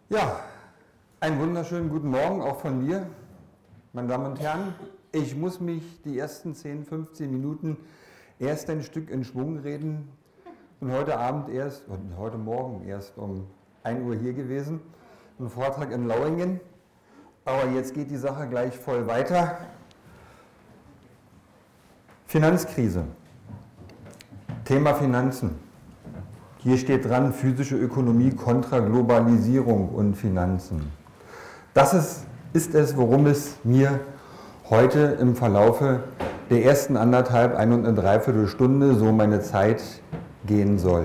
Ja, einen wunderschönen guten Morgen auch von mir, meine Damen und Herren. Ich muss mich die ersten 10, 15 Minuten erst ein Stück in Schwung reden. Und heute Morgen erst um 1 Uhr hier gewesen, ein Vortrag in Lauingen. Aber jetzt geht die Sache gleich voll weiter. Finanzkrise. Thema Finanzen. Hier steht dran, physische Ökonomie kontra Globalisierung und Finanzen. Das ist es, worum es mir heute im Verlaufe der ersten anderthalb, 1 und eine Dreiviertelstunde, so meine Zeit, gehen soll.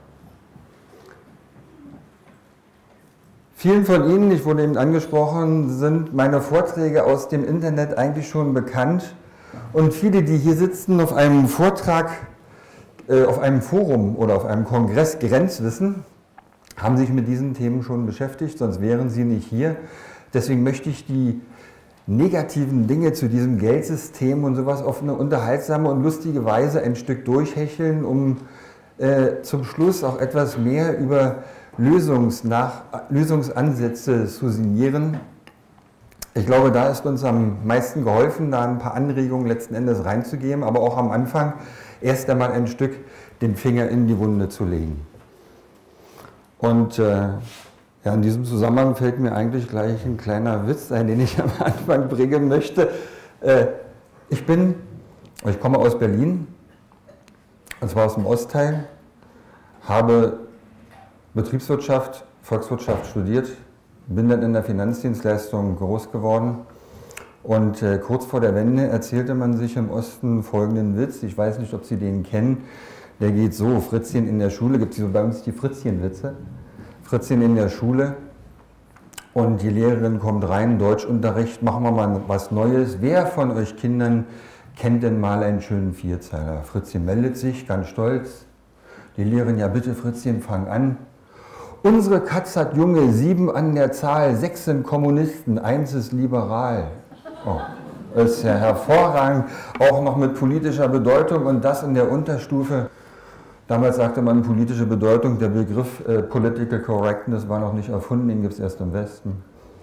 Vielen von Ihnen, ich wurde eben angesprochen, sind meine Vorträge aus dem Internet eigentlich schon bekannt. Und viele, die hier sitzen auf einem Vortrag, auf einem Forum oder auf einem Kongress Grenzwissen, haben sich mit diesen Themen schon beschäftigt, sonst wären sie nicht hier. Deswegen möchte ich die negativen Dinge zu diesem Geldsystem und sowas auf eine unterhaltsame und lustige Weise ein Stück durchhecheln, um zum Schluss auch etwas mehr über Lösungsansätze zu sinnieren. Ich glaube, da ist uns am meisten geholfen, da ein paar Anregungen letzten Endes reinzugeben, aber auch am Anfang erst einmal ein Stück den Finger in die Wunde zu legen. Und ja, in diesem Zusammenhang fällt mir eigentlich gleich ein kleiner Witz ein, den ich am Anfang bringen möchte. Ich komme aus Berlin, und zwar aus dem Ostteil, habe Betriebswirtschaft, Volkswirtschaft studiert, bin dann in der Finanzdienstleistung groß geworden. Und kurz vor der Wende erzählte man sich im Osten folgenden Witz. Ich weiß nicht, ob Sie den kennen. Der geht so: Fritzchen in der Schule, gibt es so bei uns die Fritzchen-Witze. Fritzchen in der Schule und die Lehrerin kommt rein, Deutschunterricht, machen wir mal was Neues. Wer von euch Kindern kennt denn mal einen schönen Vierzeiler? Fritzchen meldet sich, ganz stolz. Die Lehrerin: Ja bitte Fritzchen, fang an. Unsere Katz hat Junge, 7 an der Zahl, 6 sind Kommunisten, 1 ist liberal. Oh, ist ja hervorragend, auch noch mit politischer Bedeutung und das in der Unterstufe. Damals sagte man politische Bedeutung, der Begriff Political Correctness war noch nicht erfunden, den gibt es erst im Westen.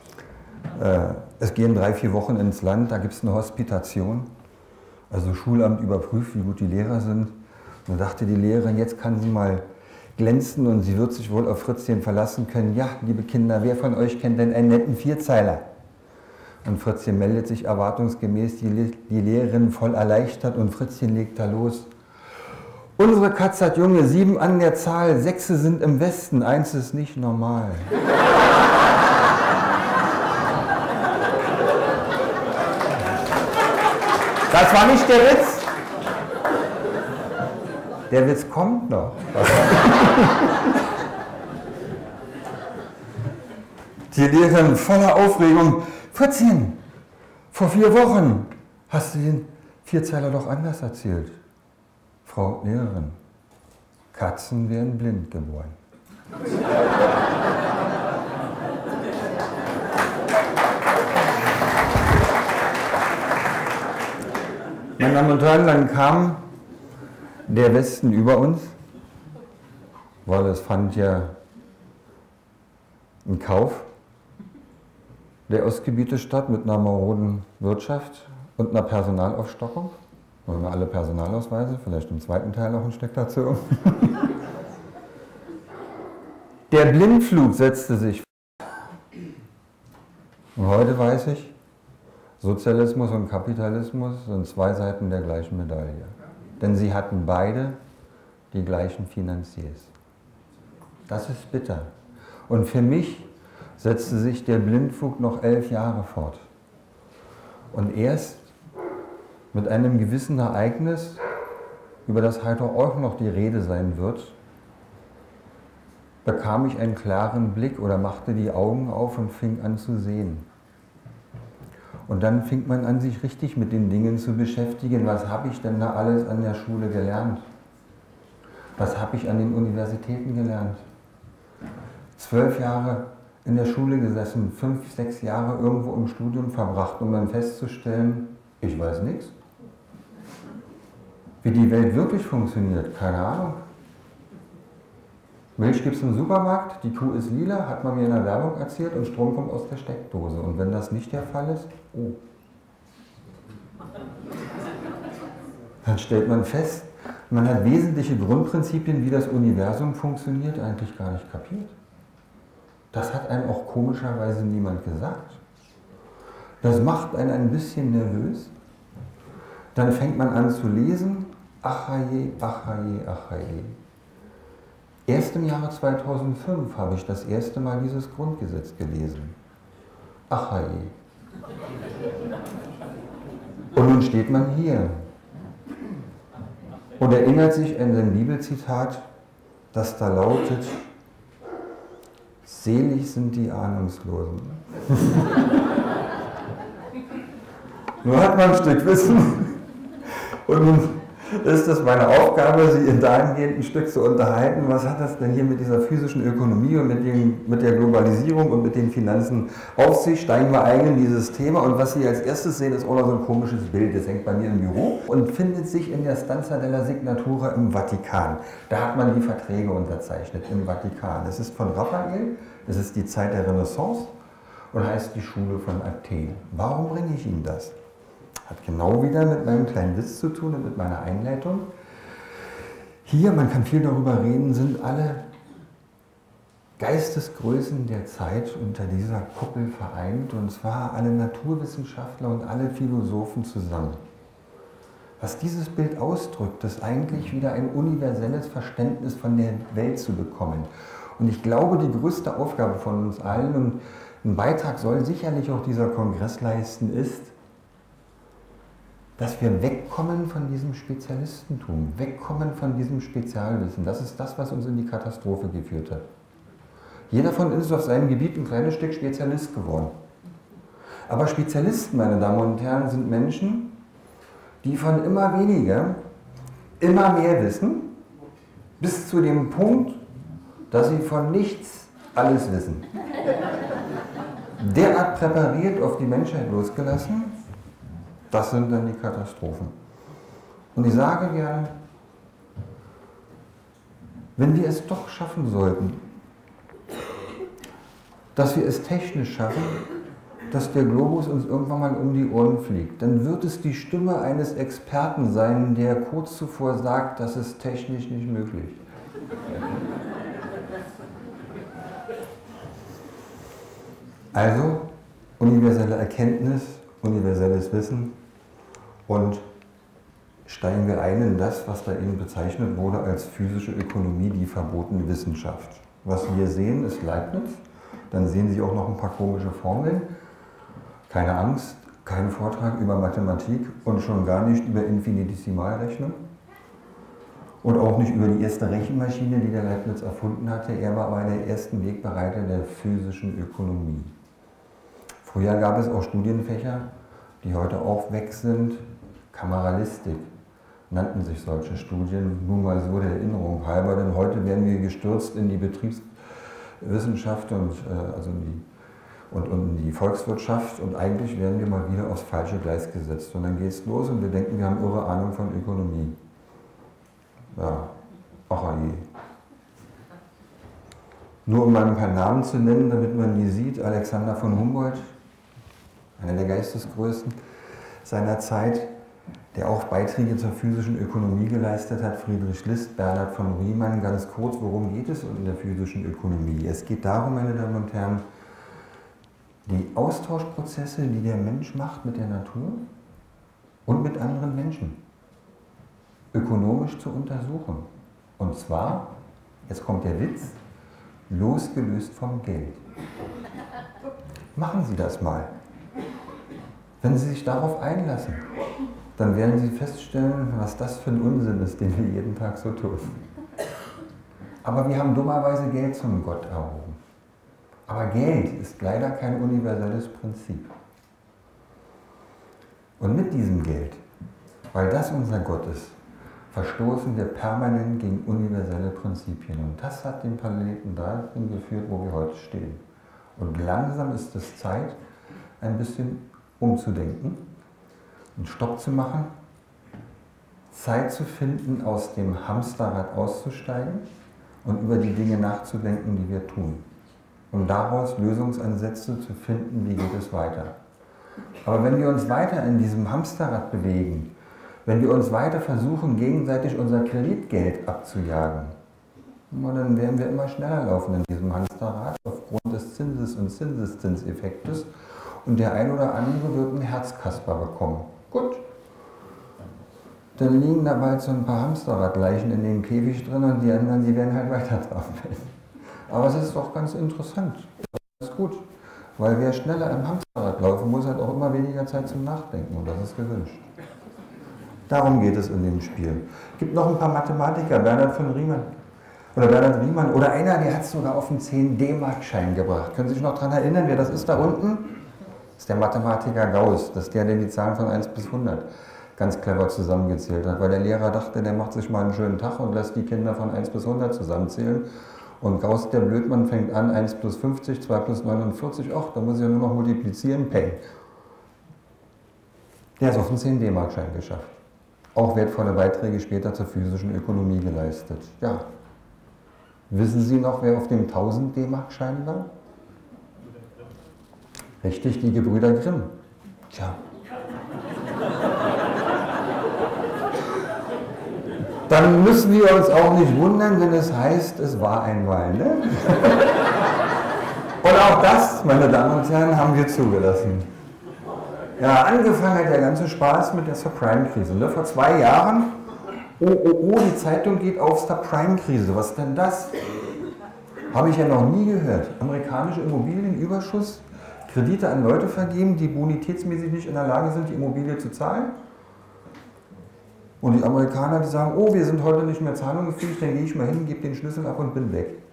Es gehen 3, 4 Wochen ins Land, da gibt es eine Hospitation. Also Schulamt überprüft, wie gut die Lehrer sind. Und da dachte die Lehrerin, jetzt kann sie mal glänzen und sie wird sich wohl auf Fritzchen verlassen können. Ja, liebe Kinder, wer von euch kennt denn einen netten Vierzeiler? Und Fritzchen meldet sich erwartungsgemäß, die Lehrerin voll erleichtert und Fritzchen legt da los. Unsere Katz hat Junge, 7 an der Zahl, 6 sind im Westen, 1 ist nicht normal. Das war nicht der Witz. Der Witz kommt noch. Die Lehrerin voller Aufregung: Fritzchen, vor 4 Wochen hast du den Vierzeiler doch anders erzählt. Frau Lehrerin, Katzen werden blind geboren. Meine Damen und Herren, dann kam der Westen über uns, weil es fand ja ein Kauf der Ostgebiete statt mit einer maroden Wirtschaft und einer Personalaufstockung. Wollen wir alle Personalausweise, vielleicht im zweiten Teil noch ein Stück dazu. Der Blindflug setzte sich. Und heute weiß ich, Sozialismus und Kapitalismus sind 2 Seiten der gleichen Medaille. Denn sie hatten beide die gleichen Finanziers. Das ist bitter. Und für mich setzte sich der Blindflug noch 11 Jahre fort. Und erst mit einem gewissen Ereignis, über das heute auch noch die Rede sein wird, bekam ich einen klaren Blick oder machte die Augen auf und fing an zu sehen. Und dann fing man an, sich richtig mit den Dingen zu beschäftigen. Was habe ich denn da alles an der Schule gelernt? Was habe ich an den Universitäten gelernt? 12 Jahre in der Schule gesessen, 5, 6 Jahre irgendwo im Studium verbracht, um dann festzustellen, ich weiß nichts. Wie die Welt wirklich funktioniert, keine Ahnung. Milch gibt es im Supermarkt, die Kuh ist lila, hat man mir in der Werbung erzählt und Strom kommt aus der Steckdose. Und wenn das nicht der Fall ist, oh. Dann stellt man fest, man hat wesentliche Grundprinzipien, wie das Universum funktioniert, eigentlich gar nicht kapiert. Das hat einem auch komischerweise niemand gesagt. Das macht einen ein bisschen nervös. Dann fängt man an zu lesen, ach je, ach je, ach je. Erst im Jahre 2005 habe ich das erste Mal dieses Grundgesetz gelesen. Ach je. Und nun steht man hier und erinnert sich an ein Bibelzitat, das da lautet: Selig sind die Ahnungslosen. Nun hat man ein Stück Wissen und nun ist es meine Aufgabe, Sie in dahingehend ein Stück zu unterhalten, was hat das denn hier mit dieser physischen Ökonomie und mit der Globalisierung und mit den Finanzen auf sich? Steigen wir ein in dieses Thema und was Sie als erstes sehen, ist auch noch so ein komisches Bild. Das hängt bei mir im Büro und findet sich in der Stanza della Signatura im Vatikan. Da hat man die Verträge unterzeichnet im Vatikan. Das ist von Raphael, das ist die Zeit der Renaissance und heißt die Schule von Athen. Warum bringe ich Ihnen das? Hat genau wieder mit meinem kleinen Witz zu tun und mit meiner Einleitung. Hier, man kann viel darüber reden, sind alle Geistesgrößen der Zeit unter dieser Kuppel vereint, und zwar alle Naturwissenschaftler und alle Philosophen zusammen. Was dieses Bild ausdrückt, ist eigentlich wieder ein universelles Verständnis von der Welt zu bekommen. Und ich glaube, die größte Aufgabe von uns allen, und ein Beitrag soll sicherlich auch dieser Kongress leisten, ist, dass wir wegkommen von diesem Spezialistentum, wegkommen von diesem Spezialwissen. Das ist das, was uns in die Katastrophe geführt hat. Jeder von uns ist auf seinem Gebiet ein kleines Stück Spezialist geworden. Aber Spezialisten, meine Damen und Herren, sind Menschen, die von immer weniger immer mehr wissen, bis zu dem Punkt, dass sie von nichts alles wissen. Derart präpariert auf die Menschheit losgelassen, das sind dann die Katastrophen. Und ich sage gerne, wenn wir es doch schaffen sollten, dass wir es technisch schaffen, dass der Globus uns irgendwann mal um die Ohren fliegt, dann wird es die Stimme eines Experten sein, der kurz zuvor sagt, das ist technisch nicht möglich. Also universelle Erkenntnis, universelles Wissen. Und steigen wir ein in das, was da eben bezeichnet wurde als physische Ökonomie, die verbotene Wissenschaft. Was wir sehen, ist Leibniz. Dann sehen Sie auch noch ein paar komische Formeln. Keine Angst, kein Vortrag über Mathematik und schon gar nicht über Infinitesimalrechnung. Und auch nicht über die erste Rechenmaschine, die der Leibniz erfunden hatte. Er war aber der ersten Wegbereiter der physischen Ökonomie. Früher gab es auch Studienfächer, die heute auch weg sind. Kameralistik nannten sich solche Studien, nur mal so der Erinnerung halber, denn heute werden wir gestürzt in die Betriebswissenschaft und in die Volkswirtschaft und eigentlich werden wir mal wieder aufs falsche Gleis gesetzt. Und dann geht es los und wir denken, wir haben irre Ahnung von Ökonomie. Ja, ach je. Nur um mal ein paar Namen zu nennen, damit man die sieht: Alexander von Humboldt, einer der Geistesgrößten seiner Zeit, der auch Beiträge zur physischen Ökonomie geleistet hat, Friedrich List, Bernhard von Riemann. Ganz kurz, worum geht es in der physischen Ökonomie? Es geht darum, meine Damen und Herren, die Austauschprozesse, die der Mensch macht mit der Natur und mit anderen Menschen, ökonomisch zu untersuchen. Und zwar, jetzt kommt der Witz, losgelöst vom Geld. Machen Sie das mal. Wenn Sie sich darauf einlassen, dann werden Sie feststellen, was das für ein Unsinn ist, den wir jeden Tag so tun. Aber wir haben dummerweise Geld zum Gott erhoben. Aber Geld ist leider kein universelles Prinzip. Und mit diesem Geld, weil das unser Gott ist, verstoßen wir permanent gegen universelle Prinzipien. Und das hat den Planeten dahin geführt, wo wir heute stehen. Und langsam ist es Zeit, ein bisschen umzudenken, einen Stopp zu machen, Zeit zu finden, aus dem Hamsterrad auszusteigen und über die Dinge nachzudenken, die wir tun. Und daraus Lösungsansätze zu finden, wie geht es weiter. Aber wenn wir uns weiter in diesem Hamsterrad bewegen, wenn wir uns weiter versuchen, gegenseitig unser Kreditgeld abzujagen, dann werden wir immer schneller laufen in diesem Hamsterrad aufgrund des Zinses- und Zinseszinseffektes und der ein oder andere wird einen Herzkasper bekommen. Gut, dann liegen da bald so ein paar Hamsterradleichen in dem Käfig drin und die anderen, die werden halt weiter drauf. Aber es ist doch ganz interessant, das ist gut, weil wer schneller im Hamsterrad laufen muss, hat auch immer weniger Zeit zum Nachdenken und das ist gewünscht. Darum geht es in dem Spiel. Es gibt noch ein paar Mathematiker, Bernhard Riemann oder einer, der hat es sogar auf einen 10-D-Mark-Schein gebracht. Können Sie sich noch daran erinnern, wer das ist da unten? Das ist der Mathematiker Gauss, das ist der die Zahlen von 1 bis 100 ganz clever zusammengezählt hat, weil der Lehrer dachte, der macht sich mal einen schönen Tag und lässt die Kinder von 1 bis 100 zusammenzählen. Und Gauss, der Blödmann, fängt an, 1 plus 50, 2 plus 49, ach, da muss ich ja nur noch multiplizieren, peng. Der hat es auf einen 10-D-Mark-Schein geschafft. Auch wertvolle Beiträge später zur physischen Ökonomie geleistet. Ja. Wissen Sie noch, wer auf dem 1000-D-Mark-Schein war? Richtig, die Gebrüder Grimm. Tja. Dann müssen wir uns auch nicht wundern, wenn es heißt, es war einmal. Ne? Und auch das, meine Damen und Herren, haben wir zugelassen. Ja, angefangen hat der ganze Spaß mit der Subprime-Krise. Ne? Vor 2 Jahren, oh, die Zeitung geht auf Subprime-Krise. Was denn das? Habe ich ja noch nie gehört. Amerikanische Immobilienüberschuss, Kredite an Leute vergeben, die bonitätsmäßig nicht in der Lage sind, die Immobilie zu zahlen. Und die Amerikaner, die sagen, oh, wir sind heute nicht mehr zahlungsfähig, dann gehe ich mal hin, gebe den Schlüssel ab und bin weg.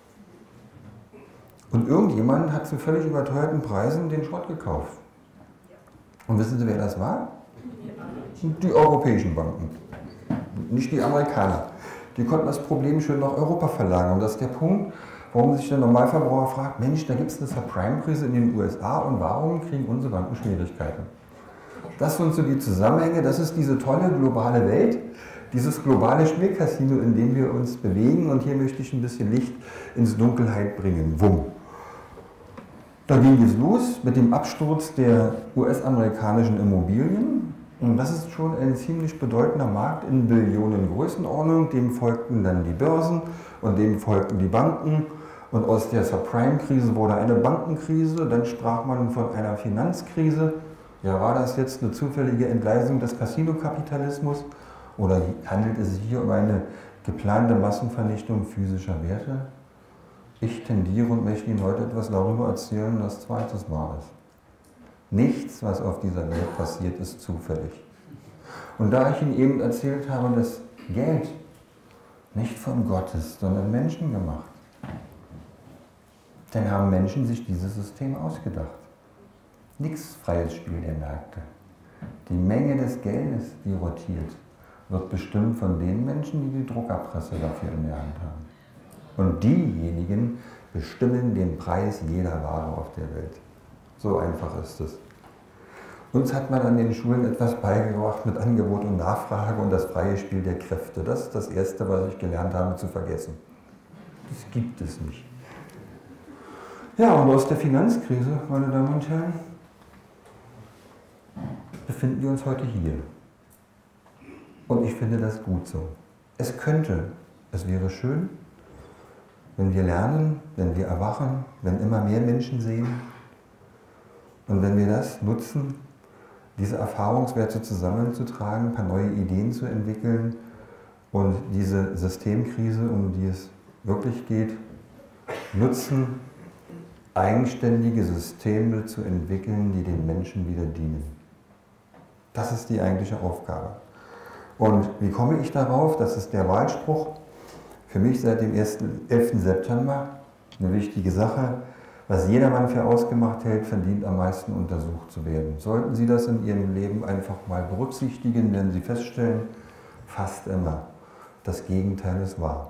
Und irgendjemand hat zu völlig überteuerten Preisen den Schrott gekauft. Und wissen Sie, wer das war? Die europäischen Banken, nicht die Amerikaner. Die konnten das Problem schön nach Europa verlagern. Und das ist der Punkt, warum sich der Normalverbraucher fragt, Mensch, da gibt es eine Subprime-Krise in den USA und warum kriegen unsere Banken Schwierigkeiten? Das sind so die Zusammenhänge, das ist diese tolle globale Welt, dieses globale Spielcasino, in dem wir uns bewegen und hier möchte ich ein bisschen Licht ins Dunkelheit bringen. Wumm. Da ging es los mit dem Absturz der US-amerikanischen Immobilien und das ist schon ein ziemlich bedeutender Markt in Billionen Größenordnung, dem folgten dann die Börsen und dem folgten die Banken und aus der Subprime-Krise wurde eine Bankenkrise, dann sprach man von einer Finanzkrise. Ja, war das jetzt eine zufällige Entgleisung des Casino-Kapitalismus oder handelt es sich hier um eine geplante Massenvernichtung physischer Werte? Ich tendiere und möchte Ihnen heute etwas darüber erzählen, das zweites Mal ist. Nichts, was auf dieser Welt passiert, ist zufällig. Und da ich Ihnen eben erzählt habe, dass Geld nicht von Gott ist, sondern Menschen gemacht, dann haben Menschen sich dieses System ausgedacht. Nichts freies Spiel der Märkte. Die Menge des Geldes, die rotiert, wird bestimmt von den Menschen, die die Druckerpresse dafür in der Hand haben. Und diejenigen bestimmen den Preis jeder Ware auf der Welt. So einfach ist es. Uns hat man an den Schulen etwas beigebracht mit Angebot und Nachfrage und das freie Spiel der Kräfte. Das ist das Erste, was ich gelernt habe zu vergessen. Das gibt es nicht. Ja, und aus der Finanzkrise, meine Damen und Herren, befinden wir uns heute hier. Und ich finde das gut so. Es wäre schön, wenn wir lernen, wenn wir erwachen, wenn immer mehr Menschen sehen und wenn wir das nutzen, diese Erfahrungswerte zusammenzutragen, ein paar neue Ideen zu entwickeln und diese Systemkrise, um die es wirklich geht, nutzen, eigenständige Systeme zu entwickeln, die den Menschen wieder dienen. Das ist die eigentliche Aufgabe. Und wie komme ich darauf? Das ist der Wahlspruch. Für mich seit dem 11. September eine wichtige Sache. Was jedermann für ausgemacht hält, verdient am meisten untersucht zu werden. Sollten Sie das in Ihrem Leben einfach mal berücksichtigen, werden Sie feststellen, fast immer, das Gegenteil ist wahr.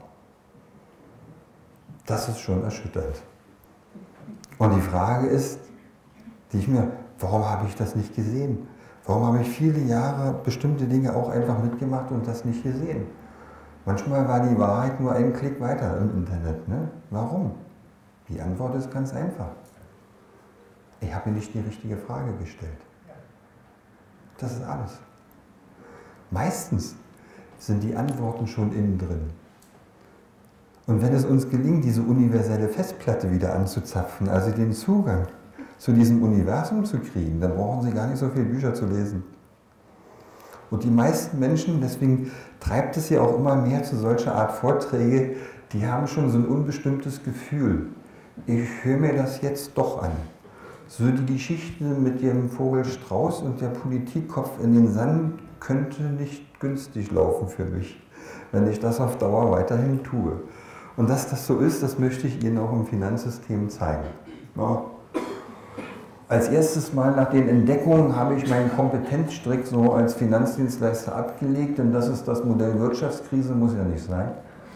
Das ist schon erschütternd. Und die Frage ist, warum habe ich das nicht gesehen? Warum habe ich viele Jahre bestimmte Dinge auch einfach mitgemacht und das nicht gesehen? Manchmal war die Wahrheit nur einen Klick weiter im Internet. Ne? Warum? Die Antwort ist ganz einfach. Ich habe mir nicht die richtige Frage gestellt. Das ist alles. Meistens sind die Antworten schon innen drin. Und wenn es uns gelingt, diese universelle Festplatte wieder anzuzapfen, also den Zugang zu diesem Universum zu kriegen, dann brauchen Sie gar nicht so viele Bücher zu lesen. Und die meisten Menschen, deswegen treibt es ja auch immer mehr zu solcher Art Vorträge, die haben schon so ein unbestimmtes Gefühl. Ich höre mir das jetzt doch an. So die Geschichte mit dem Vogel Strauß und der Politikkopf in den Sand könnte nicht günstig laufen für mich, wenn ich das auf Dauer weiterhin tue. Und dass das so ist, das möchte ich Ihnen auch im Finanzsystem zeigen. Ja. Als erstes Mal nach den Entdeckungen habe ich meinen Kompetenzstrick so als Finanzdienstleister abgelegt, denn das ist das Modell Wirtschaftskrise, muss ja nicht sein.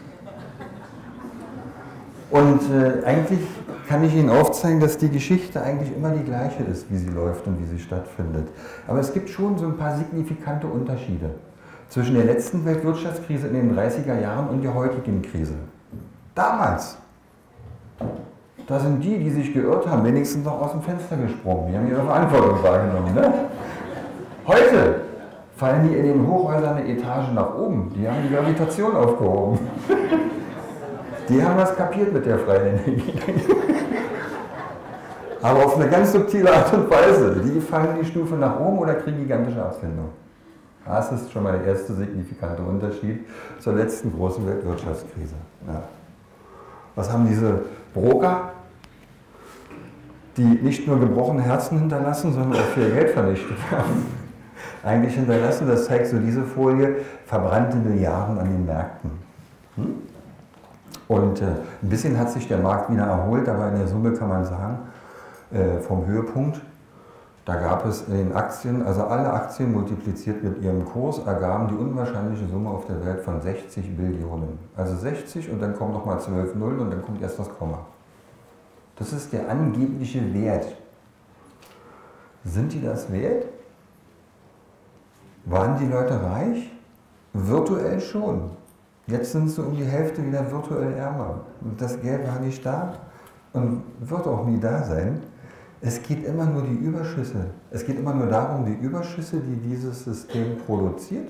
Und eigentlich kann ich Ihnen aufzeigen, dass die Geschichte eigentlich immer die gleiche ist, wie sie läuft und wie sie stattfindet. Aber es gibt schon so ein paar signifikante Unterschiede zwischen der letzten Weltwirtschaftskrise in den 30er Jahren und der heutigen Krise. Damals, da sind die sich geirrt haben, wenigstens noch aus dem Fenster gesprungen. Die haben ihre Verantwortung wahrgenommen. Ne? Heute fallen die in den Hochhäusern eine Etage nach oben. Die haben die Gravitation aufgehoben. Die haben was kapiert mit der freien Energie. Aber auf eine ganz subtile Art und Weise. Die fallen die Stufe nach oben oder kriegen gigantische Abfindung. Das ist schon mal der erste signifikante Unterschied zur letzten großen Weltwirtschaftskrise. Ja. Was haben diese Broker, die nicht nur gebrochene Herzen hinterlassen, sondern auch viel Geld vernichtet haben, eigentlich hinterlassen? Das zeigt so diese Folie, verbrannte Milliarden an den Märkten. Und ein bisschen hat sich der Markt wieder erholt, aber in der Summe kann man sagen, vom Höhepunkt, da gab es in den Aktien, also alle Aktien multipliziert mit ihrem Kurs, ergaben die unwahrscheinliche Summe auf der Welt von 60 Billionen. Also 60 und dann kommen nochmal 12 Nullen und dann kommt erst das Komma. Das ist der angebliche Wert. Sind die das wert? Waren die Leute reich? Virtuell schon. Jetzt sind sie um die Hälfte wieder virtuell ärmer. Und das Geld war nicht da und wird auch nie da sein. Es geht immer nur die Überschüsse. Es geht immer nur darum, die Überschüsse, die dieses System produziert,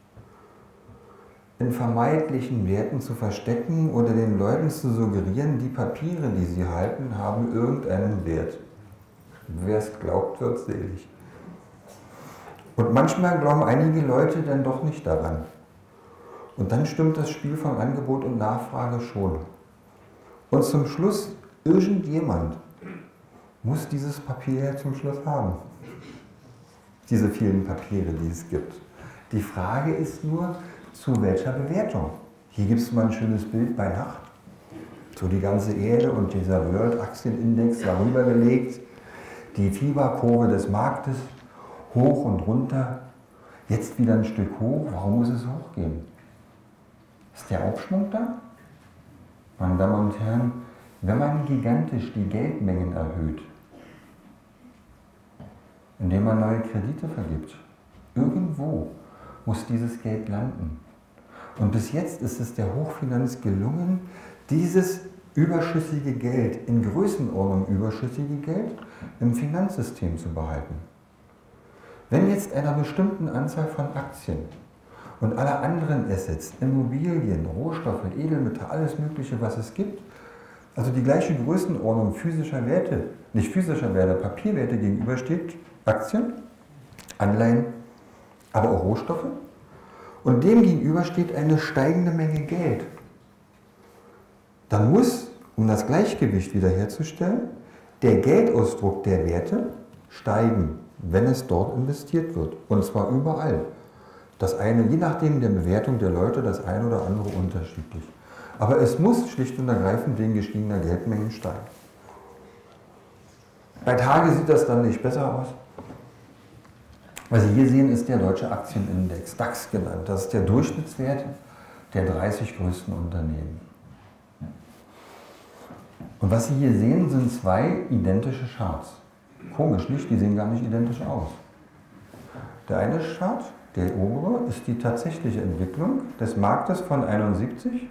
in vermeintlichen Werten zu verstecken oder den Leuten zu suggerieren, die Papiere, die sie halten, haben irgendeinen Wert. Wer es glaubt, wird selig. Und manchmal glauben einige Leute dann doch nicht daran. Und dann stimmt das Spiel von Angebot und Nachfrage schon. Und zum Schluss, irgendjemand muss dieses Papier ja zum Schluss haben. Diese vielen Papiere, die es gibt. Die Frage ist nur, zu welcher Bewertung? Hier gibt es mal ein schönes Bild bei Nacht. So die ganze Erde und dieser World Aktienindex darüber gelegt. Die Fieberkurve des Marktes, hoch und runter. Jetzt wieder ein Stück hoch. Warum muss es hochgehen? Ist der Aufschwung da? Meine Damen und Herren, wenn man gigantisch die Geldmengen erhöht, indem man neue Kredite vergibt, irgendwo muss dieses Geld landen. Und bis jetzt ist es der Hochfinanz gelungen, dieses überschüssige Geld, in Größenordnung überschüssige Geld, im Finanzsystem zu behalten. Wenn jetzt einer bestimmten Anzahl von Aktien und alle anderen Assets, Immobilien, Rohstoffe, Edelmetalle, alles Mögliche, was es gibt, also die gleiche Größenordnung physischer Werte, nicht physischer Werte, Papierwerte gegenübersteht, Aktien, Anleihen, aber auch Rohstoffe, und dem gegenüber steht eine steigende Menge Geld. Dann muss, um das Gleichgewicht wiederherzustellen, der Geldausdruck der Werte steigen, wenn es dort investiert wird. Und zwar überall. Das eine, je nachdem der Bewertung der Leute, das eine oder andere unterschiedlich. Aber es muss schlicht und ergreifend wegen gestiegener Geldmengen steigen. Bei Tage sieht das dann nicht besser aus. Was Sie hier sehen, ist der deutsche Aktienindex, DAX genannt. Das ist der Durchschnittswert der 30 größten Unternehmen. Und was Sie hier sehen, sind zwei identische Charts. Komisch nicht, die sehen gar nicht identisch aus. Der eine Chart Der obere ist die tatsächliche Entwicklung des Marktes von 71.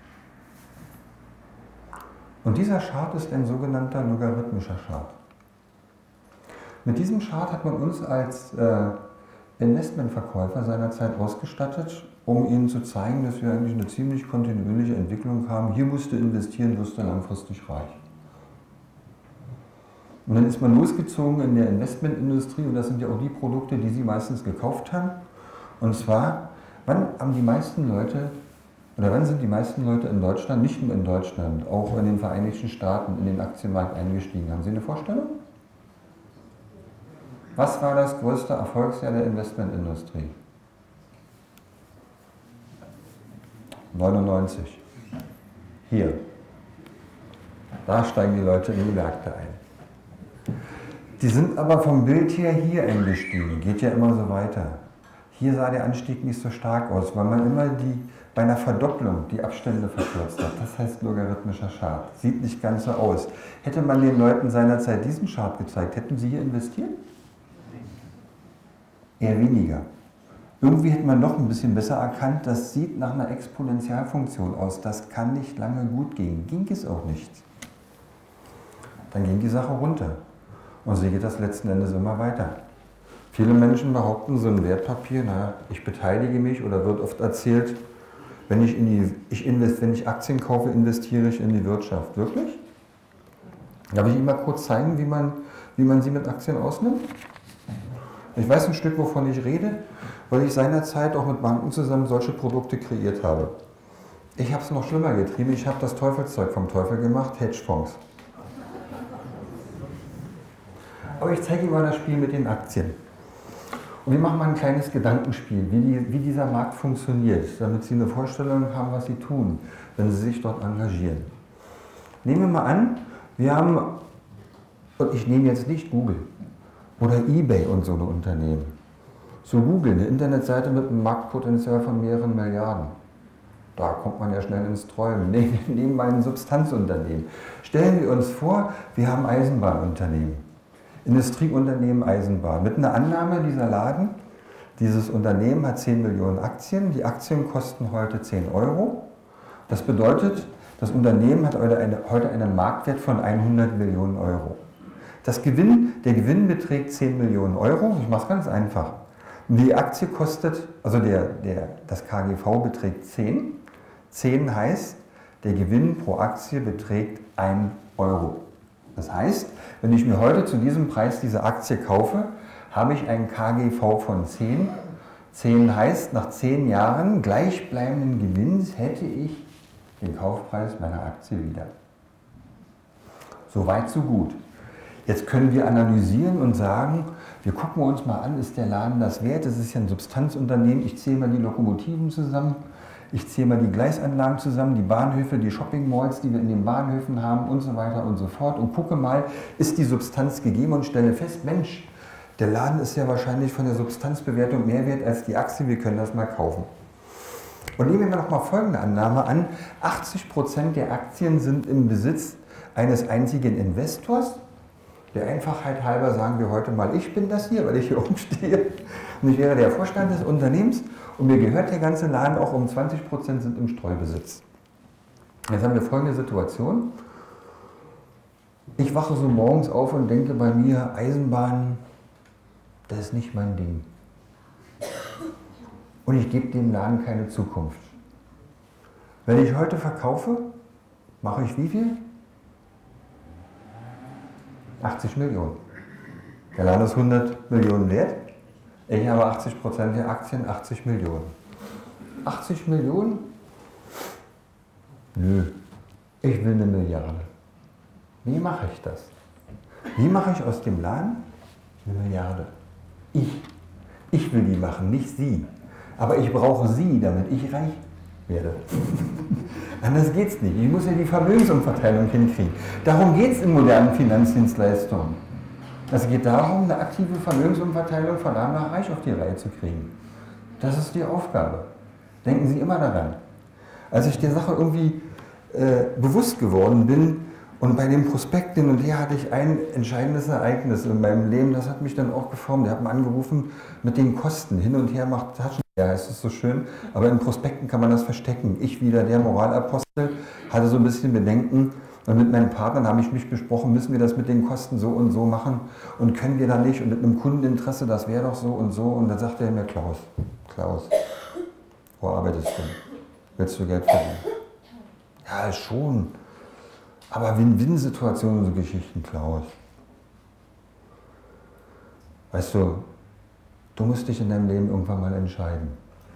Und dieser Chart ist ein sogenannter logarithmischer Chart. Mit diesem Chart hat man uns als Investmentverkäufer seinerzeit ausgestattet, um Ihnen zu zeigen, dass wir eigentlich eine ziemlich kontinuierliche Entwicklung haben. Hier musst du investieren, wirst du langfristig reich. Und dann ist man losgezogen in der Investmentindustrie, und das sind ja auch die Produkte, die Sie meistens gekauft haben. Und zwar, wann sind die meisten Leute in Deutschland, nicht nur in Deutschland, auch in den Vereinigten Staaten, in den Aktienmarkt eingestiegen? Haben Sie eine Vorstellung? Was war das größte Erfolgsjahr der Investmentindustrie? 99. Hier. Da steigen die Leute in die Märkte ein. Die sind aber vom Bild her hier eingestiegen, geht ja immer so weiter. Hier sah der Anstieg nicht so stark aus, weil man immer bei einer Verdopplung die Abstände verkürzt hat. Das heißt logarithmischer Chart. Sieht nicht ganz so aus. Hätte man den Leuten seinerzeit diesen Chart gezeigt, hätten sie hier investiert? Eher weniger. Irgendwie hätte man noch ein bisschen besser erkannt, das sieht nach einer Exponentialfunktion aus. Das kann nicht lange gut gehen. Ging es auch nicht. Dann ging die Sache runter. Und so geht das letzten Endes immer weiter. Viele Menschen behaupten, so ein Wertpapier, ich beteilige mich, oder wird oft erzählt, wenn ich Aktien kaufe, investiere ich in die Wirtschaft. Wirklich? Darf ich Ihnen mal kurz zeigen, wie man sie mit Aktien ausnimmt? Ich weiß ein Stück, wovon ich rede, weil ich seinerzeit auch mit Banken zusammen solche Produkte kreiert habe. Ich habe es noch schlimmer getrieben, ich habe das Teufelszeug vom Teufel gemacht, Hedgefonds. Aber ich zeige Ihnen mal das Spiel mit den Aktien. Und wir machen mal ein kleines Gedankenspiel, wie dieser Markt funktioniert, damit Sie eine Vorstellung haben, was Sie tun, wenn Sie sich dort engagieren. Nehmen wir mal an, wir haben, und ich nehme jetzt nicht Google oder eBay und so eine Unternehmen. So Google, eine Internetseite mit einem Marktpotenzial von mehreren Milliarden. Da kommt man ja schnell ins Träumen. Nehmen wir ein Substanzunternehmen. Stellen wir uns vor, wir haben Eisenbahnunternehmen. Industrieunternehmen Eisenbahn. Mit einer Annahme, dieses Unternehmen hat 10 Millionen Aktien. Die Aktien kosten heute 10 Euro. Das bedeutet, das Unternehmen hat heute einen Marktwert von 100 Millionen Euro. Der Gewinn beträgt 10 Millionen Euro. Ich mache es ganz einfach. Die Aktie kostet, also das KGV beträgt 10. 10 heißt, der Gewinn pro Aktie beträgt 1 Euro. Das heißt, wenn ich mir heute zu diesem Preis diese Aktie kaufe, habe ich einen KGV von 10. 10 heißt, nach 10 Jahren gleichbleibenden Gewinns hätte ich den Kaufpreis meiner Aktie wieder. So weit, so gut. Jetzt können wir analysieren und sagen, wir gucken uns mal an, ist der Laden das wert? Das ist ja ein Substanzunternehmen, ich zähle mal die Lokomotiven zusammen. Ich zähle mal die Gleisanlagen zusammen, die Bahnhöfe, die Shopping-Malls, die wir in den Bahnhöfen haben und so weiter und so fort und gucke mal, ist die Substanz gegeben und stelle fest, Mensch, der Laden ist ja wahrscheinlich von der Substanzbewertung mehr wert als die Aktie, wir können das mal kaufen. Und nehmen wir noch mal folgende Annahme an, 80% der Aktien sind im Besitz eines einzigen Investors. Der Einfachheit halber sagen wir heute mal, ich bin das hier, weil ich hier oben stehe und ich wäre der Vorstand des Unternehmens. Und mir gehört der ganze Laden, auch 20% sind im Streubesitz. Jetzt haben wir folgende Situation. Ich wache so morgens auf und denke bei mir, Eisenbahn, das ist nicht mein Ding. Und ich gebe dem Laden keine Zukunft. Wenn ich heute verkaufe, mache ich wie viel? 80 Millionen. Der Laden ist 100 Millionen wert. Ich habe 80% der Aktien, 80 Millionen. 80 Millionen? Nö, ich will 1 Milliarde. Wie mache ich das? Wie mache ich aus dem Laden 1 Milliarde? Ich will die machen, nicht Sie. Aber ich brauche Sie, damit ich reich werde. Anders geht es nicht. Ich muss ja die Vermögensumverteilung hinkriegen. Darum geht es in modernen Finanzdienstleistungen. Es geht darum, eine aktive Vermögensumverteilung von arm nach reich auf die Reihe zu kriegen. Das ist die Aufgabe. Denken Sie immer daran. Als ich der Sache irgendwie bewusst geworden bin Und bei dem Prospekt hin und her hatte ich ein entscheidendes Ereignis in meinem Leben, das hat mich dann auch geformt. Der hat mir angerufen mit den Kosten. Hin und her macht Taschen. Ja, es ist so schön, aber in Prospekten kann man das verstecken. Ich wieder, der Moralapostel, hatte so ein bisschen Bedenken. Und mit meinen Partnern habe ich mich besprochen, müssen wir das mit den Kosten so und so machen und können wir da nicht und mit einem Kundeninteresse, das wäre doch so und so. Und dann sagte er mir, Klaus, wo arbeitest du? Willst du Geld verdienen? Ja, schon. Aber Win-Win-Situationen und so Geschichten, Klaus. Weißt du, du musst dich in deinem Leben irgendwann mal entscheiden.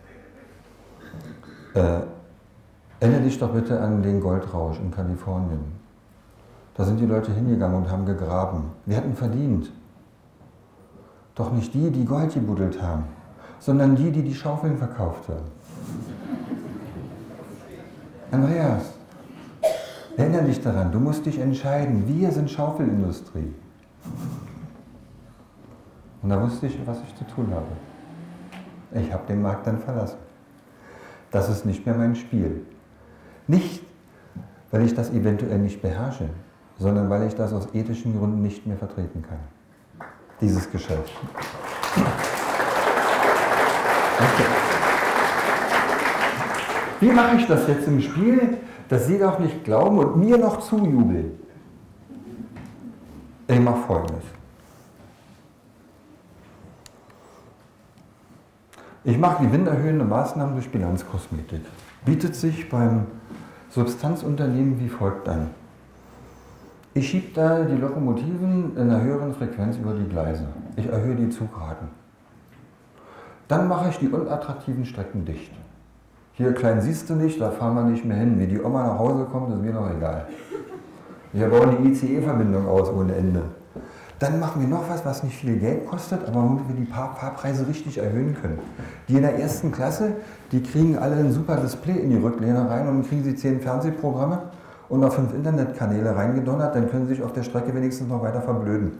Erinnere dich doch bitte an den Goldrausch in Kalifornien. Da sind die Leute hingegangen und haben gegraben. Wir hatten verdient. Doch nicht die, die Gold gebuddelt haben, sondern die, die die Schaufeln verkauft haben. Andreas, erinnere dich daran, du musst dich entscheiden. Wir sind Schaufelindustrie. Und da wusste ich, was ich zu tun habe. Ich habe den Markt dann verlassen. Das ist nicht mehr mein Spiel. Nicht, weil ich das eventuell nicht beherrsche, sondern weil ich das aus ethischen Gründen nicht mehr vertreten kann. Dieses Geschäft. Okay. Wie mache ich das jetzt im Spiel, dass Sie doch nicht glauben und mir noch zujubeln? Ich mache Folgendes. Ich mache gewinnerhöhende Maßnahmen durch Bilanzkosmetik. Bietet sich beim Substanzunternehmen wie folgt an. Ich schiebe da die Lokomotiven in einer höheren Frequenz über die Gleise. Ich erhöhe die Zugraten. Dann mache ich die unattraktiven Strecken dicht. Hier klein siehst du nicht, da fahren wir nicht mehr hin. Wie die Oma nach Hause kommt, ist mir doch egal. Wir bauen die ICE-Verbindung aus ohne Ende. Dann machen wir noch was, was nicht viel Geld kostet, aber womit wir die Fahrpreise richtig erhöhen können. Die in der ersten Klasse, die kriegen alle ein super Display in die Rücklehne rein und dann kriegen sie 10 Fernsehprogramme und noch 5 Internetkanäle reingedonnert, dann können sie sich auf der Strecke wenigstens noch weiter verblöden.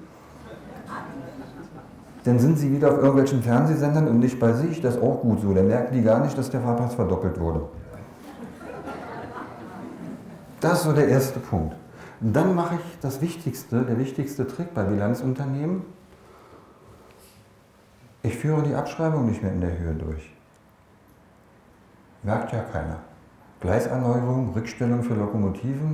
Dann sind sie wieder auf irgendwelchen Fernsehsendern und nicht bei sich, das ist auch gut so. Dann merken die gar nicht, dass der Fahrpreis verdoppelt wurde. Das ist so der erste Punkt. Und dann mache ich das Wichtigste, der wichtigste Trick bei Bilanzunternehmen. Ich führe die Abschreibung nicht mehr in der Höhe durch. Merkt ja keiner. Gleiserneuerung, Rückstellung für Lokomotiven,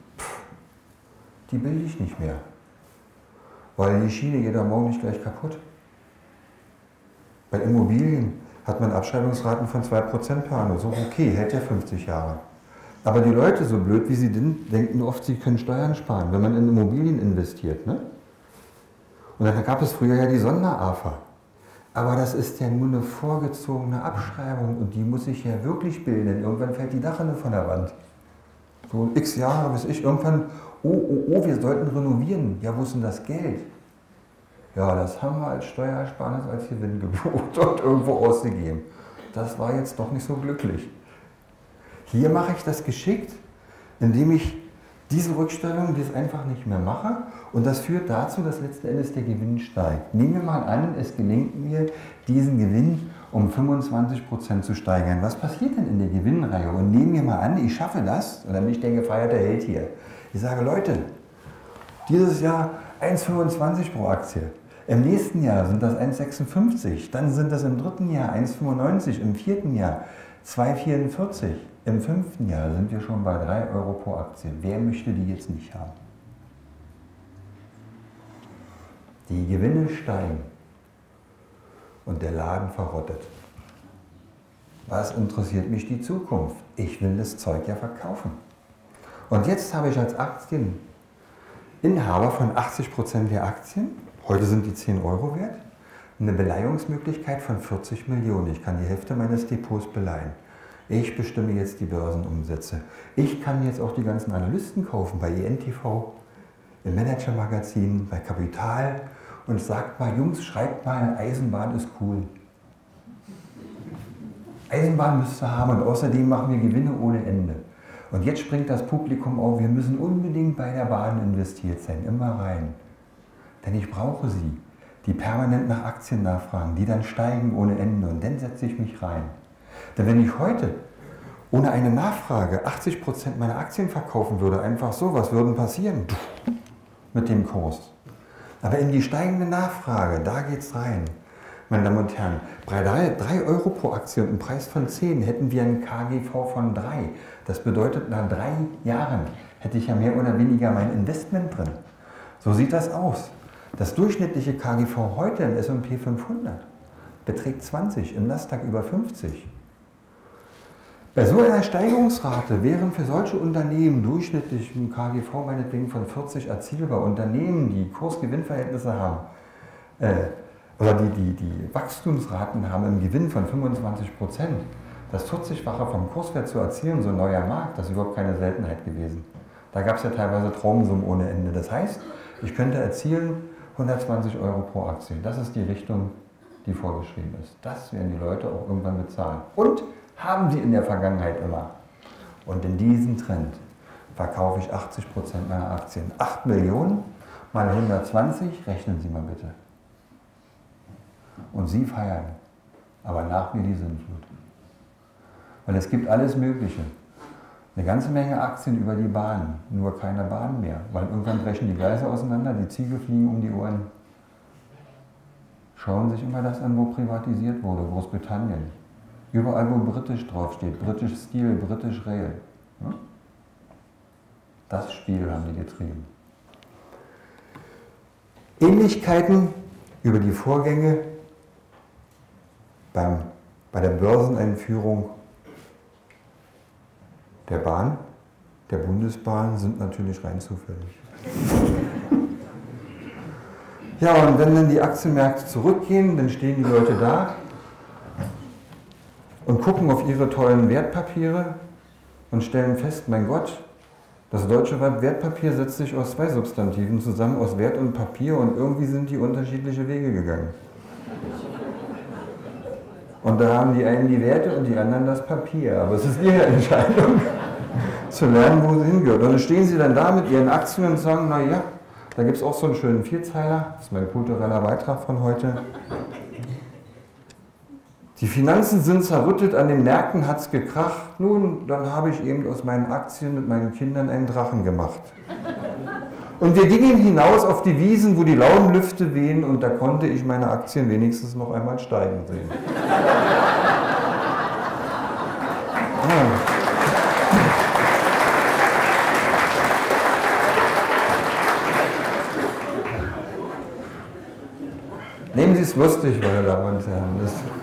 die bilde ich nicht mehr. Weil die Schiene geht am Morgen nicht gleich kaputt. Bei Immobilien hat man Abschreibungsraten von 2% per Anno. So okay, hält ja 50 Jahre. Aber die Leute, so blöd wie sie sind, denken oft, sie können Steuern sparen, wenn man in Immobilien investiert. Ne? Und dann gab es früher ja die Sonder-AFA. Aber das ist ja nur eine vorgezogene Abschreibung und die muss sich ja wirklich bilden. Irgendwann fällt die Dachrinne von der Wand. So x Jahre bis ich irgendwann, oh, wir sollten renovieren. Ja, wo ist denn das Geld? Ja, das haben wir als Steuersparnis, als Gewinngebot und irgendwo ausgegeben. Das war jetzt doch nicht so glücklich. Hier mache ich das geschickt, indem ich diese Rückstellung das einfach nicht mehr mache und das führt dazu, dass letzten Endes der Gewinn steigt. Nehmen wir mal an, es gelingt mir, diesen Gewinn um 25% zu steigern. Was passiert denn in der Gewinnreihe? Und nehmen wir mal an, ich schaffe das und dann bin ich der gefeierte Held hier. Ich sage, Leute, dieses Jahr 1,25 pro Aktie. Im nächsten Jahr sind das 1,56, dann sind das im dritten Jahr 1,95, im vierten Jahr 2,44. Im 5. Jahr sind wir schon bei 3 Euro pro Aktie. Wer möchte die jetzt nicht haben? Die Gewinne steigen und der Laden verrottet. Was interessiert mich die Zukunft? Ich will das Zeug ja verkaufen. Und jetzt habe ich als Aktieninhaber von 80% der Aktien, heute sind die 10 Euro wert, eine Beleihungsmöglichkeit von 40 Millionen. Ich kann die Hälfte meines Depots beleihen. Ich bestimme jetzt die Börsenumsätze. Ich kann jetzt auch die ganzen Analysten kaufen bei ENTV, im Manager-Magazin, bei Kapital und sagt mal, Jungs, schreibt mal, Eisenbahn ist cool. Eisenbahn müsst ihr haben und außerdem machen wir Gewinne ohne Ende. Und jetzt springt das Publikum auf, wir müssen unbedingt bei der Bahn investiert sein, immer rein. Denn ich brauche sie, die permanent nach Aktien nachfragen, die dann steigen ohne Ende und dann setze ich mich rein. Denn wenn ich heute ohne eine Nachfrage 80% meiner Aktien verkaufen würde, einfach so, was würde passieren mit dem Kurs? Aber in die steigende Nachfrage, da geht's rein. Meine Damen und Herren, bei 3 Euro pro Aktie und einem Preis von 10 hätten wir einen KGV von 3. Das bedeutet, nach 3 Jahren hätte ich ja mehr oder weniger mein Investment drin. So sieht das aus. Das durchschnittliche KGV heute im S&P 500 beträgt 20, im Nasdaq über 50. Bei so einer Steigerungsrate wären für solche Unternehmen durchschnittlich ein KGV meinetwegen von 40 erzielbar. Unternehmen, die Kurs-Gewinn-Verhältnisse haben, oder die Wachstumsraten haben im Gewinn von 25%. Das 40-fache vom Kurswert zu erzielen, so ein neuer Markt, das ist überhaupt keine Seltenheit gewesen. Da gab es ja teilweise Traumsummen ohne Ende. Das heißt, ich könnte erzielen 120 Euro pro Aktie. Das ist die Richtung, die vorgeschrieben ist. Das werden die Leute auch irgendwann bezahlen. Und haben sie in der Vergangenheit immer. Und in diesem Trend verkaufe ich 80% meiner Aktien. 8 Millionen mal 120, rechnen Sie mal bitte. Und Sie feiern, aber nach mir die Sinnflut. Weil es gibt alles Mögliche. Eine ganze Menge Aktien über die Bahn, nur keine Bahn mehr. Weil irgendwann brechen die Gleise auseinander, die Ziegel fliegen um die Ohren. Schauen Sie sich immer das an, wo privatisiert wurde, Großbritannien. Überall, wo britisch draufsteht, British Steel, British Rail. Das Spiel haben die getrieben. Ähnlichkeiten über die Vorgänge bei der Börseneinführung der Bahn, der Bundesbahn, sind natürlich rein zufällig. Ja, und wenn dann die Aktienmärkte zurückgehen, dann stehen die Leute da und gucken auf ihre tollen Wertpapiere und stellen fest, mein Gott, das deutsche Wertpapier setzt sich aus 2 Substantiven zusammen, aus Wert und Papier, und irgendwie sind die unterschiedliche Wege gegangen. Und da haben die einen die Werte und die anderen das Papier. Aber es ist ihre Entscheidung, zu lernen, wo sie hingehört. Und dann stehen sie dann da mit ihren Aktien und sagen, na ja, da gibt es auch so einen schönen Vierzeiler, das ist mein kultureller Beitrag von heute. Die Finanzen sind zerrüttet, an den Märkten hat es gekracht. Nun, dann habe ich eben aus meinen Aktien mit meinen Kindern einen Drachen gemacht. Und wir gingen hinaus auf die Wiesen, wo die lauen Lüfte wehen, und da konnte ich meine Aktien wenigstens noch einmal steigen sehen. Ja. Nehmen Sie es lustig, meine Damen und Herren.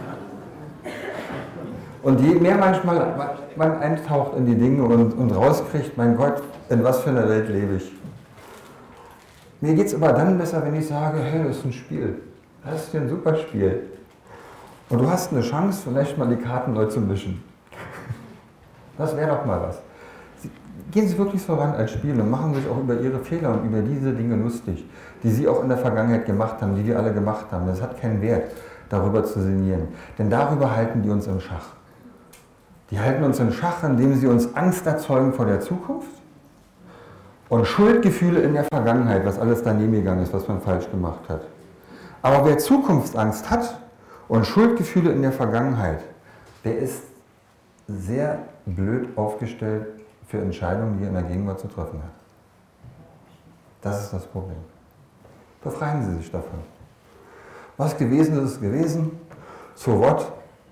Und je mehr manchmal man eintaucht in die Dinge und rauskriegt, mein Gott, in was für einer Welt lebe ich. Mir geht es aber dann besser, wenn ich sage, hey, das ist ein Spiel. Das ist ein super Spiel. Und du hast eine Chance, vielleicht mal die Karten neu zu mischen. Das wäre doch mal was. Gehen Sie wirklich so ran als Spiel und machen sich auch über Ihre Fehler und über diese Dinge lustig, die Sie auch in der Vergangenheit gemacht haben, die wir alle gemacht haben. Das hat keinen Wert, darüber zu sinnieren. Denn darüber halten die uns im Schach. Die halten uns im Schach, indem sie uns Angst erzeugen vor der Zukunft und Schuldgefühle in der Vergangenheit, was alles daneben gegangen ist, was man falsch gemacht hat. Aber wer Zukunftsangst hat und Schuldgefühle in der Vergangenheit, der ist sehr blöd aufgestellt für Entscheidungen, die er in der Gegenwart zu treffen hat. Das ist das Problem. Befreien Sie sich davon. Was gewesen ist, ist gewesen. So what?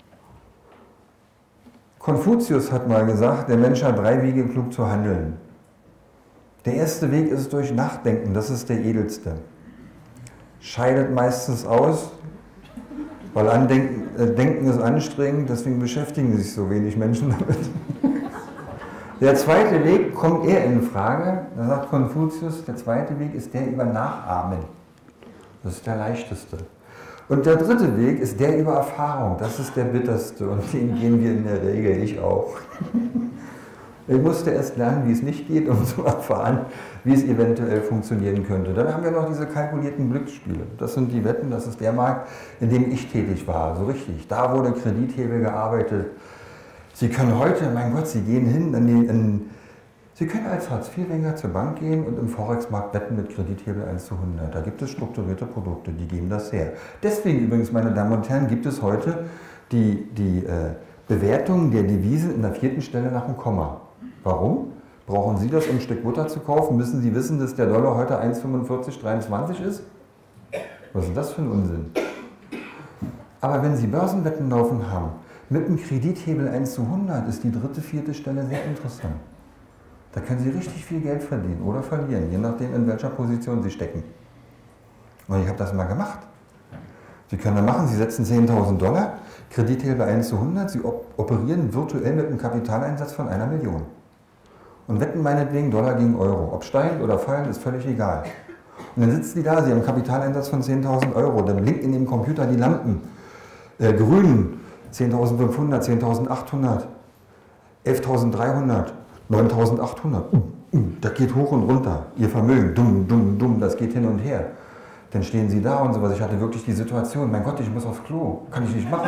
Konfuzius hat mal gesagt, der Mensch hat 3 Wege, klug zu handeln. Der erste Weg ist durch Nachdenken, das ist der edelste. Scheidet meistens aus, weil Denken ist anstrengend, deswegen beschäftigen sich so wenig Menschen damit. Der zweite Weg kommt eher in Frage, da sagt Konfuzius, der zweite Weg ist der über Nachahmen. Das ist der leichteste. Und der dritte Weg ist der über Erfahrung, das ist der bitterste, und den gehen wir in der Regel, ich auch. Ich musste erst lernen, wie es nicht geht, um zu erfahren, wie es eventuell funktionieren könnte. Dann haben wir noch diese kalkulierten Glücksspiele. Das sind die Wetten, das ist der Markt, in dem ich tätig war, so richtig. Da wurde Kredithebel gearbeitet. Sie können heute, mein Gott, Sie gehen hin, Sie können als Hartz-IV-Empfänger zur Bank gehen und im Forex-Markt wetten mit Kredithebel 1:100. Da gibt es strukturierte Produkte, die geben das her. Deswegen übrigens, meine Damen und Herren, gibt es heute die Bewertung der Devisen in der 4. Stelle nach dem Komma. Warum? Brauchen Sie das, um ein Stück Butter zu kaufen? Müssen Sie wissen, dass der Dollar heute 1,4523 ist? Was ist das für ein Unsinn? Aber wenn Sie Börsenwetten laufen haben, mit einem Kredithebel 1:100 ist die 3., 4. Stelle sehr interessant. Da können Sie richtig viel Geld verdienen oder verlieren, je nachdem, in welcher Position Sie stecken. Und ich habe das mal gemacht. Sie können das machen, Sie setzen 10.000 $, Kredithebel 1:100, Sie operieren virtuell mit einem Kapitaleinsatz von 1 Million. Und wetten meinetwegen Dollar gegen Euro. Ob steigend oder fallend, ist völlig egal. Und dann sitzen die da, Sie haben einen Kapitaleinsatz von 10.000 €, dann blinkt in dem Computer die Lampen. Grün 10.500, 10.800, 11.300, 9.800. Das geht hoch und runter. Ihr Vermögen, dumm, das geht hin und her. Dann stehen Sie da und sowas. Ich hatte wirklich die Situation, mein Gott, ich muss aufs Klo. Kann ich nicht machen.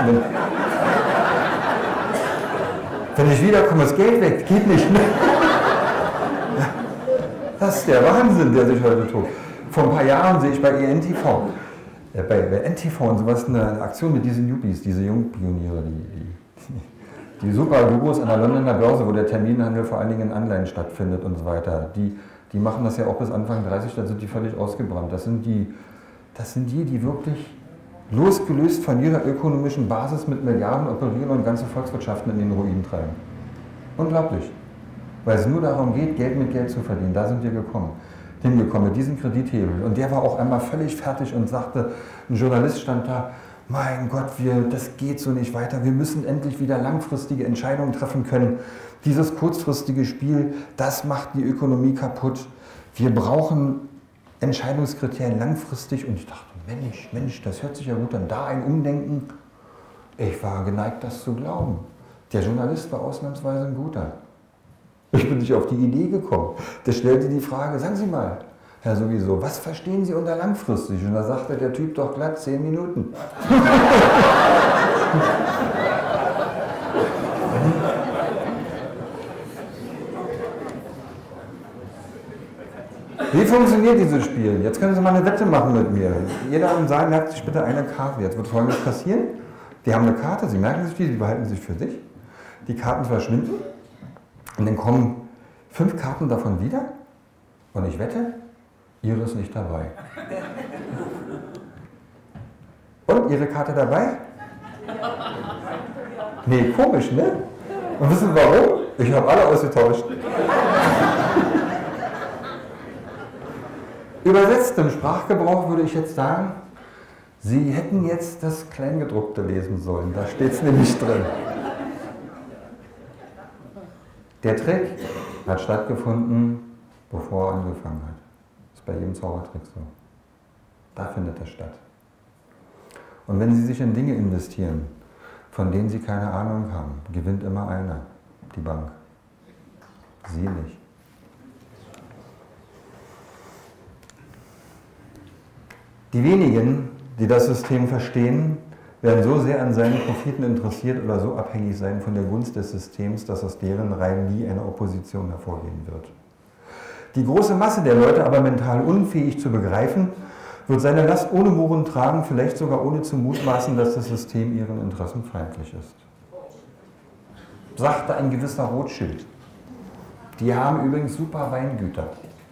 Wenn ich wiederkomme, ist Geld weg. Geht nicht. Das ist der Wahnsinn, der sich heute tut. Vor ein paar Jahren sehe ich bei ENTV, bei NTV und sowas eine Aktion mit diesen Newbies, diese Jungpioniere, die super Gurus an der Londoner Börse, wo der Terminhandel vor allen Dingen in Anleihen stattfindet und so weiter. Die machen das ja auch bis Anfang 30, dann sind die völlig ausgebrannt. Das sind die, die wirklich losgelöst von jeder ökonomischen Basis mit Milliarden operieren und ganze Volkswirtschaften in den Ruin treiben. Unglaublich. Weil es nur darum geht, Geld mit Geld zu verdienen. Da sind wir hingekommen mit diesem Kredithebel. Und der war auch einmal völlig fertig und sagte, ein Journalist stand da, mein Gott, das geht so nicht weiter. Wir müssen endlich wieder langfristige Entscheidungen treffen können. Dieses kurzfristige Spiel, das macht die Ökonomie kaputt. Wir brauchen Entscheidungskriterien langfristig. Und ich dachte, Mensch, das hört sich ja gut an. Da ein Umdenken. Ich war geneigt, das zu glauben. Der Journalist war ausnahmsweise ein guter. Ich bin nicht auf die Idee gekommen. Der stellte die Frage, sagen Sie mal, Herr Sowieso, was verstehen Sie unter langfristig? Und da sagte der Typ doch glatt 10 Minuten. Wie funktioniert dieses Spiel? Jetzt können Sie mal eine Wette machen mit mir. Jeder im Saal merkt sich bitte eine Karte. Jetzt wird Folgendes passieren. Die haben eine Karte, Sie merken sich die, Sie behalten sie für sich. Die Karten verschwinden. Und dann kommen 5 Karten davon wieder und ich wette, Ihre ist nicht dabei. Und Ihre Karte dabei? Nee, komisch, ne? Und wissen Sie warum? Ich habe alle ausgetauscht. Übersetzt im Sprachgebrauch würde ich jetzt sagen, Sie hätten jetzt das Kleingedruckte lesen sollen. Da steht es nämlich drin. Der Trick hat stattgefunden, bevor er angefangen hat. Das ist bei jedem Zaubertrick so. Da findet er statt. Und wenn Sie sich in Dinge investieren, von denen Sie keine Ahnung haben, gewinnt immer einer, die Bank. Sie nicht. Die wenigen, die das System verstehen, werden so sehr an seinen Profiten interessiert oder so abhängig sein von der Gunst des Systems, dass aus deren Reihen nie eine Opposition hervorgehen wird. Die große Masse der Leute, aber mental unfähig zu begreifen, wird seine Last ohne Murren tragen, vielleicht sogar ohne zu mutmaßen, dass das System ihren Interessen feindlich ist. Sagte ein gewisser Rothschild. Die haben übrigens super Weingüter.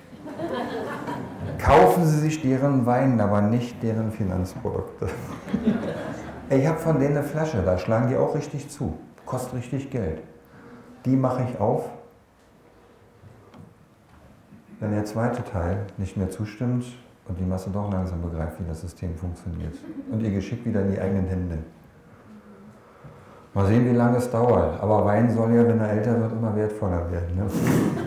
Kaufen Sie sich deren Wein, aber nicht deren Finanzprodukte. Ich habe von denen eine Flasche, da schlagen die auch richtig zu. Kostet richtig Geld. Die mache ich auf, wenn der zweite Teil nicht mehr zustimmt und die Masse doch langsam begreift, wie das System funktioniert. Und ihr Geschick wieder in die eigenen Hände. Mal sehen, wie lange es dauert. Aber Wein soll ja, wenn er älter wird, immer wertvoller werden. Ne?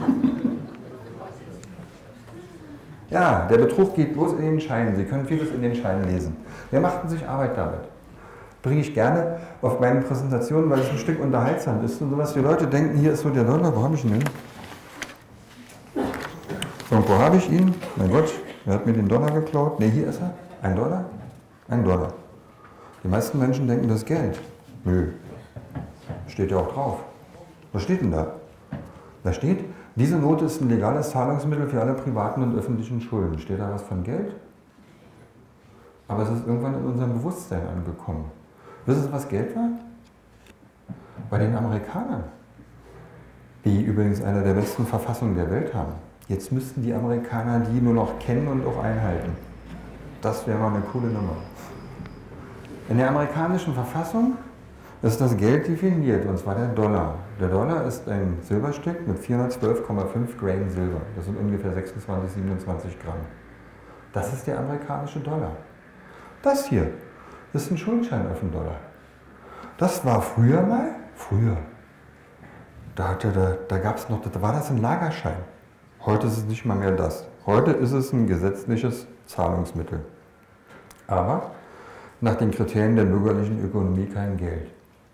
Ja, der Betrug geht bloß in den Scheinen. Sie können vieles in den Scheinen lesen. Wir machten sich Arbeit damit. Bringe ich gerne auf meinen Präsentationen, weil es ein Stück unterhaltsam ist und sowas. Die Leute denken, hier ist so der Dollar, wo habe ich ihn denn? So, wo habe ich ihn? Mein Gott, wer hat mir den Dollar geklaut? Ne, hier ist er. $1? $1. Die meisten Menschen denken, das ist Geld. Nö. Steht ja auch drauf. Was steht denn da? Da steht, diese Note ist ein legales Zahlungsmittel für alle privaten und öffentlichen Schulden. Steht da was von Geld? Aber es ist irgendwann in unserem Bewusstsein angekommen. Wissen Sie, was Geld war? Bei den Amerikanern, die übrigens eine der besten Verfassungen der Welt haben. Jetzt müssten die Amerikaner die nur noch kennen und auch einhalten. Das wäre mal eine coole Nummer. In der amerikanischen Verfassung ist das Geld definiert, und zwar der Dollar. Der Dollar ist ein Silberstück mit 412,5 Grain Silber. Das sind ungefähr 26, 27 Gramm. Das ist der amerikanische Dollar. Das hier ist ein Schuldschein auf den Dollar. Das war früher mal, da gab es noch, da war das ein Lagerschein. Heute ist es nicht mal mehr das. Heute ist es ein gesetzliches Zahlungsmittel. Aber nach den Kriterien der bürgerlichen Ökonomie kein Geld.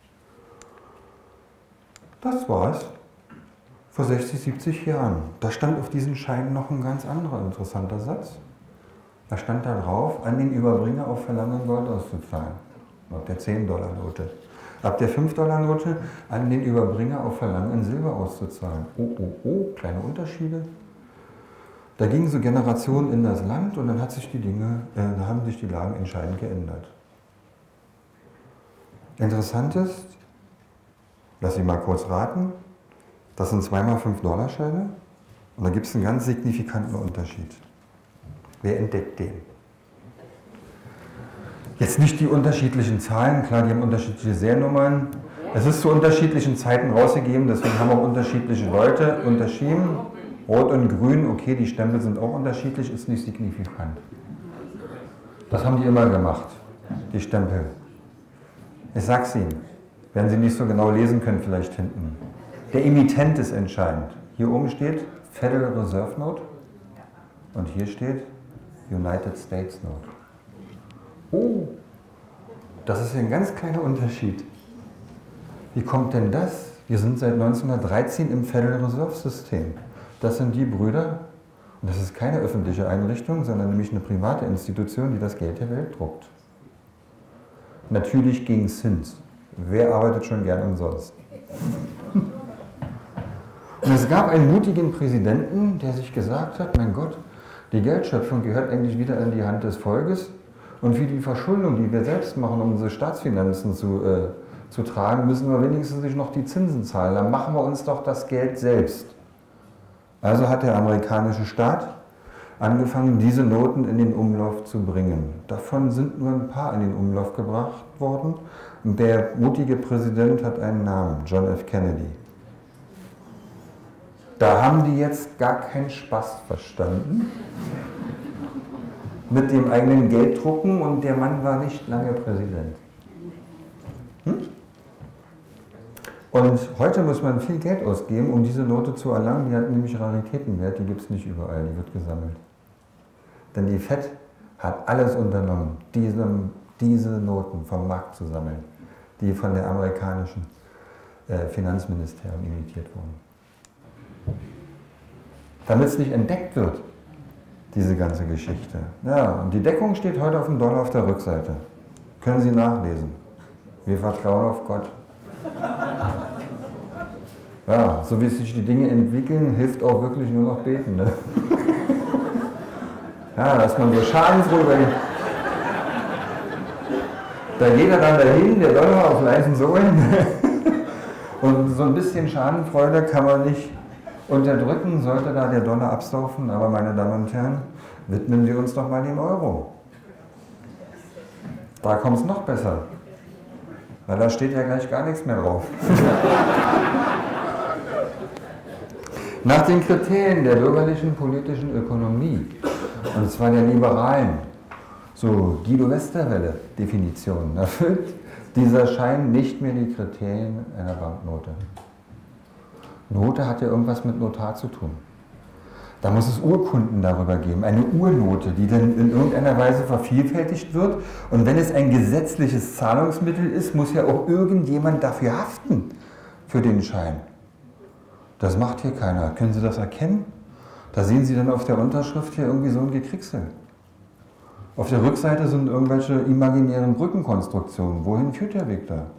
Das war es vor 60, 70 Jahren. Da stand auf diesen Scheinen noch ein ganz anderer interessanter Satz. Da stand da drauf, an den Überbringer auf Verlangen Gold auszuzahlen. Ab der 10-Dollar-Note. Ab der 5-Dollar-Note an den Überbringer auf Verlangen Silber auszuzahlen. Oh, kleine Unterschiede. Da gingen so Generationen in das Land und dann haben sich die Lagen entscheidend geändert. Interessant ist, lass ich mal kurz raten, das sind 2x 5-Dollar-Scheine und da gibt es einen ganz signifikanten Unterschied. Wer entdeckt den? Jetzt nicht die unterschiedlichen Zahlen, klar, die haben unterschiedliche Seriennummern. Es ist zu unterschiedlichen Zeiten rausgegeben, deswegen haben auch unterschiedliche Leute unterschrieben. Rot und Grün, okay, die Stempel sind auch unterschiedlich, ist nicht signifikant. Das haben die immer gemacht, die Stempel. Ich sag's Ihnen, werden Sie nicht so genau lesen können, vielleicht hinten. Der Emittent ist entscheidend. Hier oben steht Federal Reserve Note und hier steht United States Note. Oh, das ist ein ganz kleiner Unterschied. Wie kommt denn das? Wir sind seit 1913 im Federal Reserve System. Das sind die Brüder, und das ist keine öffentliche Einrichtung, sondern nämlich eine private Institution, die das Geld der Welt druckt. Natürlich gegen Zins. Wer arbeitet schon gern umsonst? Und es gab einen mutigen Präsidenten, der sich gesagt hat, mein Gott, die Geldschöpfung gehört eigentlich wieder in die Hand des Volkes und für die Verschuldung, die wir selbst machen, um unsere Staatsfinanzen zu tragen, müssen wir wenigstens nicht noch die Zinsen zahlen. Dann machen wir uns doch das Geld selbst. Also hat der amerikanische Staat angefangen, diese Noten in den Umlauf zu bringen. Davon sind nur ein paar in den Umlauf gebracht worden. Und der mutige Präsident hat einen Namen, John F. Kennedy. Da haben die jetzt gar keinen Spaß verstanden mit dem eigenen Gelddrucken und der Mann war nicht lange Präsident. Und heute muss man viel Geld ausgeben, um diese Note zu erlangen. Die hat nämlich Raritätenwert, die gibt es nicht überall, die wird gesammelt. Denn die FED hat alles unternommen, diese Noten vom Markt zu sammeln, die von der amerikanischen Finanzministerium imitiert wurden. Damit es nicht entdeckt wird, diese ganze Geschichte. Ja, und die Deckung steht heute auf dem Dollar auf der Rückseite. Können Sie nachlesen. Wir vertrauen auf Gott. Ja, so wie sich die Dinge entwickeln, hilft auch wirklich nur noch beten. Ne? Ja, dass man so schadenfroh über die... Da geht er dann dahin, der Dollar auf leisen Sohlen. Und so ein bisschen Schadenfreude kann man nicht unterdrücken, sollte da der Dollar absaufen. Aber meine Damen und Herren, widmen wir uns doch mal dem Euro. Da kommt es noch besser. Weil da steht ja gleich gar nichts mehr drauf. Nach den Kriterien der bürgerlichen politischen Ökonomie, und zwar der liberalen, so Guido Westerwelle Definition, erfüllt dieser Schein nicht mehr die Kriterien einer Banknote. Note hat ja irgendwas mit Notar zu tun. Da muss es Urkunden darüber geben, eine Urnote, die dann in irgendeiner Weise vervielfältigt wird. Und wenn es ein gesetzliches Zahlungsmittel ist, muss ja auch irgendjemand dafür haften, für den Schein. Das macht hier keiner. Können Sie das erkennen? Da sehen Sie dann auf der Unterschrift hier irgendwie so ein Gekricksel. Auf der Rückseite sind irgendwelche imaginären Brückenkonstruktionen. Wohin führt der Weg da?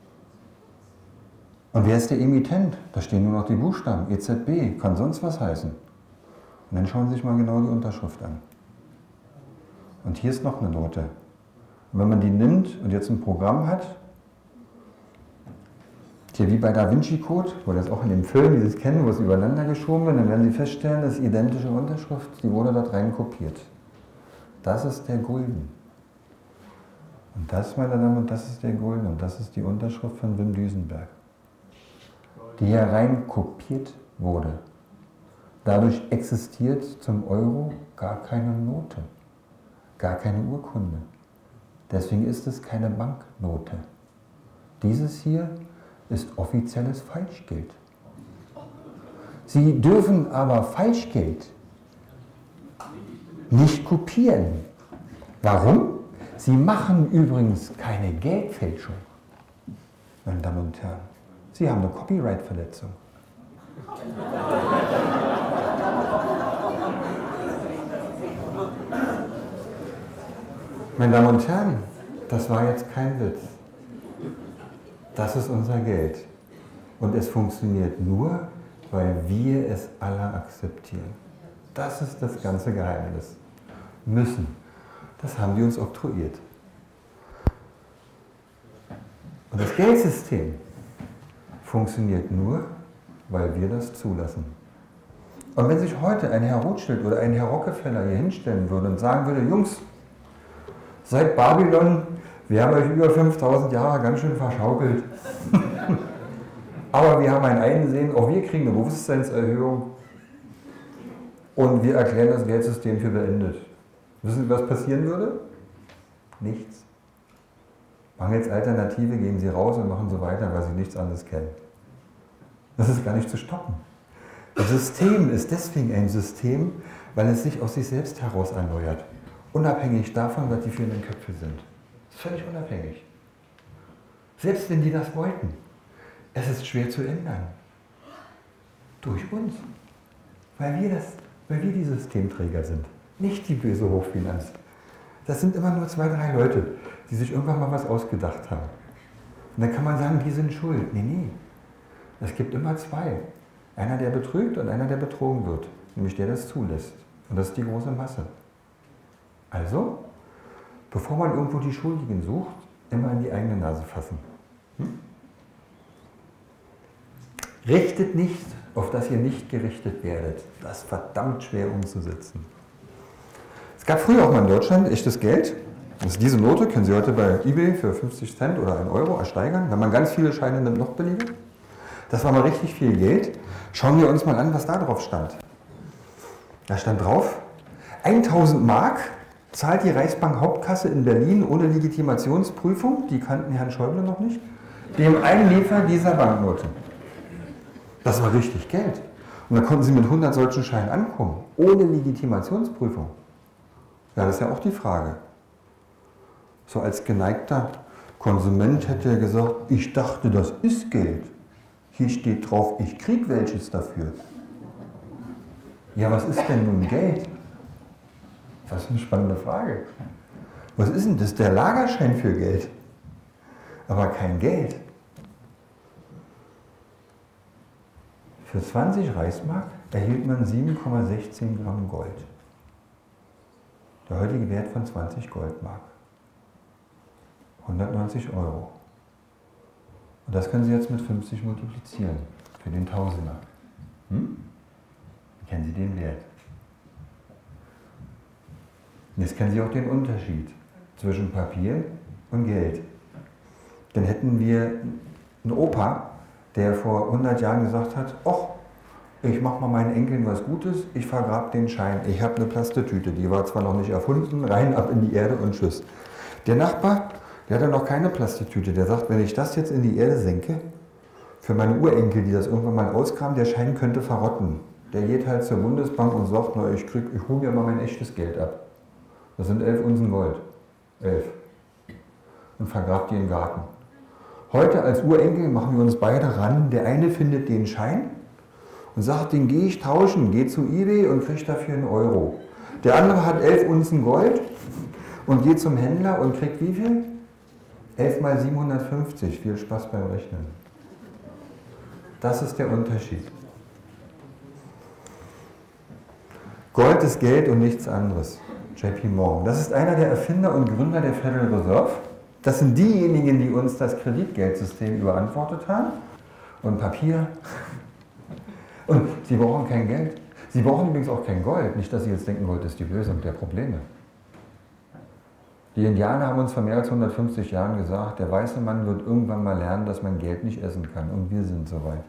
Und wer ist der Emittent? Da stehen nur noch die Buchstaben. EZB, kann sonst was heißen. Und dann schauen Sie sich mal genau die Unterschrift an. Und hier ist noch eine Note. Und wenn man die nimmt und jetzt ein Programm hat, Hier wie bei Da Vinci Code, wo das auch in dem Film, die das kennen, wo es übereinander geschoben wird, dann werden Sie feststellen, das ist identische Unterschrift, die wurde dort rein kopiert. Das ist der Gulden. Und das, meine Damen, und das ist der Gulden und das ist die Unterschrift von Wim Duesenberg, die hier rein kopiert wurde. Dadurch existiert zum Euro gar keine Note, gar keine Urkunde. Deswegen ist es keine Banknote. Dieses hier ist offizielles Falschgeld. Sie dürfen aber Falschgeld nicht kopieren. Warum? Sie machen übrigens keine Geldfälschung. Meine Damen und Herren, Sie haben eine Copyright-Verletzung. Meine Damen und Herren, das war jetzt kein Witz. Das ist unser Geld. Und es funktioniert nur, weil wir es alle akzeptieren. Das ist das ganze Geheimnis. Müssen. Das haben die uns oktroyiert. Und das Geldsystem funktioniert nur, weil wir das zulassen. Und wenn sich heute ein Herr Rothschild oder ein Herr Rockefeller hier hinstellen würde und sagen würde, Jungs, seit Babylon, wir haben euch über 5000 Jahre ganz schön verschaukelt. Aber wir haben ein Einsehen, auch wir kriegen eine Bewusstseinserhöhung und wir erklären das Geldsystem für beendet. Wissen Sie, was passieren würde? Nichts. Mangels Alternative gehen Sie raus und machen so weiter, weil Sie nichts anderes kennen. Das ist gar nicht zu stoppen. Das System ist deswegen ein System, weil es sich aus sich selbst heraus erneuert. Unabhängig davon, was die führenden Köpfe sind. Das ist völlig unabhängig. Selbst wenn die das wollten. Es ist schwer zu ändern. Durch uns. Weil wir die Systemträger sind. Nicht die böse Hochfinanz. Das sind immer nur 2, 3 Leute, die sich irgendwann mal was ausgedacht haben. Und dann kann man sagen, die sind schuld. Nee, nee. Es gibt immer 2. Einer, der betrügt und einer, der betrogen wird. Nämlich der, der das zulässt. Und das ist die große Masse. Also, bevor man irgendwo die Schuldigen sucht, immer in die eigene Nase fassen. Richtet nicht, auf das ihr nicht gerichtet werdet. Das ist verdammt schwer umzusetzen. Es gab früher auch mal in Deutschland echtes Geld. Das ist diese Note, können Sie heute bei eBay für 50 Cent oder 1 Euro ersteigern, wenn man ganz viele Scheine nimmt, noch beliebig. Das war mal richtig viel Geld. Schauen wir uns mal an, was da drauf stand. Da stand drauf, 1000 Mark zahlt die Reichsbank Hauptkasse in Berlin ohne Legitimationsprüfung, die kannten Herrn Schäuble noch nicht, dem Einliefer dieser Banknote. Das war richtig Geld. Und da konnten Sie mit 100 solchen Scheinen ankommen, ohne Legitimationsprüfung. Ja, das ist ja auch die Frage. So als geneigter Konsument hätte er gesagt, ich dachte, das ist Geld. Hier steht drauf, ich krieg welches dafür. Ja, was ist denn nun Geld? Das ist eine spannende Frage. Was ist denn das? Der Lagerschein für Geld. Aber kein Geld. Für 20 Reichsmark erhielt man 7,16 Gramm Gold. Der heutige Wert von 20 Goldmark. 190 Euro. Und das können Sie jetzt mit 50 multiplizieren. Für den Tausender. Dann kennen Sie den Wert. Und jetzt kennen Sie auch den Unterschied zwischen Papier und Geld. Dann hätten wir einen Opa, der vor 100 Jahren gesagt hat, ach, ich mache mal meinen Enkeln was Gutes, ich vergrab den Schein. Ich habe eine Plastetüte, die war zwar noch nicht erfunden, rein ab in die Erde und tschüss. Der Nachbar, der hat ja noch keine Plastetüte, der sagt, wenn ich das jetzt in die Erde senke, für meine Urenkel, die das irgendwann mal auskramen, der Schein könnte verrotten. Der geht halt zur Bundesbank und sagt, na, ich hole mir mal mein echtes Geld ab. Das sind 11 Unzen Gold. 11. Und vergrabt die im Garten. Heute als Urenkel machen wir uns beide ran. Der eine findet den Schein und sagt, den gehe ich tauschen, geht zu eBay und kriegt dafür 1 Euro. Der andere hat 11 Unzen Gold und geht zum Händler und kriegt wie viel? 11 mal 750. Viel Spaß beim Rechnen. Das ist der Unterschied. Gold ist Geld und nichts anderes. JP Morgan. Das ist einer der Erfinder und Gründer der Federal Reserve. Das sind diejenigen, die uns das Kreditgeldsystem überantwortet haben. und Papier. Und Sie brauchen kein Geld. Sie brauchen übrigens auch kein Gold. Nicht, dass Sie jetzt denken, Gold ist die Lösung der Probleme. Die Indianer haben uns vor mehr als 150 Jahren gesagt, der weiße Mann wird irgendwann mal lernen, dass man Geld nicht essen kann. Und wir sind soweit.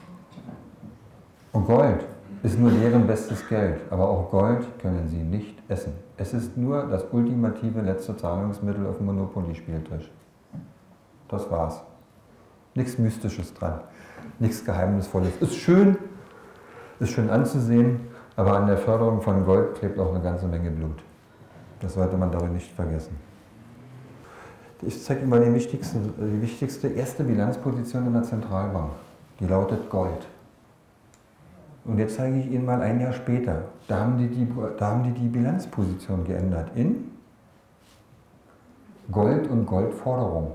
Und Gold ist nur deren bestes Geld. Aber auch Gold können Sie nicht essen. Es ist nur das ultimative letzte Zahlungsmittel auf dem Monopoly-Spieltisch. Das war's. Nichts Mystisches dran. Nichts Geheimnisvolles. Ist schön anzusehen, aber an der Förderung von Gold klebt auch eine ganze Menge Blut. Das sollte man dabei nicht vergessen. Ich zeige Ihnen mal die wichtigste erste Bilanzposition in der Zentralbank. Die lautet Gold. Und jetzt zeige ich Ihnen mal ein Jahr später. Da haben die Bilanzposition geändert in Gold und Goldforderung.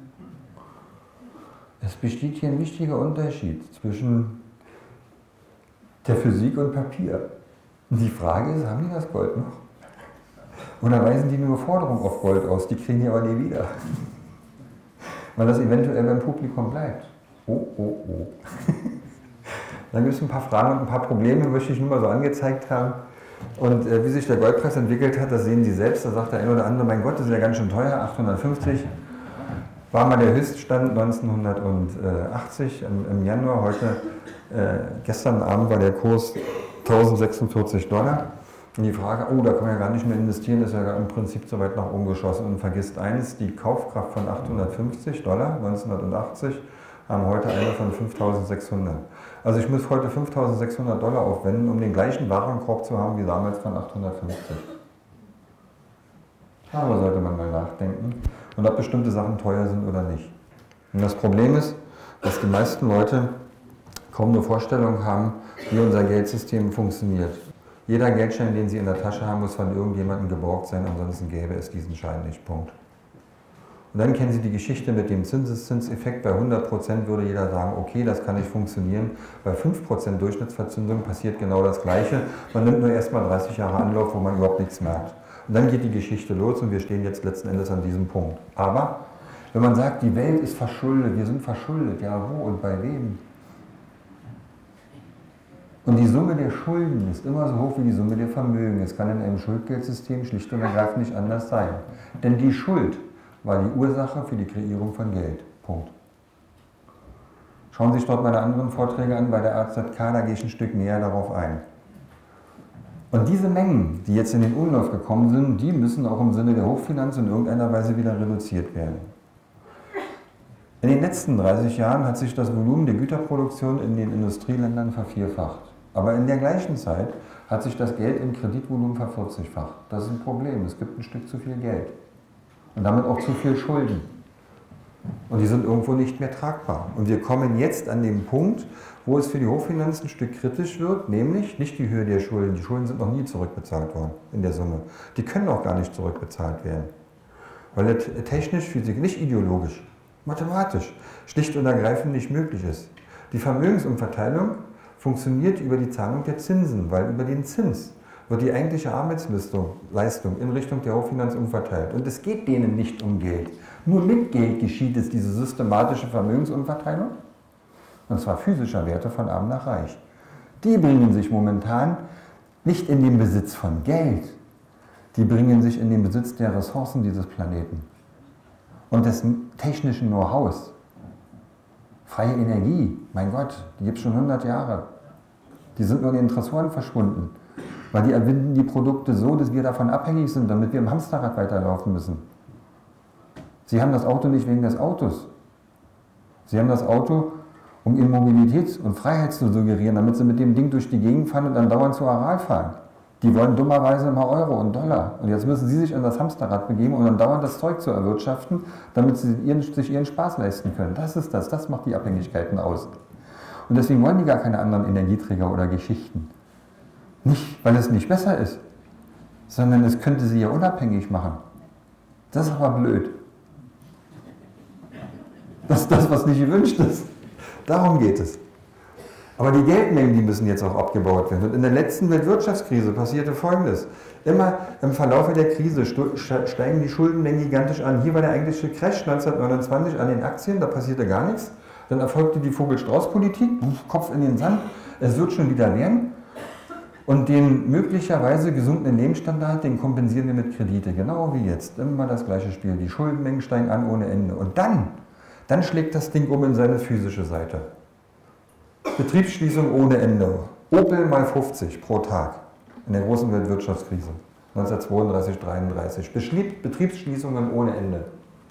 Es besteht hier ein wichtiger Unterschied zwischen der Physik und Papier. Und die Frage ist, haben die das Gold noch? Oder weisen die nur Forderungen auf Gold aus? Die kriegen die aber nie wieder. Weil das eventuell beim Publikum bleibt. Oh, oh, oh. Dann gibt es ein paar Fragen und ein paar Probleme, möchte ich nur mal so angezeigt haben. Und wie sich der Goldpreis entwickelt hat, das sehen Sie selbst. Da sagt der ein oder andere, mein Gott, das ist ja ganz schön teuer, 850. War mal der Höchststand 1980 im Januar. Heute, gestern Abend war der Kurs $1046. Und die Frage, oh, da kann man ja gar nicht mehr investieren, ist ja im Prinzip so weit nach oben geschossen. Und vergisst eines, die Kaufkraft von $850 1980 haben heute eine von 5.600. Also ich muss heute 5.600 $ aufwenden, um den gleichen Warenkorb zu haben wie damals von 850. Darüber sollte man mal nachdenken und ob bestimmte Sachen teuer sind oder nicht. Und das Problem ist, dass die meisten Leute kaum eine Vorstellung haben, wie unser Geldsystem funktioniert. Jeder Geldschein, den Sie in der Tasche haben, muss von irgendjemandem geborgt sein, ansonsten gäbe es diesen Schein nicht. Punkt. Und dann kennen Sie die Geschichte mit dem Zinseszinseffekt. Bei 100% würde jeder sagen, okay, das kann nicht funktionieren. Bei 5% Durchschnittsverzinsung passiert genau das Gleiche. Man nimmt nur erstmal 30 Jahre Anlauf, wo man überhaupt nichts merkt. Und dann geht die Geschichte los und wir stehen jetzt letzten Endes an diesem Punkt. Aber wenn man sagt, die Welt ist verschuldet, wir sind verschuldet, ja wo und bei wem? Und die Summe der Schulden ist immer so hoch wie die Summe der Vermögen. Es kann in einem Schuldgeldsystem schlicht und ergreifend nicht anders sein. Denn die Schuld war die Ursache für die Kreierung von Geld. Punkt. Schauen Sie sich dort meine anderen Vorträge an bei der AZK, da gehe ich ein Stück näher darauf ein. Und diese Mengen, die jetzt in den Umlauf gekommen sind, die müssen auch im Sinne der Hochfinanz in irgendeiner Weise wieder reduziert werden. In den letzten 30 Jahren hat sich das Volumen der Güterproduktion in den Industrieländern vervierfacht. Aber in der gleichen Zeit hat sich das Geld im Kreditvolumen vervierzigfacht. Das ist ein Problem. Es gibt ein Stück zu viel Geld. Und damit auch zu viel Schulden. Und die sind irgendwo nicht mehr tragbar. Und wir kommen jetzt an den Punkt, wo es für die Hochfinanz ein Stück kritisch wird, nämlich nicht die Höhe der Schulden. Die Schulden sind noch nie zurückbezahlt worden in der Summe. Die können auch gar nicht zurückbezahlt werden. Weil das technisch, physisch, nicht ideologisch, mathematisch, schlicht und ergreifend nicht möglich ist. Die Vermögensumverteilung funktioniert über die Zahlung der Zinsen, weil über den Zins wird die eigentliche Arbeitsleistung in Richtung der Hochfinanz umverteilt. Und es geht denen nicht um Geld. Nur mit Geld geschieht es, diese systematische Vermögensumverteilung, und zwar physischer Werte von arm nach reich. Die bringen sich momentan nicht in den Besitz von Geld, die bringen sich in den Besitz der Ressourcen dieses Planeten und des technischen Know-hows. Freie Energie, mein Gott, die gibt es schon 100 Jahre. Die sind nur in den Tresoren verschwunden. Weil die erfinden die Produkte so, dass wir davon abhängig sind, damit wir im Hamsterrad weiterlaufen müssen. Sie haben das Auto nicht wegen des Autos. Sie haben das Auto, um ihnen Mobilität und Freiheit zu suggerieren, damit sie mit dem Ding durch die Gegend fahren und dann dauernd zu Aral fahren. Die wollen dummerweise immer Euro und Dollar. Und jetzt müssen sie sich an das Hamsterrad begeben, um dann dauernd das Zeug zu erwirtschaften, damit sie sich ihren Spaß leisten können. Das macht die Abhängigkeiten aus. Und deswegen wollen die gar keine anderen Energieträger oder Geschichten. Nicht, weil es nicht besser ist, sondern es könnte sie ja unabhängig machen. Das ist aber blöd. Das ist das, was nicht gewünscht ist. Darum geht es. Aber die Geldmengen, die müssen jetzt auch abgebaut werden. Und in der letzten Weltwirtschaftskrise passierte Folgendes. Immer im Verlauf der Krise steigen die Schuldenmengen gigantisch an. Hier war der eigentliche Crash 1929 an den Aktien, da passierte gar nichts. Dann erfolgte die Vogel-Strauß-Politik, Kopf in den Sand, es wird schon wieder werden. Und den möglicherweise gesunkenen Lebensstandard, den kompensieren wir mit Kredite, genau wie jetzt. Immer das gleiche Spiel, die Schuldenmengen steigen an ohne Ende. Und dann schlägt das Ding um in seine physische Seite. Betriebsschließung ohne Ende. Opel mal 50 pro Tag in der großen Weltwirtschaftskrise 1932, 1933. Betriebsschließungen ohne Ende.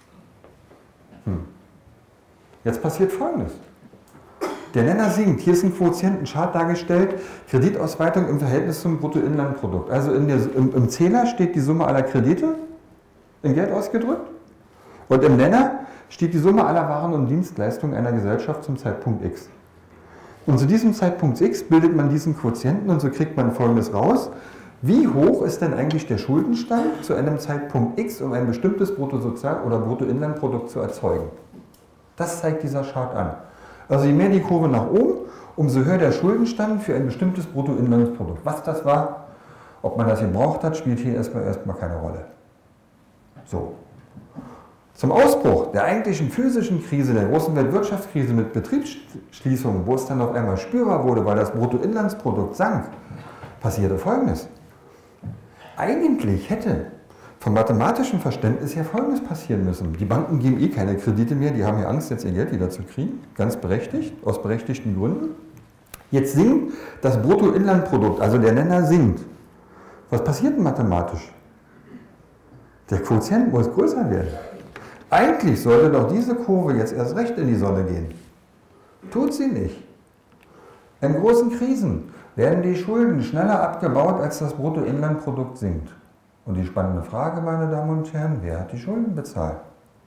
Jetzt passiert Folgendes. Der Nenner sinkt. Hier ist ein Quotientenchart dargestellt. Kreditausweitung im Verhältnis zum Bruttoinlandprodukt. Also im Zähler steht die Summe aller Kredite in Geld ausgedrückt. Und im Nenner steht die Summe aller Waren und Dienstleistungen einer Gesellschaft zum Zeitpunkt X. Und zu diesem Zeitpunkt X bildet man diesen Quotienten und so kriegt man Folgendes raus. Wie hoch ist denn eigentlich der Schuldenstand zu einem Zeitpunkt X, um ein bestimmtes Bruttosozial- oder Bruttoinlandprodukt zu erzeugen? Das zeigt dieser Chart an. Also je mehr die Kurve nach oben, umso höher der Schuldenstand für ein bestimmtes Bruttoinlandsprodukt. Was das war, ob man das gebraucht hat, spielt hier erstmal keine Rolle. So. Zum Ausbruch der eigentlichen physischen Krise, der großen Weltwirtschaftskrise mit Betriebsschließungen, wo es dann auf einmal spürbar wurde, weil das Bruttoinlandsprodukt sank, passierte Folgendes. Eigentlich hätte vom mathematischen Verständnis her Folgendes passieren müssen. Die Banken geben eh keine Kredite mehr, die haben ja Angst, jetzt ihr Geld wieder zu kriegen, ganz berechtigt, aus berechtigten Gründen. Jetzt sinkt das Bruttoinlandprodukt, also der Nenner sinkt. Was passiert denn mathematisch? Der Quotient muss größer werden. Eigentlich sollte doch diese Kurve jetzt erst recht in die Sonne gehen. Tut sie nicht. In großen Krisen werden die Schulden schneller abgebaut, als das Bruttoinlandprodukt sinkt. Und die spannende Frage, meine Damen und Herren, wer hat die Schulden bezahlt?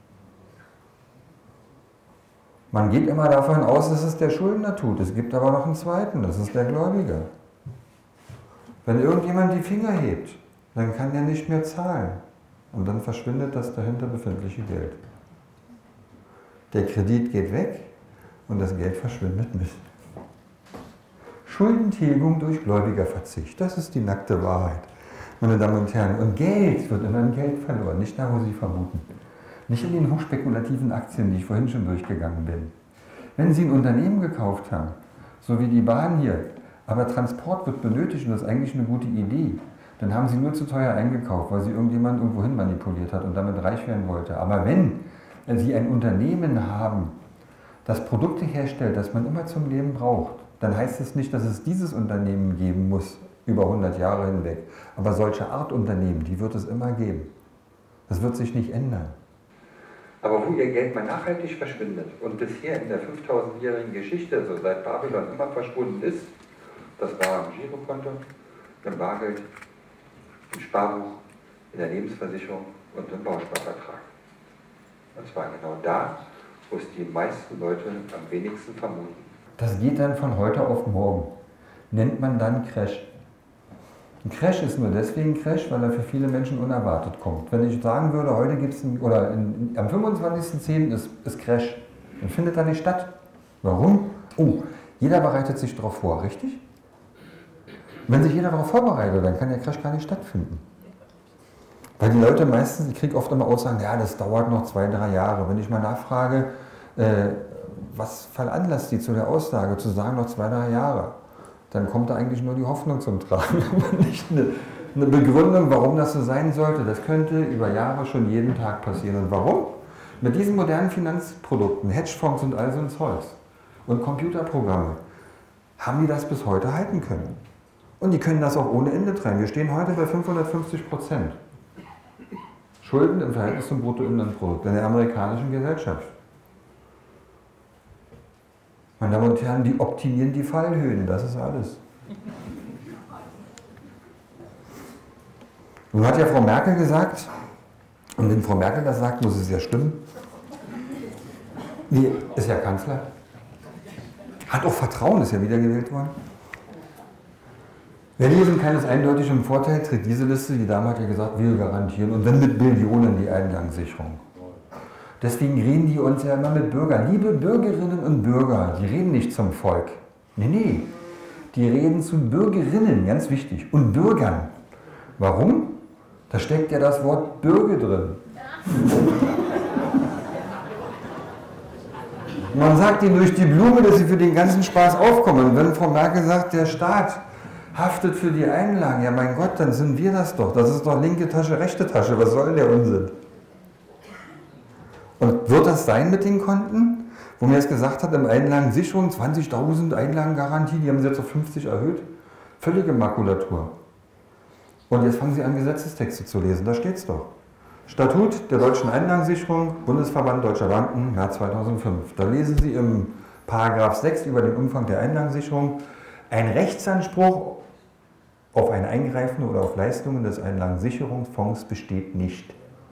Man geht immer davon aus, dass es der Schuldner tut. Es gibt aber noch einen zweiten, das ist der Gläubiger. Wenn irgendjemand die Finger hebt, dann kann er nicht mehr zahlen. Und dann verschwindet das dahinter befindliche Geld. Der Kredit geht weg und das Geld verschwindet mit. Schuldentilgung durch Gläubigerverzicht, das ist die nackte Wahrheit. Meine Damen und Herren, und Geld wird immer in Geld verloren, nicht da, wo Sie vermuten. Nicht in den hochspekulativen Aktien, die ich vorhin schon durchgegangen bin. Wenn Sie ein Unternehmen gekauft haben, so wie die Bahn hier, aber Transport wird benötigt und das ist eigentlich eine gute Idee, dann haben Sie nur zu teuer eingekauft, weil Sie irgendjemand irgendwohin manipuliert hat und damit reich werden wollte. Aber wenn Sie ein Unternehmen haben, das Produkte herstellt, das man immer zum Leben braucht, dann heißt es nicht, dass es dieses Unternehmen geben muss, über 100 Jahre hinweg. Aber solche Art Unternehmen, die wird es immer geben. Das wird sich nicht ändern. Aber wo ihr Geld mal nachhaltig verschwindet und bisher in der 5000-jährigen Geschichte, so seit Babylon, immer verschwunden ist, das war im Girokonto, im Bargeld, im Sparbuch, in der Lebensversicherung und im Bausparvertrag. Und zwar genau da, wo es die meisten Leute am wenigsten vermuten. Das geht dann von heute auf morgen. Nennt man dann Crash. Ein Crash ist nur deswegen Crash, weil er für viele Menschen unerwartet kommt. Wenn ich sagen würde, heute gibt es, am 25.10. ist Crash, dann findet er nicht statt. Warum? Oh, jeder bereitet sich darauf vor, richtig? Wenn sich jeder darauf vorbereitet, dann kann der Crash gar nicht stattfinden. Weil die Leute meistens, ich kriege oft immer Aussagen, ja, das dauert noch 2, 3 Jahre. Wenn ich mal nachfrage, was veranlasst die zu der Aussage, zu sagen noch 2, 3 Jahre? Dann kommt da eigentlich nur die Hoffnung zum Tragen, aber nicht eine Begründung, warum das so sein sollte. Das könnte über Jahre schon jeden Tag passieren. Und warum? Mit diesen modernen Finanzprodukten, Hedgefonds und all so ein Zeugs und Computerprogramme, haben die das bis heute halten können. Und die können das auch ohne Ende treiben. Wir stehen heute bei 550%. Schulden im Verhältnis zum Bruttoinlandprodukt in der amerikanischen Gesellschaft. Meine Damen und Herren, die optimieren die Fallhöhen, das ist alles. Nun hat ja Frau Merkel gesagt, und wenn Frau Merkel das sagt, muss es ja stimmen. Die ist ja Kanzler. Hat auch Vertrauen, ist ja wiedergewählt worden. Wer diesen keines eindeutig im Vorteil, trägt diese Liste, die Dame hat ja gesagt, wir garantieren, und wenn mit Billionen die Eingangssicherung. Deswegen reden die uns ja immer mit Bürgern. Liebe Bürgerinnen und Bürger, die reden nicht zum Volk. Nee, die reden zu Bürgerinnen, ganz wichtig, und Bürgern. Warum? Da steckt ja das Wort Bürger drin. Man sagt ihnen durch die Blume, dass sie für den ganzen Spaß aufkommen. Und wenn Frau Merkel sagt, der Staat haftet für die Einlagen, ja mein Gott, dann sind wir das doch. Das ist doch linke Tasche, rechte Tasche. Was soll der Unsinn? Und wird das sein mit den Konten? Wo mir jetzt gesagt hat, im Einlagensicherung 20.000 Einlagengarantie, die haben sie jetzt auf 50 erhöht. Völlige Makulatur. Und jetzt fangen Sie an, Gesetzestexte zu lesen. Da steht es doch. Statut der Deutschen Einlagensicherung, Bundesverband Deutscher Banken, Jahr 2005. Da lesen Sie im Paragraph 6 über den Umfang der Einlagensicherung: Ein Rechtsanspruch auf ein Eingreifen oder auf Leistungen des Einlagensicherungsfonds besteht nicht.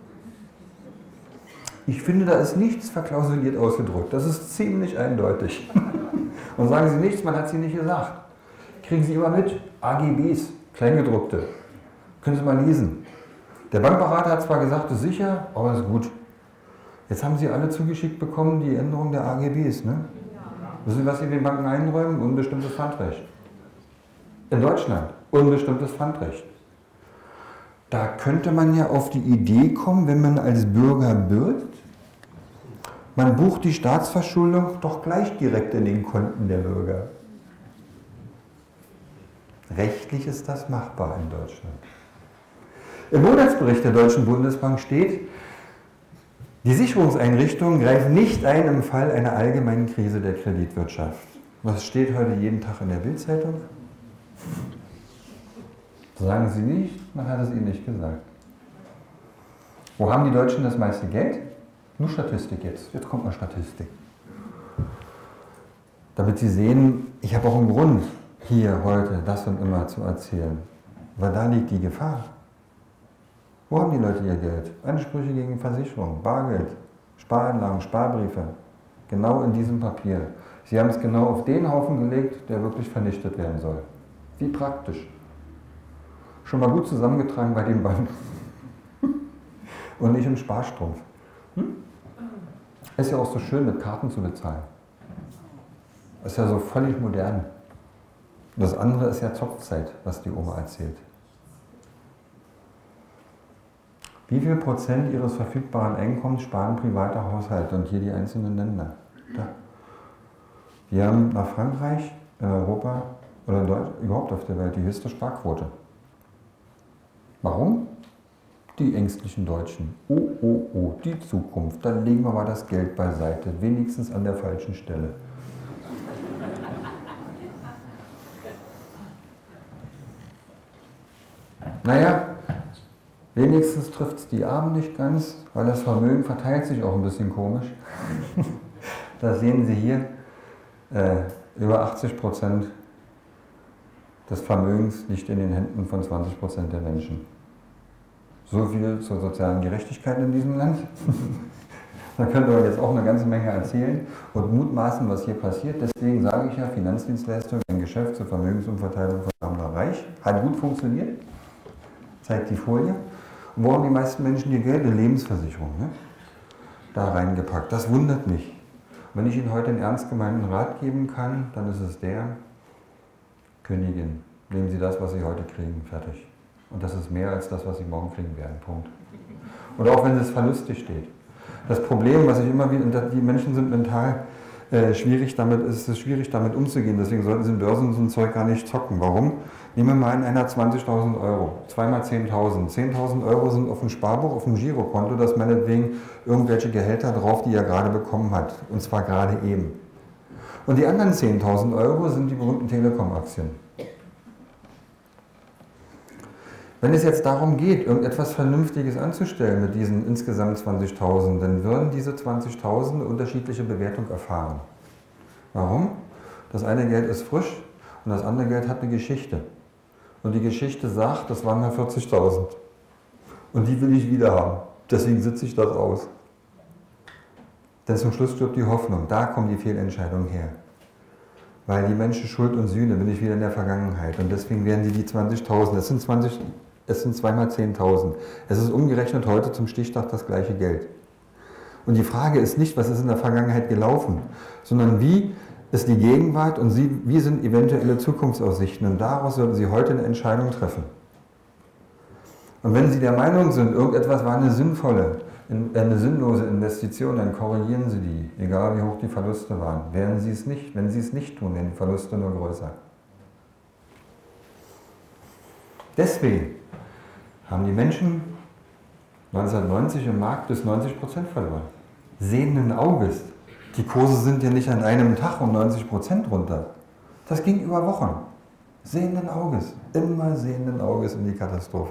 Ich finde, da ist nichts verklausuliert ausgedrückt. Das ist ziemlich eindeutig. Und sagen Sie nichts, man hat Sie nicht gesagt. Kriegen Sie immer mit. AGBs, Kleingedruckte. Können Sie mal lesen. Der Bankberater hat zwar gesagt, das ist sicher, aber ist gut. Jetzt haben Sie alle zugeschickt bekommen, die Änderung der AGBs. Ne? Wissen Sie, was Sie den Banken einräumen? Unbestimmtes Pfandrecht. In Deutschland. Unbestimmtes Pfandrecht. Da könnte man ja auf die Idee kommen, wenn man als Bürger bürgt, man bucht die Staatsverschuldung doch gleich direkt in den Konten der Bürger. Rechtlich ist das machbar in Deutschland. Im Monatsbericht der Deutschen Bundesbank steht, die Sicherungseinrichtungen greifen nicht ein im Fall einer allgemeinen Krise der Kreditwirtschaft. Was steht heute jeden Tag in der Bild-Zeitung? Sagen Sie nicht, man hat es Ihnen nicht gesagt. Wo haben die Deutschen das meiste Geld? Nur Statistik jetzt. Jetzt kommt mal Statistik. Damit Sie sehen, ich habe auch einen Grund, hier heute das und immer zu erzählen. Weil da liegt die Gefahr. Wo haben die Leute ihr Geld? Ansprüche gegen Versicherung, Bargeld, Sparanlagen, Sparbriefe. Genau in diesem Papier. Sie haben es genau auf den Haufen gelegt, der wirklich vernichtet werden soll. Wie praktisch. Schon mal gut zusammengetragen bei den Banken. Und nicht im Sparstrumpf. Ist ja auch so schön, mit Karten zu bezahlen. Ist ja so völlig modern. Das andere ist ja Zopfzeit, was die Oma erzählt. Wie viel Prozent Ihres verfügbaren Einkommens sparen private Haushalte und hier die einzelnen Länder? Da. Wir haben nach Frankreich, in Europa oder in Deutschland, überhaupt auf der Welt die höchste Sparquote. Warum? Die ängstlichen Deutschen. Oh, oh, oh, die Zukunft. Dann legen wir mal das Geld beiseite. Wenigstens an der falschen Stelle. Naja, wenigstens trifft es die Armen nicht ganz, weil das Vermögen verteilt sich auch ein bisschen komisch. Da sehen Sie hier, über 80% des Vermögens liegt in den Händen von 20% der Menschen. So viel zur sozialen Gerechtigkeit in diesem Land. Da könnte man jetzt auch eine ganze Menge erzählen und mutmaßen, was hier passiert. Deswegen sage ich ja, Finanzdienstleistung, ein Geschäft zur Vermögensumverteilung von Arm nach Reich, hat gut funktioniert. Zeigt die Folie. Und wo haben die meisten Menschen ihr Geld? In Lebensversicherung, ne? Da reingepackt. Das wundert mich. Wenn ich Ihnen heute einen ernst gemeinten Rat geben kann, dann ist es der: Königin, nehmen Sie das, was Sie heute kriegen, fertig. Und das ist mehr als das, was Sie morgen kriegen werden. Punkt. Und auch wenn es verlustig steht. Das Problem, was ich immer wieder, die Menschen sind mental schwierig damit, ist es schwierig damit umzugehen. Deswegen sollten Sie in Börsen so ein Zeug gar nicht zocken. Warum? Nehmen wir mal an, einer 20.000 Euro, 2 mal 10.000. 10.000 Euro sind auf dem Sparbuch, auf dem Girokonto, das meinetwegen irgendwelche Gehälter drauf, die er gerade bekommen hat. Und zwar gerade eben. Und die anderen 10.000 Euro sind die berühmten Telekom-Aktien. Wenn es jetzt darum geht, irgendetwas Vernünftiges anzustellen mit diesen insgesamt 20.000, dann würden diese 20.000 eine unterschiedliche Bewertung erfahren. Warum? Das eine Geld ist frisch und das andere Geld hat eine Geschichte. Und die Geschichte sagt, das waren mal 40.000. Und die will ich wieder haben. Deswegen sitze ich das aus. Denn zum Schluss stirbt die Hoffnung. Da kommen die Fehlentscheidungen her. Weil die Menschen Schuld und Sühne, bin ich wieder in der Vergangenheit. Und deswegen werden die 20.000, es sind 2 mal 10.000. Es ist umgerechnet heute zum Stichtag das gleiche Geld. Und die Frage ist nicht, was ist in der Vergangenheit gelaufen, sondern wie ist die Gegenwart und wie sind eventuelle Zukunftsaussichten. Und daraus sollten Sie heute eine Entscheidung treffen. Und wenn Sie der Meinung sind, irgendetwas war eine sinnvolle eine sinnlose Investition, dann korrigieren Sie die, egal wie hoch die Verluste waren. Werden Sie es nicht, wenn Sie es nicht tun, werden die Verluste nur größer. Deswegen haben die Menschen 1990 im Markt bis 90% verloren. Sehenden Auges. Die Kurse sind ja nicht an einem Tag um 90% runter. Das ging über Wochen. Sehenden Auges. Immer sehenden Auges in die Katastrophe.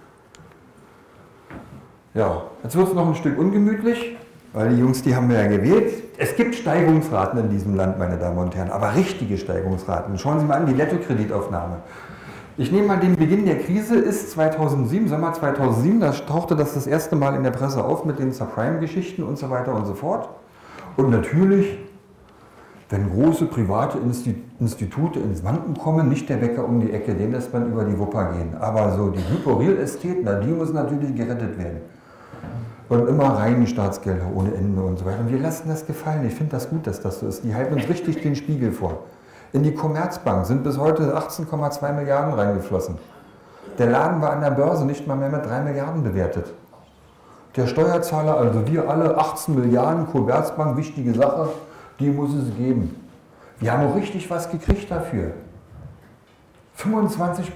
Ja, jetzt wird es noch ein Stück ungemütlich, weil die Jungs, die haben wir ja gewählt. Es gibt Steigungsraten in diesem Land, meine Damen und Herren, aber richtige Steigungsraten. Schauen Sie mal an die Nettokreditaufnahme. Ich nehme mal den Beginn der Krise, ist 2007, Sommer 2007, da tauchte das erste Mal in der Presse auf mit den Subprime-Geschichten und so weiter und so fort. Und natürlich, wenn große private Institute ins Wanken kommen, nicht der Bäcker um die Ecke, den lässt man über die Wupper gehen. Aber so die Hypo-Real-Estate, na, die muss natürlich gerettet werden. Und immer rein Staatsgelder ohne Ende und so weiter. Und wir lassen das gefallen. Ich finde das gut, dass das so ist. Die halten uns richtig den Spiegel vor. In die Commerzbank sind bis heute 18,2 Milliarden reingeflossen. Der Laden war an der Börse nicht mal mehr mit 3 Milliarden bewertet. Der Steuerzahler, also wir alle, 18 Milliarden, Commerzbank, wichtige Sache, die muss es geben. Wir haben auch richtig was gekriegt dafür. 25%.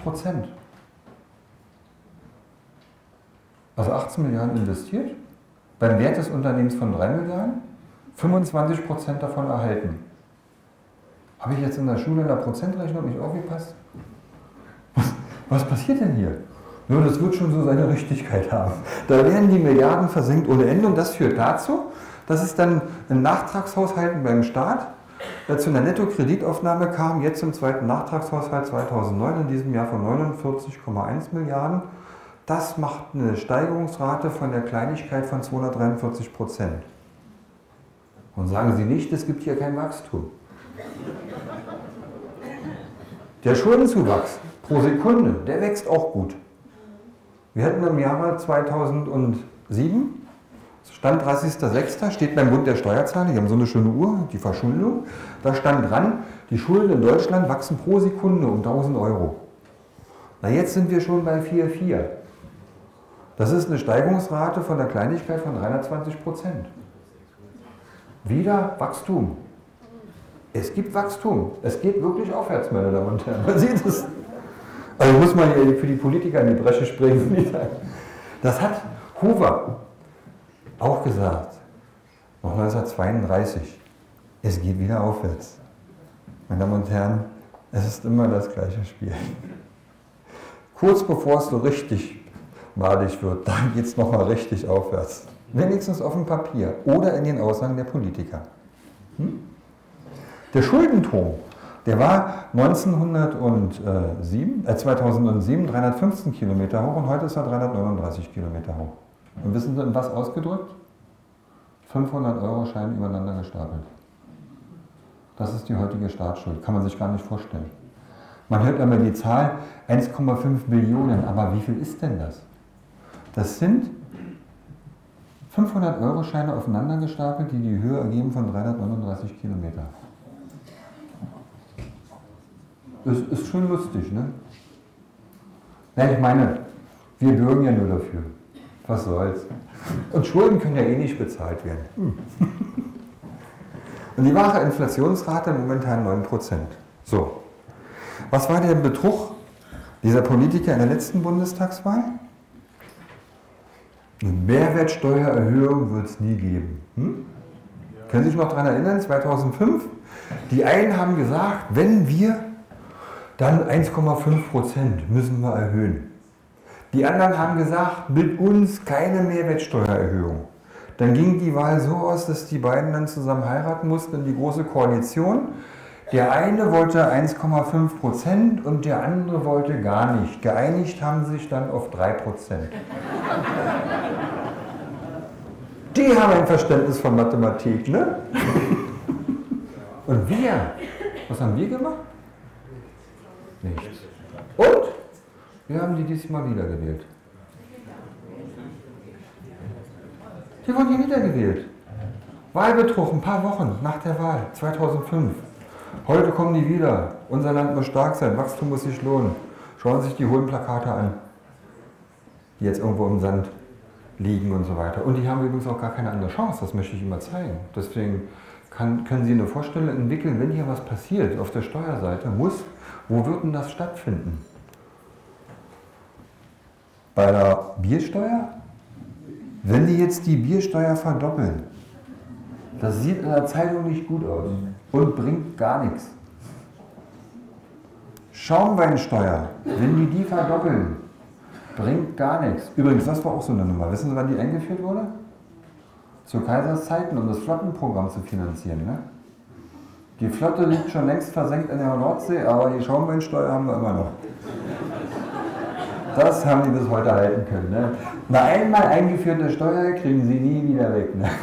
Also 18 Milliarden investiert, beim Wert des Unternehmens von 3 Milliarden, 25% davon erhalten. Habe ich jetzt in der Schule in der Prozentrechnung nicht aufgepasst? Was passiert denn hier? Nur das wird schon so seine Richtigkeit haben. Da werden die Milliarden versenkt ohne Ende und das führt dazu, dass es dann in Nachtragshaushalten beim Staat zu einer Nettokreditaufnahme kam, jetzt im zweiten Nachtragshaushalt 2009, in diesem Jahr von 49,1 Milliarden. Das macht eine Steigerungsrate von der Kleinigkeit von 243%. Und sagen Sie nicht, es gibt hier kein Wachstum. Der Schuldenzuwachs pro Sekunde, der wächst auch gut. Wir hatten im Jahre 2007, Stand 30.06., steht beim Bund der Steuerzahler, die haben so eine schöne Uhr, die Verschuldung, da stand dran, die Schulden in Deutschland wachsen pro Sekunde um 1.000 Euro. Na, jetzt sind wir schon bei 4,4. Das ist eine Steigungsrate von der Kleinigkeit von 320%. Wieder Wachstum. Es gibt Wachstum. Es geht wirklich aufwärts, meine Damen und Herren. Man sieht es. Also muss man für die Politiker in die Bresche springen. Das hat Hoover auch gesagt, noch 1932. Es geht wieder aufwärts. Meine Damen und Herren, es ist immer das gleiche Spiel. Kurz bevor es so richtig madig wird, dann geht es nochmal richtig aufwärts. Wenigstens auf dem Papier oder in den Aussagen der Politiker. Der Schuldenturm, der war 2007 315 Kilometer hoch und heute ist er 339 Kilometer hoch. Und wissen Sie, in was ausgedrückt? 500-Euro-Scheine übereinander gestapelt. Das ist die heutige Staatsschuld, kann man sich gar nicht vorstellen. Man hört immer die Zahl 1,5 Billionen, aber wie viel ist denn das? Das sind 500-Euro-Scheine aufeinander gestapelt, die die Höhe ergeben von 339 Kilometer. Das ist schon lustig, ne? Nein, ich meine, wir bürgen ja nur dafür. Was soll's? Und Schulden können ja eh nicht bezahlt werden. Und die wahre Inflationsrate momentan 9%. So. Was war der Betrug dieser Politiker in der letzten Bundestagswahl? Eine Mehrwertsteuererhöhung wird es nie geben. Können Sie sich noch daran erinnern, 2005? Die einen haben gesagt, wenn wir, dann 1,5% müssen wir erhöhen. Die anderen haben gesagt, mit uns keine Mehrwertsteuererhöhung. Dann ging die Wahl so aus, dass die beiden dann zusammen heiraten mussten in die Große Koalition. Der eine wollte 1,5% und der andere wollte gar nicht. Geeinigt haben sie sich dann auf 3%. Die haben ein Verständnis von Mathematik, ne? Und wir? Was haben wir gemacht? Nichts. Und? Wir haben die diesmal wiedergewählt. Die wurden hier wiedergewählt. Wahlbetrug, ein paar Wochen nach der Wahl, 2005. Heute kommen die wieder. Unser Land muss stark sein, Wachstum muss sich lohnen. Schauen Sie sich die hohen Plakate an, die jetzt irgendwo im Sand liegen und so weiter. Und die haben übrigens auch gar keine andere Chance, das möchte ich Ihnen mal zeigen. Deswegen können Sie eine Vorstellung entwickeln, wenn hier was passiert auf der Steuerseite, wo wird denn das stattfinden? Bei der Biersteuer? Wenn die jetzt die Biersteuer verdoppeln, das sieht in der Zeitung nicht gut aus und bringt gar nichts. Schaumweinsteuer, wenn die verdoppeln, bringt gar nichts. Übrigens, das war auch so eine Nummer. Wissen Sie, wann die eingeführt wurde? Zu Kaisers Zeiten, um das Flottenprogramm zu finanzieren. Ne? Die Flotte liegt schon längst versenkt in der Nordsee, aber die Schaumweinsteuer haben wir immer noch. Das haben die bis heute halten können. Ne? Eine einmal eingeführte Steuer kriegen sie nie wieder weg. Ne?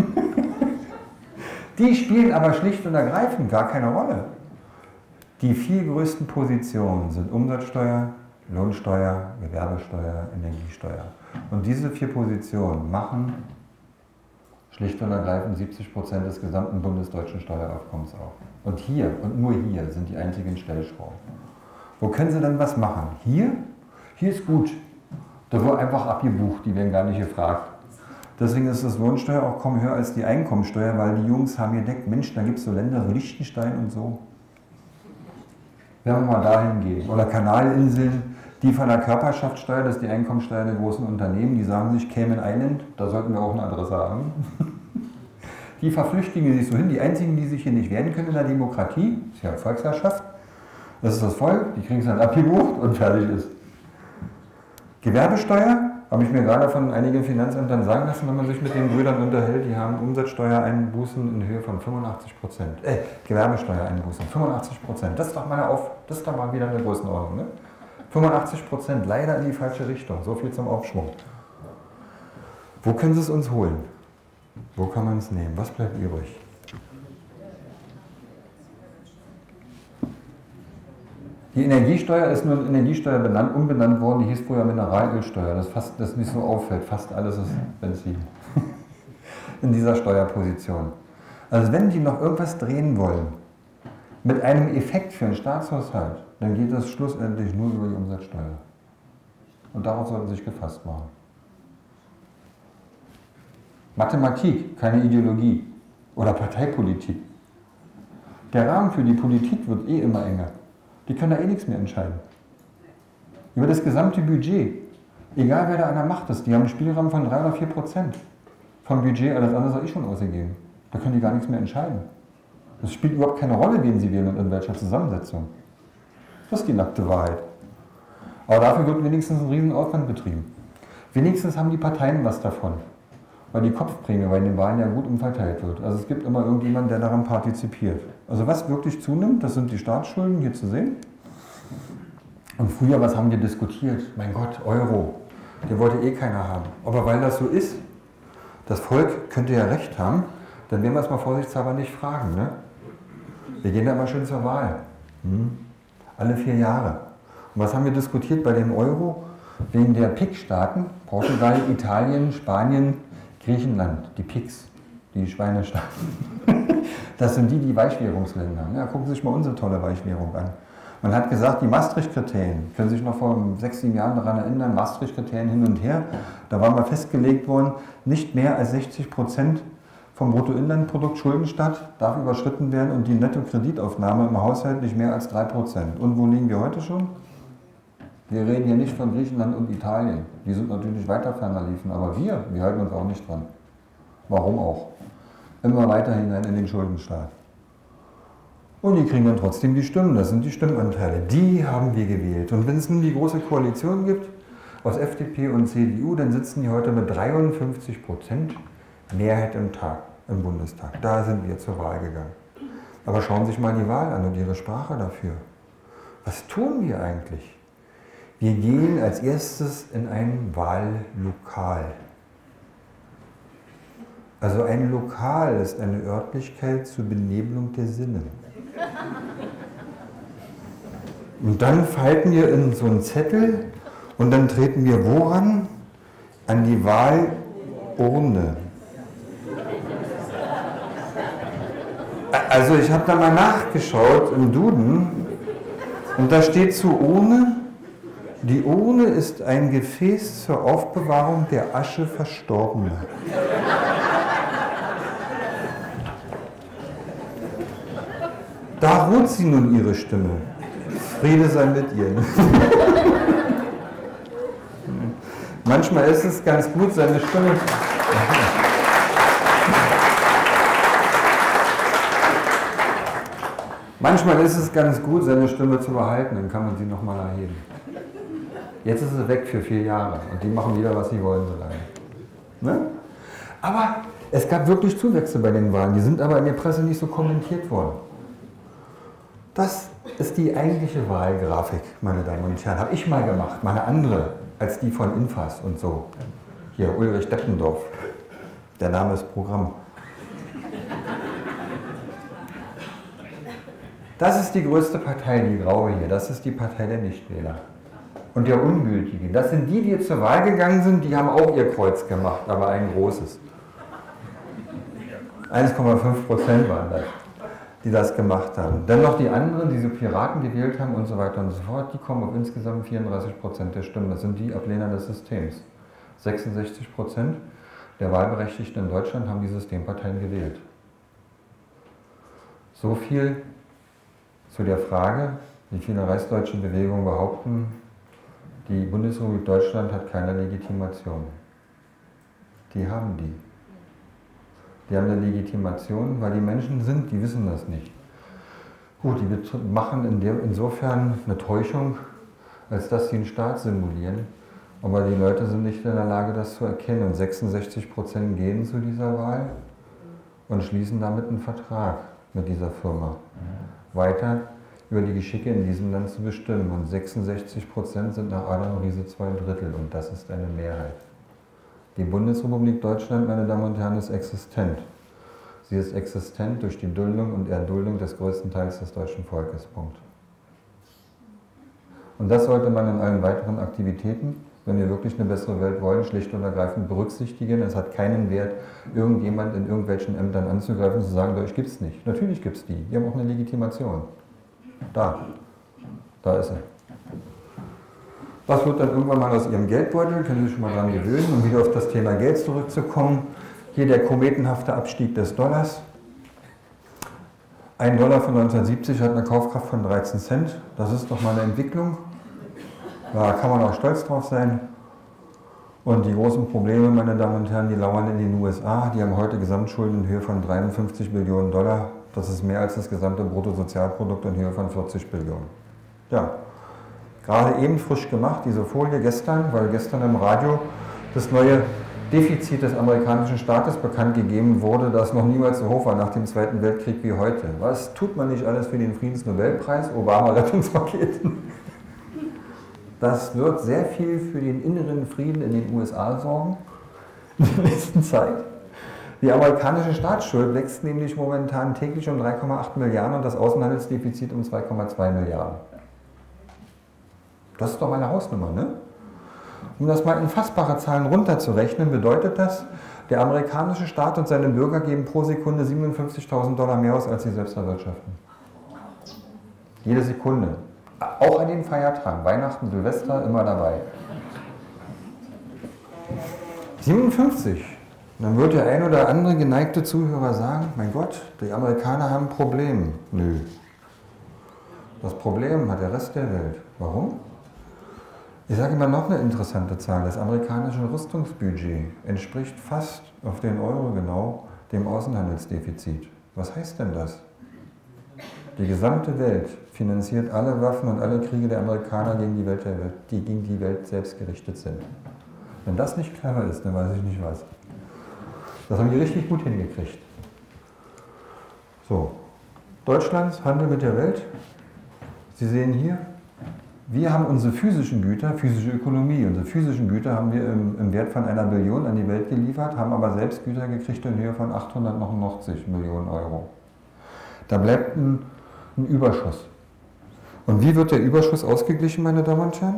Die spielen aber schlicht und ergreifend gar keine Rolle. Die vier größten Positionen sind Umsatzsteuer, Lohnsteuer, Gewerbesteuer, Energiesteuer. Und diese vier Positionen machen schlicht und ergreifend 70% des gesamten bundesdeutschen Steueraufkommens auf. Und hier und nur hier sind die einzigen Stellschrauben. Wo können Sie denn was machen? Hier? Hier ist gut. Da wird einfach abgebucht, die werden gar nicht gefragt. Deswegen ist das Lohnsteuer auch kaum höher als die Einkommensteuer, weil die Jungs haben gedeckt, Mensch, da gibt es so Länder, so Liechtenstein und so. Werden wir mal dahin gehen. Oder Kanalinseln, die von der Körperschaftssteuer, das ist die Einkommensteuer der großen Unternehmen, die sagen sich Cayman Island, da sollten wir auch eine Adresse haben. Die verflüchtigen sich so hin, die einzigen, die sich hier nicht wehren können in der Demokratie, ist ja Volksherrschaft, das ist das Volk, die kriegen es dann abgebucht und fertig ist. Gewerbesteuer, habe ich mir gerade von einigen Finanzämtern sagen lassen, wenn man sich mit den Brüdern unterhält, die haben Umsatzsteuereinbußen in Höhe von 85%. Gewerbesteuereinbußen, 85%. Das ist doch mal wieder eine Größenordnung. Ne? 85% leider in die falsche Richtung. So viel zum Aufschwung. Wo können Sie es uns holen? Wo kann man es nehmen? Was bleibt übrig? Die Energiesteuer ist nur in Energiesteuer umbenannt worden, die hieß früher Mineralölsteuer. Das nicht so auffällt, fast alles ist Benzin in dieser Steuerposition. Also wenn die noch irgendwas drehen wollen, mit einem Effekt für den Staatshaushalt, dann geht das schlussendlich nur über die Umsatzsteuer. Und darauf sollten Sie sich gefasst machen. Mathematik, keine Ideologie oder Parteipolitik. Der Rahmen für die Politik wird eh immer enger. Die können da eh nichts mehr entscheiden. Über das gesamte Budget, egal wer da an der Macht ist, die haben einen Spielraum von 3 oder 4% vom Budget, alles andere ist eh schon ausgegeben. Da können die gar nichts mehr entscheiden. Das spielt überhaupt keine Rolle, wen sie wählen und in welcher Zusammensetzung. Das ist die nackte Wahrheit. Aber dafür wird wenigstens ein Riesenaufwand betrieben. Wenigstens haben die Parteien was davon. Weil die Kopfprämie bei den Wahlen ja gut umverteilt wird. Also es gibt immer irgendjemanden, der daran partizipiert. Also was wirklich zunimmt, das sind die Staatsschulden, hier zu sehen. Und früher, was haben wir diskutiert? Mein Gott, Euro, den wollte eh keiner haben. Aber weil das so ist, das Volk könnte ja recht haben, dann werden wir es mal vorsichtshalber nicht fragen. Ne? Wir gehen da immer schön zur Wahl. Alle 4 Jahre. Und was haben wir diskutiert bei dem Euro? Wegen der PIC-Staaten, Portugal, Italien, Spanien, Griechenland, die PICs, die Schweinestaaten. Das sind die Weichwährungsländer. Ja, gucken Sie sich mal unsere tolle Weichwährung an. Man hat gesagt, die Maastricht-Kriterien, können Sie sich noch vor 6, 7 Jahren daran erinnern, Maastricht-Kriterien hin und her, da war mal festgelegt worden, nicht mehr als 60% vom Bruttoinlandprodukt Schuldenstadt darf überschritten werden und die Nettokreditaufnahme im Haushalt nicht mehr als 3%. Und wo liegen wir heute schon? Wir reden hier nicht von Griechenland und Italien. Die sind natürlich weiter ferner liefen, aber wir halten uns auch nicht dran. Warum auch? Immer weiter hinein in den Schuldenstaat. Und die kriegen dann trotzdem die Stimmen, das sind die Stimmanteile. Die haben wir gewählt. Und wenn es nun die große Koalition gibt, aus FDP und CDU, dann sitzen die heute mit 53% Mehrheit im Bundestag. Da sind wir zur Wahl gegangen. Aber schauen Sie sich mal die Wahl an und Ihre Sprache dafür. Was tun wir eigentlich? Wir gehen als erstes in ein Wahllokal. Also ein Lokal ist eine Örtlichkeit zur Benebelung der Sinne. Und dann falten wir in so einen Zettel und dann treten wir woran? An die Wahlurne. Also ich habe da mal nachgeschaut im Duden und da steht zu Urne Die Urne ist ein Gefäß zur Aufbewahrung der Asche Verstorbener. Da ruht sie nun ihre Stimme. Friede sei mit ihr. Manchmal ist es ganz gut, seine Stimme... Manchmal ist es ganz gut, seine Stimme zu behalten, dann kann man sie nochmal erheben. Jetzt ist sie weg für 4 Jahre und die machen wieder, was sie wollen, so lange. Ne? Aber es gab wirklich Zuwächse bei den Wahlen, die sind aber in der Presse nicht so kommentiert worden. Das ist die eigentliche Wahlgrafik, meine Damen und Herren. Habe ich mal gemacht, mal eine andere als die von Infas und so. Hier, Ulrich Deppendorf. Der Name ist Programm. Das ist die größte Partei, die graue hier. Das ist die Partei der Nichtwähler. Und der Ungültigen. Das sind die, die jetzt zur Wahl gegangen sind, die haben auch ihr Kreuz gemacht, aber ein großes. 1,5% waren das, die das gemacht haben. Dann noch die anderen, diese Piraten gewählt haben und so weiter und so fort, die kommen auf insgesamt 34% der Stimmen. Das sind die Ablehner des Systems. 66% der Wahlberechtigten in Deutschland haben die Systemparteien gewählt. So viel zu der Frage, wie viele reichsdeutsche Bewegungen behaupten, die Bundesrepublik Deutschland hat keine Legitimation. Die haben die. Die haben eine Legitimation, weil die Menschen sind, die wissen das nicht. Gut, die machen insofern eine Täuschung, als dass sie einen Staat simulieren, aber die Leute sind nicht in der Lage, das zu erkennen. Und 66% gehen zu dieser Wahl und schließen damit einen Vertrag mit dieser Firma. Weiter über die Geschicke in diesem Land zu bestimmen. Und 66% sind nach Adam Riese 2/3 und das ist eine Mehrheit. Die Bundesrepublik Deutschland, meine Damen und Herren, ist existent. Sie ist existent durch die Duldung und Erduldung des größten Teils des deutschen Volkes. Punkt. Und das sollte man in allen weiteren Aktivitäten, wenn wir wirklich eine bessere Welt wollen, schlicht und ergreifend berücksichtigen. Es hat keinen Wert, irgendjemand in irgendwelchen Ämtern anzugreifen und zu sagen, euch gibt es nicht. Natürlich gibt es die. Die haben auch eine Legitimation. Da ist sie. Was wird dann irgendwann mal aus Ihrem Geldbeutel? Können Sie sich schon mal daran gewöhnen, um wieder auf das Thema Geld zurückzukommen. Hier der kometenhafte Abstieg des Dollars. $1 von 1970 hat eine Kaufkraft von 13 Cent. Das ist doch mal eine Entwicklung. Da kann man auch stolz drauf sein. Und die großen Probleme, meine Damen und Herren, die lauern in den USA. Die haben heute Gesamtschulden in Höhe von 53 Billionen Dollar. Das ist mehr als das gesamte Bruttosozialprodukt in Höhe von 40 Billionen. Ja, gerade eben frisch gemacht, diese Folie gestern, weil gestern im Radio das neue Defizit des amerikanischen Staates bekannt gegeben wurde, das noch niemals so hoch war nach dem Zweiten Weltkrieg wie heute. Was tut man nicht alles für den Friedensnobelpreis? Obama-Rettungspaket. Das wird sehr viel für den inneren Frieden in den USA sorgen in der nächsten Zeit. Die amerikanische Staatsschuld wächst nämlich momentan täglich um 3,8 Milliarden und das Außenhandelsdefizit um 2,2 Milliarden. Das ist doch meine Hausnummer, ne? Um das mal in fassbare Zahlen runterzurechnen, bedeutet das, der amerikanische Staat und seine Bürger geben pro Sekunde $57.000 mehr aus, als sie selbst erwirtschaften. Jede Sekunde. Auch an den Feiertagen, Weihnachten, Silvester, immer dabei. 57. Dann wird der ein oder andere geneigte Zuhörer sagen, mein Gott, die Amerikaner haben ein Problem. Nö. Das Problem hat der Rest der Welt. Warum? Ich sage immer noch eine interessante Zahl. Das amerikanische Rüstungsbudget entspricht fast auf den Euro genau dem Außenhandelsdefizit. Was heißt denn das? Die gesamte Welt finanziert alle Waffen und alle Kriege der Amerikaner gegen die Welt, die gegen die Welt selbst gerichtet sind. Wenn das nicht clever ist, dann weiß ich nicht was. Das haben die richtig gut hingekriegt. So, Deutschlands Handel mit der Welt. Sie sehen hier, wir haben unsere physischen Güter, physische Ökonomie, unsere physischen Güter haben wir im Wert von 1 Billion an die Welt geliefert, haben aber selbst Güter gekriegt in Höhe von 889 Millionen Euro. Da bleibt ein Überschuss. Und wie wird der Überschuss ausgeglichen, meine Damen und Herren?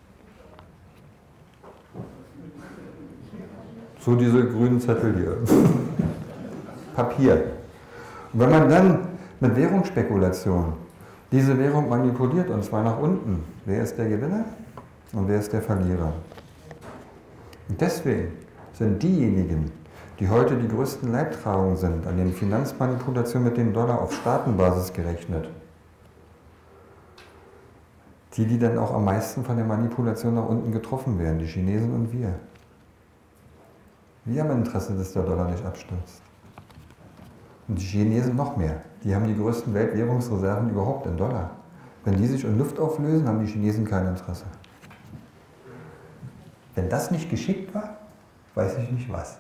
So diese grünen Zettel hier. Papier. Und wenn man dann mit Währungsspekulation diese Währung manipuliert, und zwar nach unten, wer ist der Gewinner? und wer ist der Verlierer. Und deswegen sind diejenigen, die heute die größten Leidtragungen sind an den Finanzmanipulationen mit dem Dollar auf Staatenbasis gerechnet, die dann auch am meisten von der Manipulation nach unten getroffen werden, die Chinesen und wir. Wir haben Interesse, dass der Dollar nicht abstürzt. Und die Chinesen noch mehr. Die haben die größten Weltwährungsreserven überhaupt in Dollar. Wenn die sich in Luft auflösen, haben die Chinesen kein Interesse. Wenn das nicht geschickt war, weiß ich nicht was.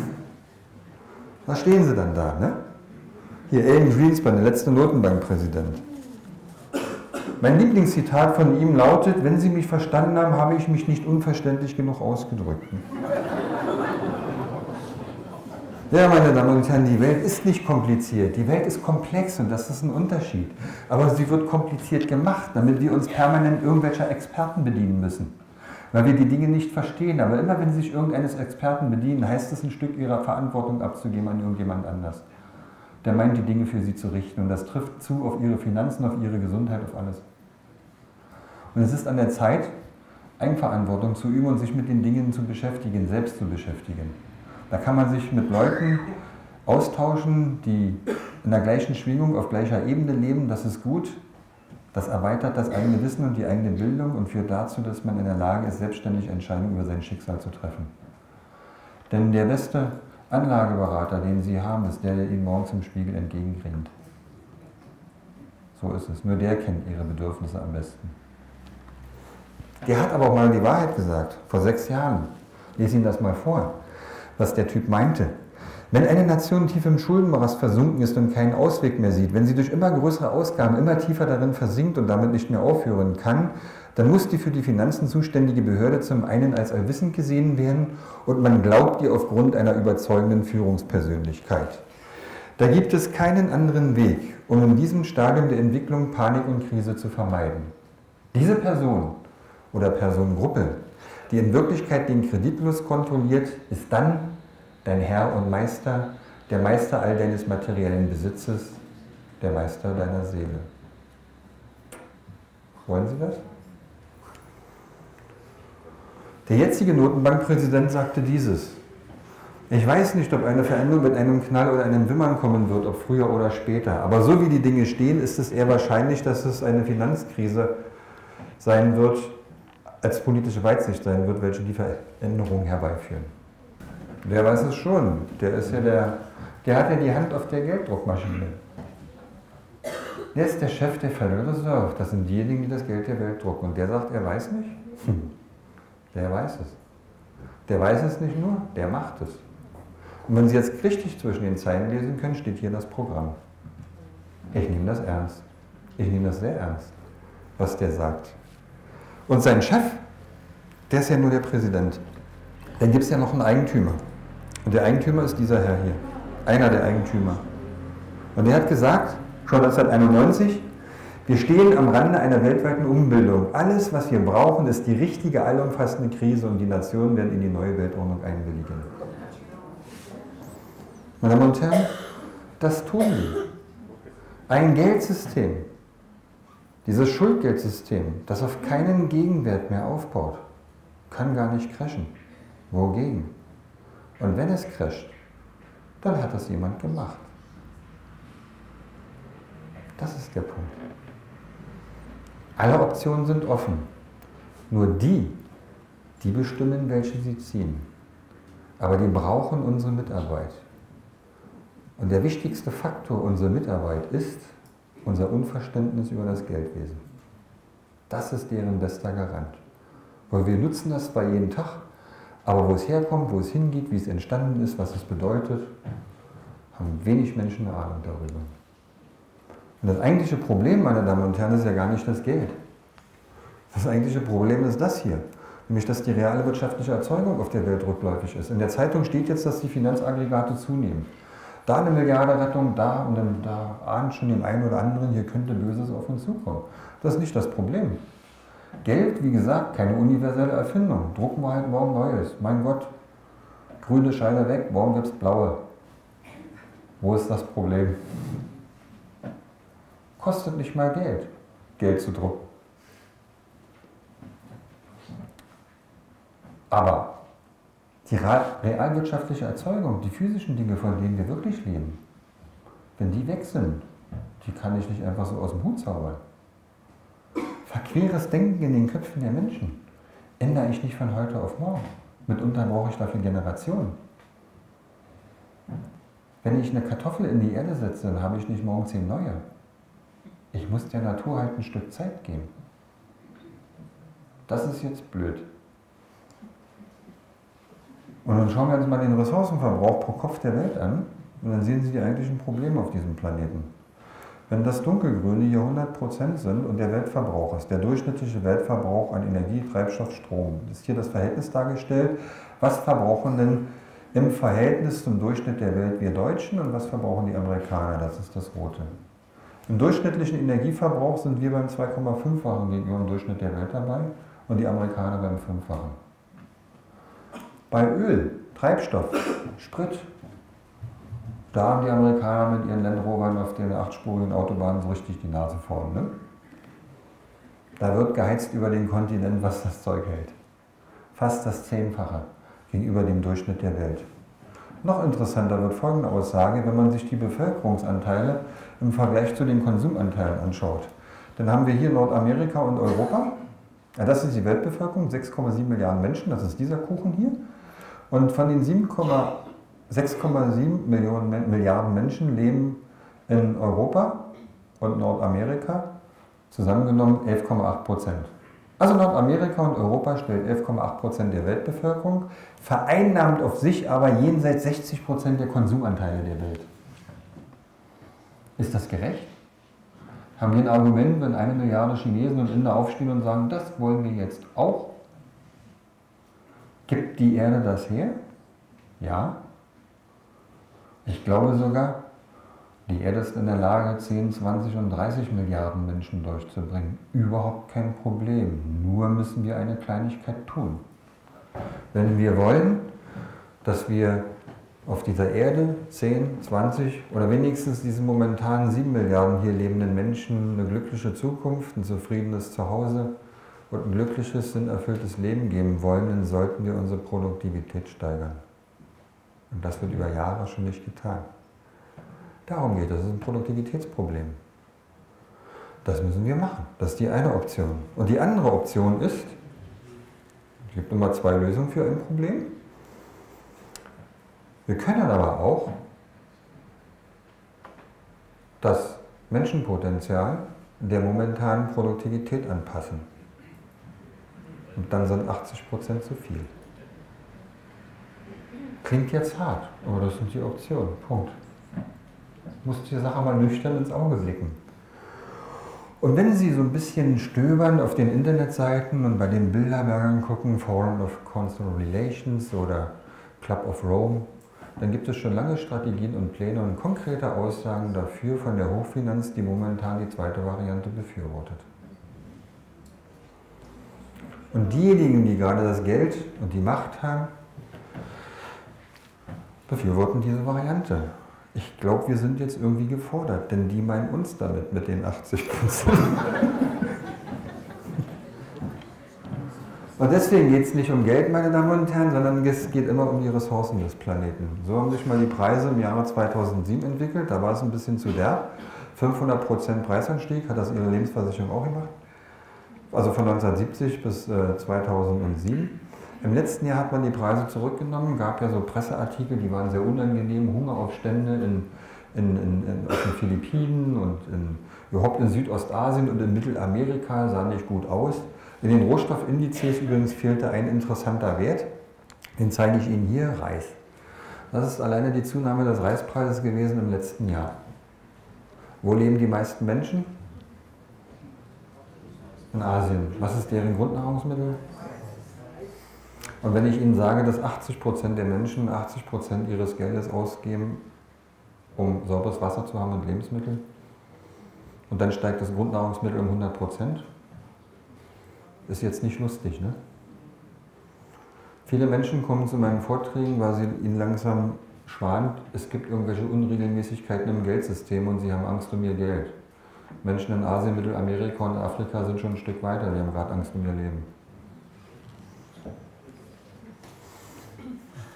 Da stehen sie dann da, ne? Hier Alan Greenspan, der letzte Notenbankpräsident. Mein Lieblingszitat von ihm lautet: Wenn Sie mich verstanden haben, habe ich mich nicht unverständlich genug ausgedrückt. Ja, meine Damen und Herren, die Welt ist nicht kompliziert. Die Welt ist komplex und das ist ein Unterschied. Aber sie wird kompliziert gemacht, damit wir uns permanent irgendwelcher Experten bedienen müssen. Weil wir die Dinge nicht verstehen. Aber immer wenn Sie sich irgendeines Experten bedienen, heißt es, ein Stück Ihrer Verantwortung abzugeben an irgendjemand anders. Der meint, die Dinge für Sie zu richten. Und das trifft zu auf Ihre Finanzen, auf Ihre Gesundheit, auf alles. Und es ist an der Zeit, Eigenverantwortung zu üben und sich mit den Dingen zu beschäftigen, selbst zu beschäftigen. Da kann man sich mit Leuten austauschen, die in der gleichen Schwingung, auf gleicher Ebene leben. Das ist gut. Das erweitert das eigene Wissen und die eigene Bildung und führt dazu, dass man in der Lage ist, selbstständig Entscheidungen über sein Schicksal zu treffen. Denn der beste Anlageberater, den Sie haben, ist der, der Ihnen morgens im Spiegel entgegengrinst. So ist es. Nur der kennt Ihre Bedürfnisse am besten. Der hat aber auch mal die Wahrheit gesagt, vor 6 Jahren. Ich lese Ihnen das mal vor, was der Typ meinte. Wenn eine Nation tief im Schuldenmorast versunken ist und keinen Ausweg mehr sieht, wenn sie durch immer größere Ausgaben immer tiefer darin versinkt und damit nicht mehr aufhören kann, dann muss die für die Finanzen zuständige Behörde zum einen als allwissend gesehen werden und man glaubt ihr aufgrund einer überzeugenden Führungspersönlichkeit. Da gibt es keinen anderen Weg, um in diesem Stadium der Entwicklung Panik und Krise zu vermeiden. Diese Person oder Personengruppe, die in Wirklichkeit den Kreditfluss kontrolliert, ist dann dein Herr und Meister, der Meister all deines materiellen Besitzes, der Meister deiner Seele. Wollen Sie das? Der jetzige Notenbankpräsident sagte dieses: Ich weiß nicht, ob eine Veränderung mit einem Knall oder einem Wimmern kommen wird, ob früher oder später. Aber so wie die Dinge stehen, ist es eher wahrscheinlich, dass es eine Finanzkrise sein wird, als politische Weitsicht sein wird, welche die Veränderungen herbeiführen. Der weiß es schon. Der ist ja der hat ja die Hand auf der Gelddruckmaschine. Der ist der Chef der Federal Reserve. Das sind diejenigen, die das Geld der Welt drucken. Und der sagt, er weiß nicht? Der weiß es. Der weiß es nicht nur, der macht es. Und wenn Sie jetzt richtig zwischen den Zeilen lesen können, steht hier das Programm. Ich nehme das ernst. Ich nehme das sehr ernst, was der sagt. Und sein Chef, der ist ja nur der Präsident. Dann gibt es ja noch einen Eigentümer. Und der Eigentümer ist dieser Herr hier. Einer der Eigentümer. Und der hat gesagt, schon 1991, wir stehen am Rande einer weltweiten Umbildung. Alles, was wir brauchen, ist die richtige, allumfassende Krise und die Nationen werden in die neue Weltordnung einwilligen. Meine Damen und Herren, das tun die. Ein Geldsystem, dieses Schuldgeldsystem, das auf keinen Gegenwert mehr aufbaut, kann gar nicht crashen. Wogegen? Und wenn es crasht, dann hat das jemand gemacht. Das ist der Punkt. Alle Optionen sind offen. Nur die bestimmen, welche sie ziehen. Aber die brauchen unsere Mitarbeit. Und der wichtigste Faktor unserer Mitarbeit ist unser Unverständnis über das Geldwesen. Das ist deren bester Garant. Weil wir nutzen das zwar jeden Tag, aber wo es herkommt, wo es hingeht, wie es entstanden ist, was es bedeutet, haben wenig Menschen eine Ahnung darüber. Und das eigentliche Problem, meine Damen und Herren, ist ja gar nicht das Geld. Das eigentliche Problem ist das hier. Nämlich, dass die reale wirtschaftliche Erzeugung auf der Welt rückläufig ist. In der Zeitung steht jetzt, dass die Finanzaggregate zunehmen. Da eine Milliarde Rettung, da und dann da ahnt schon dem einen oder anderen, hier könnte Böses auf uns zukommen. Das ist nicht das Problem. Geld, wie gesagt, keine universelle Erfindung. Drucken wir halt morgen Neues. Mein Gott, grüne Scheine weg, morgen gibt es blaue. Wo ist das Problem? Kostet nicht mal Geld, Geld zu drucken. Aber die realwirtschaftliche Erzeugung, die physischen Dinge, von denen wir wirklich leben, wenn die weg sind, die kann ich nicht einfach so aus dem Hut zaubern. Verqueres Denken in den Köpfen der Menschen ändere ich nicht von heute auf morgen. Mitunter brauche ich dafür Generationen. Wenn ich eine Kartoffel in die Erde setze, dann habe ich nicht morgen 10 neue. Ich muss der Natur halt ein Stück Zeit geben. Das ist jetzt blöd. Und dann schauen wir uns mal den Ressourcenverbrauch pro Kopf der Welt an und dann sehen Sie die eigentlichen Probleme auf diesem Planeten. Wenn das Dunkelgrüne hier 100% sind und der Weltverbrauch ist, der durchschnittliche Weltverbrauch an Energie, Treibstoff, Strom, ist hier das Verhältnis dargestellt, was verbrauchen denn im Verhältnis zum Durchschnitt der Welt wir Deutschen und was verbrauchen die Amerikaner, das ist das Rote. Im durchschnittlichen Energieverbrauch sind wir beim 2,5-fachen gegenüber dem Durchschnitt der Welt dabei und die Amerikaner beim 5-fachen. Bei Öl, Treibstoff, Sprit, da haben die Amerikaner mit ihren Land Rovern auf den 8-spurigen Autobahnen so richtig die Nase vorn. Ne? Da wird geheizt über den Kontinent, was das Zeug hält. Fast das 10-fache gegenüber dem Durchschnitt der Welt. Noch interessanter wird folgende Aussage, wenn man sich die Bevölkerungsanteile im Vergleich zu den Konsumanteilen anschaut. Dann haben wir hier Nordamerika und Europa. Ja, das ist die Weltbevölkerung, 6,7 Milliarden Menschen, das ist dieser Kuchen hier. Und von den 6,7 Milliarden Menschen leben in Europa und Nordamerika zusammengenommen 11,8%. Also Nordamerika und Europa stellt 11,8% der Weltbevölkerung, vereinnahmt auf sich aber jenseits 60% der Konsumanteile der Welt. Ist das gerecht? Haben wir ein Argument, wenn 1 Milliarde Chinesen und Inder aufstehen und sagen, das wollen wir jetzt auch? Gibt die Erde das her? Ja. Ich glaube sogar, die Erde ist in der Lage, 10, 20 und 30 Milliarden Menschen durchzubringen. Überhaupt kein Problem. Nur müssen wir eine Kleinigkeit tun. Wenn wir wollen, dass wir auf dieser Erde 10, 20 oder wenigstens diesen momentanen 7 Milliarden hier lebenden Menschen eine glückliche Zukunft, ein zufriedenes Zuhause und ein glückliches, sinnerfülltes Leben geben wollen, dann sollten wir unsere Produktivität steigern. Und das wird über Jahre schon nicht getan. Darum geht es, das ist ein Produktivitätsproblem. Das müssen wir machen. Das ist die eine Option. Und die andere Option ist, es gibt immer 2 Lösungen für ein Problem. Wir können aber auch das Menschenpotenzial der momentanen Produktivität anpassen. Und dann sind 80% zu viel. Klingt jetzt hart, aber das sind die Optionen. Punkt. Muss die Sache mal nüchtern ins Auge blicken. Und wenn Sie so ein bisschen stöbern auf den Internetseiten und bei den Bilderbergern gucken, Forum of Consular Relations oder Club of Rome, dann gibt es schon lange Strategien und Pläne und konkrete Aussagen dafür von der Hochfinanz, die momentan die zweite Variante befürwortet. Und diejenigen, die gerade das Geld und die Macht haben, befürworten diese Variante. Ich glaube, wir sind jetzt irgendwie gefordert, denn die meinen uns damit mit den 80%. Und deswegen geht es nicht um Geld, meine Damen und Herren, sondern es geht immer um die Ressourcen des Planeten. So haben sich mal die Preise im Jahre 2007 entwickelt, da war es ein bisschen zu derb. 500% Preisanstieg, hat das Ihre Lebensversicherung auch gemacht. Also von 1970 bis 2007. Im letzten Jahr hat man die Preise zurückgenommen, gab ja so Presseartikel, die waren sehr unangenehm, Hungeraufstände auf den Philippinen und überhaupt in Südostasien und in Mittelamerika, sah nicht gut aus. In den Rohstoffindizes übrigens fehlte ein interessanter Wert, den zeige ich Ihnen hier, Reis. Das ist alleine die Zunahme des Reispreises gewesen im letzten Jahr. Wo leben die meisten Menschen? In Asien. Was ist deren Grundnahrungsmittel? Und wenn ich Ihnen sage, dass 80% der Menschen 80% ihres Geldes ausgeben, um sauberes Wasser zu haben und Lebensmittel, und dann steigt das Grundnahrungsmittel um 100%, ist jetzt nicht lustig, ne? Viele Menschen kommen zu meinen Vorträgen, weil sie ihnen langsam schwant, es gibt irgendwelche Unregelmäßigkeiten im Geldsystem und sie haben Angst um ihr Geld. Menschen in Asien, Mittelamerika und Afrika sind schon ein Stück weiter, die haben gerade Angst um ihr Leben.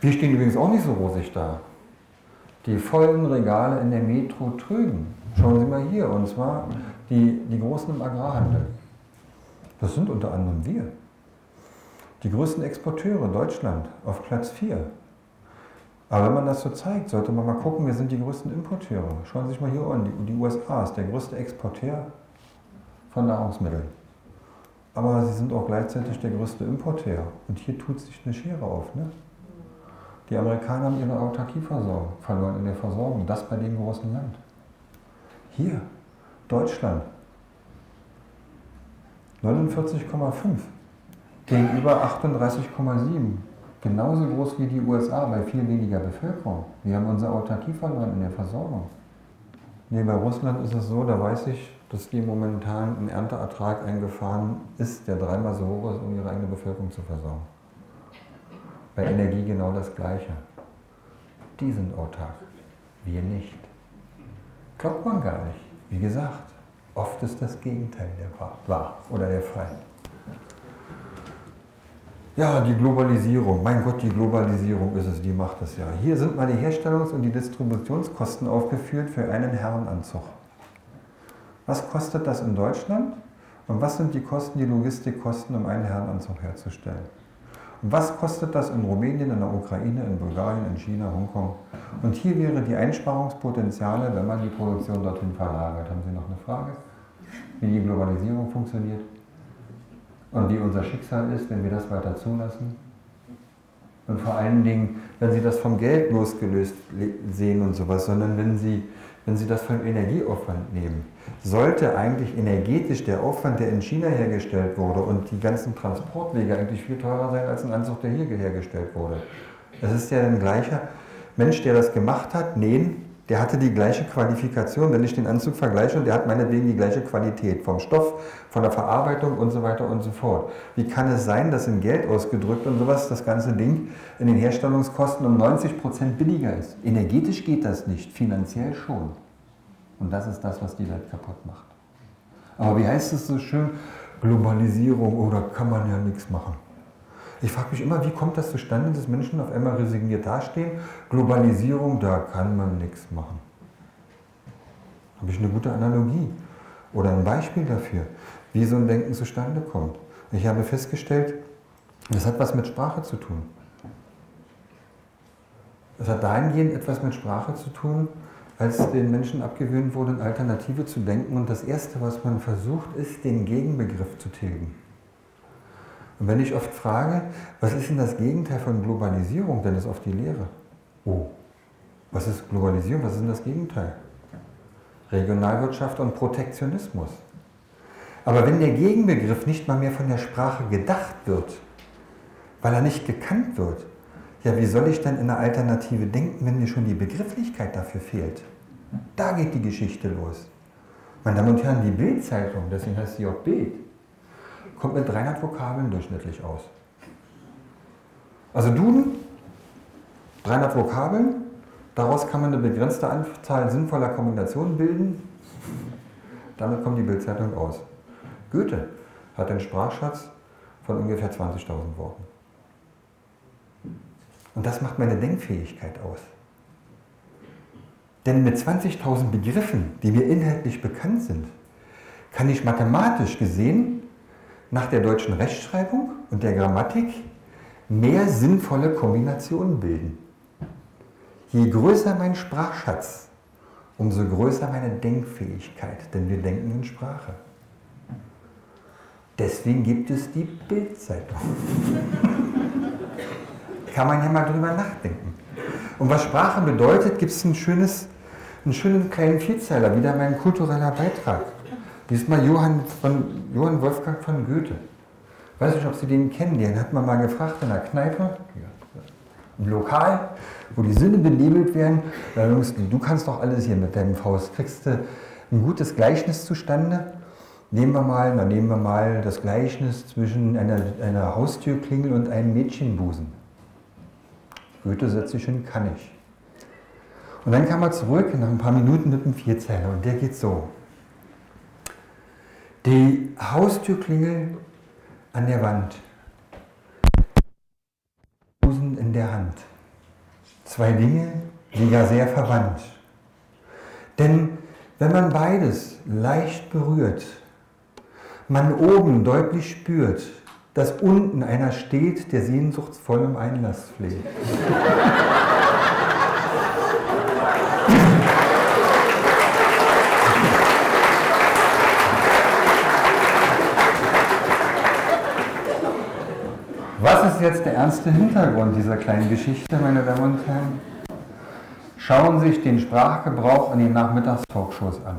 Wir stehen übrigens auch nicht so rosig da. Die vollen Regale in der Metro trügen. Schauen Sie mal hier, und zwar die Großen im Agrarhandel. Das sind unter anderem wir. Die größten Exporteure, Deutschland, auf Platz 4. Aber wenn man das so zeigt, sollte man mal gucken, wir sind die größten Importeure. Schauen Sie sich mal hier an, die USA ist der größte Exporteur von Nahrungsmitteln. Aber sie sind auch gleichzeitig der größte Importeur. Und hier tut sich eine Schere auf. Ne? Die Amerikaner haben ihre Autarkie verloren in der Versorgung. Das bei dem großen Land. Hier, Deutschland, 49,5 gegenüber 38,7. Genauso groß wie die USA, bei viel weniger Bevölkerung. Wir haben unsere Autarkie verloren in der Versorgung. Nee, bei Russland ist es so, da weiß ich, dass die momentan einen Ernteertrag eingefahren ist, der 3-mal so hoch ist, um ihre eigene Bevölkerung zu versorgen. Bei Energie genau das Gleiche. Die sind autark, wir nicht. Glaubt man gar nicht. Wie gesagt, oft ist das Gegenteil wahr oder der Fall. Ja, die Globalisierung. Mein Gott, die Globalisierung ist es, die macht es ja. Hier sind mal die Herstellungs- und die Distributionskosten aufgeführt für einen Herrenanzug. Was kostet das in Deutschland? Und was sind die Kosten, die Logistikkosten, um einen Herrenanzug herzustellen? Und was kostet das in Rumänien, in der Ukraine, in Bulgarien, in China, Hongkong? Und hier wäre die Einsparungspotenziale, wenn man die Produktion dorthin verlagert. Haben Sie noch eine Frage? Wie die Globalisierung funktioniert? Und wie unser Schicksal ist, wenn wir das weiter zulassen. Und vor allen Dingen, wenn Sie das vom Geld losgelöst sehen und sowas, sondern wenn Sie das vom Energieaufwand nehmen, sollte eigentlich energetisch der Aufwand, der in China hergestellt wurde und die ganzen Transportwege eigentlich viel teurer sein als ein Anzug, der hier hergestellt wurde. Es ist ja ein gleicher Mensch, der das gemacht hat, nähen, der hatte die gleiche Qualifikation, wenn ich den Anzug vergleiche, und der hat meinetwegen die gleiche Qualität vom Stoff, von der Verarbeitung und so weiter und so fort. Wie kann es sein, dass in Geld ausgedrückt und sowas das ganze Ding in den Herstellungskosten um 90% billiger ist? Energetisch geht das nicht, finanziell schon. Und das ist das, was die Welt kaputt macht. Aber wie heißt es so schön? Globalisierung, oder kann man ja nichts machen. Ich frage mich immer, wie kommt das zustande, dass Menschen auf einmal resigniert dastehen? Globalisierung, da kann man nichts machen. Habe ich eine gute Analogie oder ein Beispiel dafür, wie so ein Denken zustande kommt. Ich habe festgestellt, das hat was mit Sprache zu tun. Es hat dahingehend etwas mit Sprache zu tun, als den Menschen abgewöhnt wurde, in Alternative zu denken. Und das Erste, was man versucht, ist, den Gegenbegriff zu tilgen. Und wenn ich oft frage, was ist denn das Gegenteil von Globalisierung, dann ist oft die Lehre. Oh, was ist Globalisierung, was ist denn das Gegenteil? Regionalwirtschaft und Protektionismus. Aber wenn der Gegenbegriff nicht mal mehr von der Sprache gedacht wird, weil er nicht gekannt wird, ja, wie soll ich denn in der Alternative denken, wenn mir schon die Begrifflichkeit dafür fehlt? Da geht die Geschichte los. Meine Damen und Herren, die Bild-Zeitung, deswegen heißt sie auch Bild, kommt mit 300 Vokabeln durchschnittlich aus. Also Duden, 300 Vokabeln, daraus kann man eine begrenzte Anzahl sinnvoller Kombinationen bilden. Damit kommt die Bild-Zeitung aus. Goethe hat einen Sprachschatz von ungefähr 20.000 Worten. Und das macht meine Denkfähigkeit aus. Denn mit 20.000 Begriffen, die mir inhaltlich bekannt sind, kann ich mathematisch gesehen nach der deutschen Rechtschreibung und der Grammatik mehr sinnvolle Kombinationen bilden. Je größer mein Sprachschatz, umso größer meine Denkfähigkeit, denn wir denken in Sprache. Deswegen gibt es die Bild-Zeitung. Kann man ja mal drüber nachdenken. Und was Sprache bedeutet, gibt es einen schönen kleinen Vierzeiler, wieder mein kultureller Beitrag. Diesmal Johann Wolfgang von Goethe. Ich weiß nicht, ob Sie den kennen, den hat man mal gefragt in einer Kneipe, im Lokal, wo die Sinne benebelt werden. Du kannst doch alles hier mit deinem Faust. Kriegst du ein gutes Gleichnis zustande? Nehmen wir mal das Gleichnis zwischen einer Haustürklingel und einem Mädchenbusen. Goethe setzt sich hin, kann ich. Und dann kam er zurück, nach ein paar Minuten mit einem Vierzeiler, und der geht so. Die Haustürklingel an der Wand, Busen in der Hand. Zwei Dinge, die ja sehr verwandt. Denn wenn man beides leicht berührt, man oben deutlich spürt, dass unten einer steht, der sehnsuchtsvoll um Einlass fleht. Was ist jetzt der ernste Hintergrund dieser kleinen Geschichte, meine Damen und Herren? Schauen Sie sich den Sprachgebrauch in den Nachmittagstalkshows an.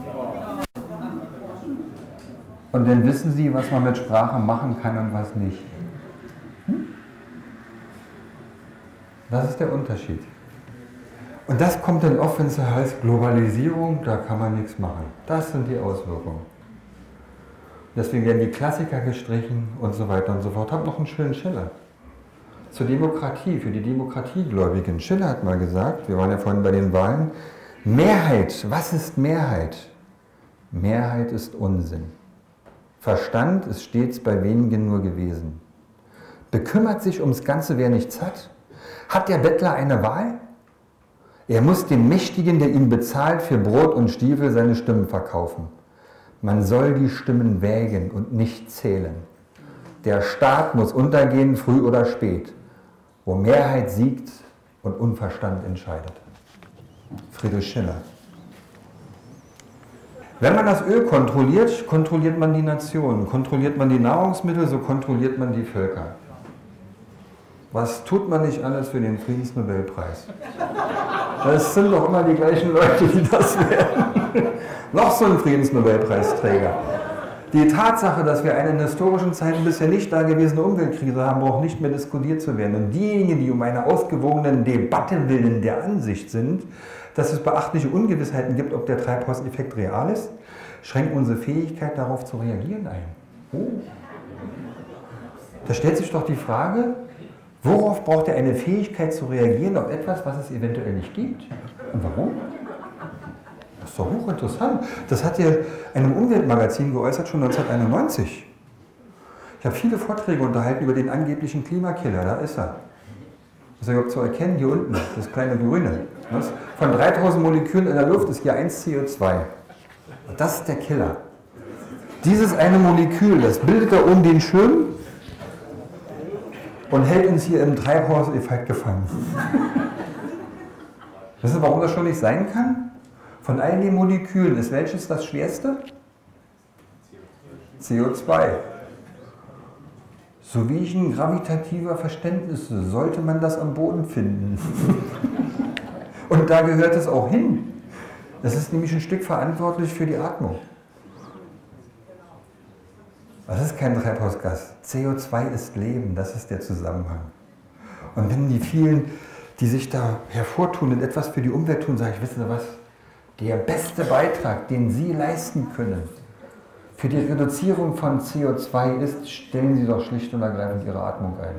Und dann wissen Sie, was man mit Sprache machen kann und was nicht. Das ist der Unterschied. Und das kommt dann oft, wenn es heißt Globalisierung, da kann man nichts machen. Das sind die Auswirkungen. Deswegen werden die Klassiker gestrichen und so weiter und so fort. Ich habe noch einen schönen Schiller. Zur Demokratie, für die Demokratiegläubigen. Schiller hat mal gesagt, wir waren ja vorhin bei den Wahlen, Mehrheit, was ist Mehrheit? Mehrheit ist Unsinn. Verstand ist stets bei wenigen nur gewesen. Bekümmert sich ums Ganze, wer nichts hat? Hat der Bettler eine Wahl? Er muss dem Mächtigen, der ihn bezahlt, für Brot und Stiefel seine Stimmen verkaufen. Man soll die Stimmen wägen und nicht zählen. Der Staat muss untergehen, früh oder spät, wo Mehrheit siegt und Unverstand entscheidet. Friedrich Schiller. Wenn man das Öl kontrolliert, kontrolliert man die Nationen. Kontrolliert man die Nahrungsmittel, so kontrolliert man die Völker. Was tut man nicht alles für den Friedensnobelpreis? Das sind doch immer die gleichen Leute, die das werden. Noch so ein Friedensnobelpreisträger. Die Tatsache, dass wir eine in historischen Zeiten bisher nicht dagewesene Umweltkrise haben, braucht nicht mehr diskutiert zu werden. Und diejenigen, die um eine ausgewogene Debatte willen der Ansicht sind, dass es beachtliche Ungewissheiten gibt, ob der Treibhauseffekt real ist, schränkt unsere Fähigkeit darauf zu reagieren ein. Oh. Da stellt sich doch die Frage, worauf braucht er eine Fähigkeit zu reagieren auf etwas, was es eventuell nicht gibt? Und warum? Das ist doch hochinteressant. Das hat er einem Umweltmagazin geäußert, schon 1991. Ich habe viele Vorträge unterhalten über den angeblichen Klimakiller, da ist er. Das ist überhaupt zu erkennen, hier unten, das kleine Grüne. Was? Von 3000 Molekülen in der Luft ist hier 1 CO2. Das ist der Killer. Dieses eine Molekül, das bildet da oben den Schirm und hält uns hier im Treibhauseffekt gefangen. Wissen Sie, warum das schon nicht sein kann? Von all den Molekülen ist welches das schwerste? CO2. So wie ich ein gravitativer Verständnis sollte man das am Boden finden. Und da gehört es auch hin. Das ist nämlich ein Stück verantwortlich für die Atmung. Das ist kein Treibhausgas. CO2 ist Leben, das ist der Zusammenhang. Und wenn die vielen, die sich da hervortun und etwas für die Umwelt tun, sage ich, wissen Sie was? Der beste Beitrag, den Sie leisten können für die Reduzierung von CO2 ist, stellen Sie doch schlicht und ergreifend Ihre Atmung ein.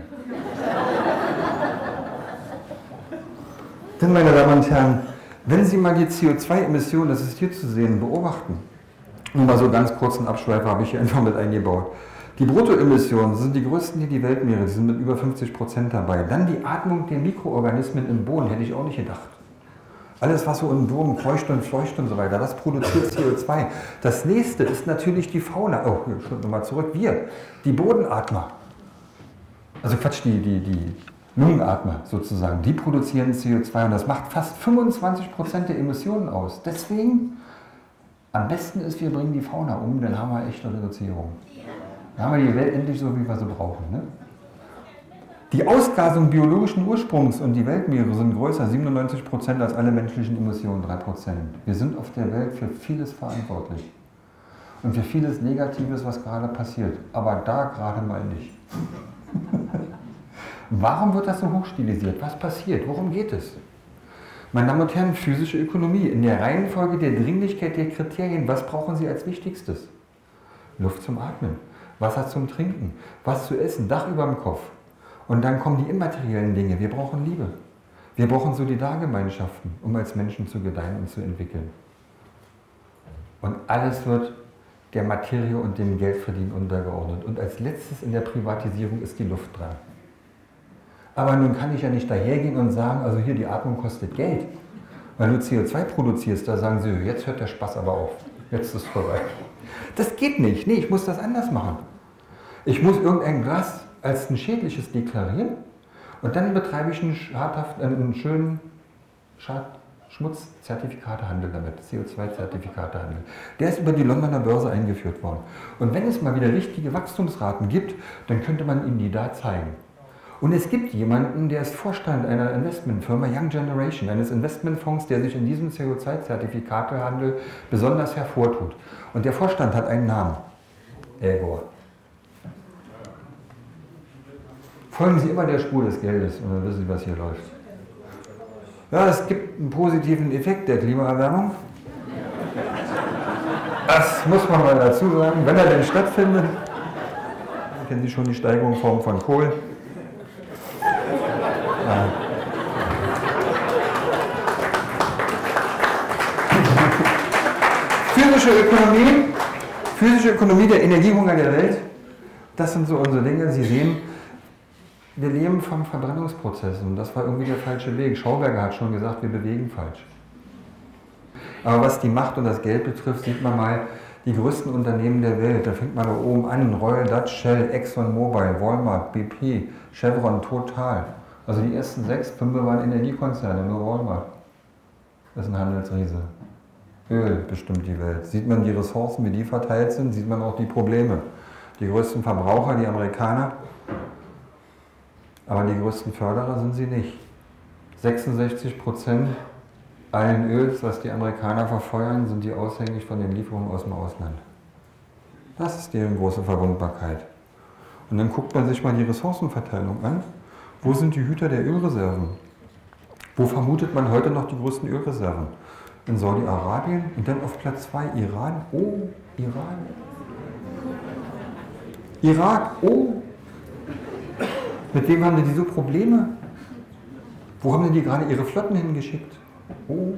Denn, meine Damen und Herren, wenn Sie mal die CO2-Emissionen, das ist hier zu sehen, beobachten, nur mal so ganz kurzen Abschweifer habe ich hier einfach mit eingebaut. Die Bruttoemissionen sind die größten hier, die Weltmeere, die sind mit über 50% dabei. Dann die Atmung der Mikroorganismen im Boden, hätte ich auch nicht gedacht. Alles, was so im Boden kreucht und fleucht und so weiter, das produziert CO2. Das nächste ist natürlich die Fauna. Oh, schon nochmal zurück. Wir, die Bodenatmer. Also Quatsch, die Lungenatmer sozusagen, die produzieren CO2 und das macht fast 25% der Emissionen aus. Deswegen, am besten ist, wir bringen die Fauna um, dann haben wir echte Reduzierung. Dann haben wir die Welt endlich so, wie wir sie brauchen. Ne? Die Ausgasung biologischen Ursprungs und die Weltmeere sind größer, 97% als alle menschlichen Emissionen, 3%. Wir sind auf der Welt für vieles verantwortlich. Und für vieles Negatives, was gerade passiert. Aber da gerade mal nicht. Warum wird das so hochstilisiert? Was passiert? Worum geht es? Meine Damen und Herren, physische Ökonomie. In der Reihenfolge der Dringlichkeit der Kriterien, was brauchen Sie als Wichtigstes? Luft zum Atmen, Wasser zum Trinken, was zu essen, Dach über dem Kopf. Und dann kommen die immateriellen Dinge. Wir brauchen Liebe. Wir brauchen Solidargemeinschaften, um als Menschen zu gedeihen und zu entwickeln. Und alles wird der Materie und dem Geldverdienen untergeordnet. Und als letztes in der Privatisierung ist die Luft dran. Aber nun kann ich ja nicht dahergehen und sagen, also hier, die Atmung kostet Geld. Weil du CO2 produzierst, da sagen sie, jetzt hört der Spaß aber auf. Jetzt ist es vorbei. Das geht nicht. Nee, ich muss das anders machen. Ich muss irgendein Gas als ein schädliches deklarieren und dann betreibe ich einen schönen Schmutzzertifikatehandel damit, CO2-Zertifikatehandel. Der ist über die Londoner Börse eingeführt worden. Und wenn es mal wieder richtige Wachstumsraten gibt, dann könnte man Ihnen die da zeigen. Und es gibt jemanden, der ist Vorstand einer Investmentfirma, Young Generation, eines Investmentfonds, der sich in diesem CO2-Zertifikatehandel besonders hervortut. Und der Vorstand hat einen Namen, Al Gore. Folgen Sie immer der Spur des Geldes und dann wissen Sie, was hier läuft. Ja, es gibt einen positiven Effekt der Klimaerwärmung. Das muss man mal dazu sagen, wenn er denn stattfindet. Dann kennen Sie schon die Steigerung von Kohl. Physische Ökonomie, der Energiehunger der Welt, das sind so unsere Dinge. Sie sehen, wir leben vom Verbrennungsprozess und das war irgendwie der falsche Weg. Schauberger hat schon gesagt, wir bewegen falsch. Aber was die Macht und das Geld betrifft, sieht man mal die größten Unternehmen der Welt. Da fängt man da oben an, Royal Dutch Shell, ExxonMobil, Walmart, BP, Chevron, Total. Also die ersten 6, 5 waren Energiekonzerne, nur Walmart. Das ist ein Handelsriese. Öl bestimmt die Welt. Sieht man die Ressourcen, wie die verteilt sind, sieht man auch die Probleme. Die größten Verbraucher, die Amerikaner, aber die größten Förderer sind sie nicht. 66% allen Öls, was die Amerikaner verfeuern, sind die ausgängig von den Lieferungen aus dem Ausland. Das ist deren große Verwundbarkeit. Und dann guckt man sich mal die Ressourcenverteilung an. Wo sind die Hüter der Ölreserven? Wo vermutet man heute noch die größten Ölreserven? In Saudi-Arabien und dann auf Platz 2 Iran. Oh, Iran. Irak. Oh. Mit wem haben die so Probleme? Wo haben denn die gerade ihre Flotten hingeschickt? Oh.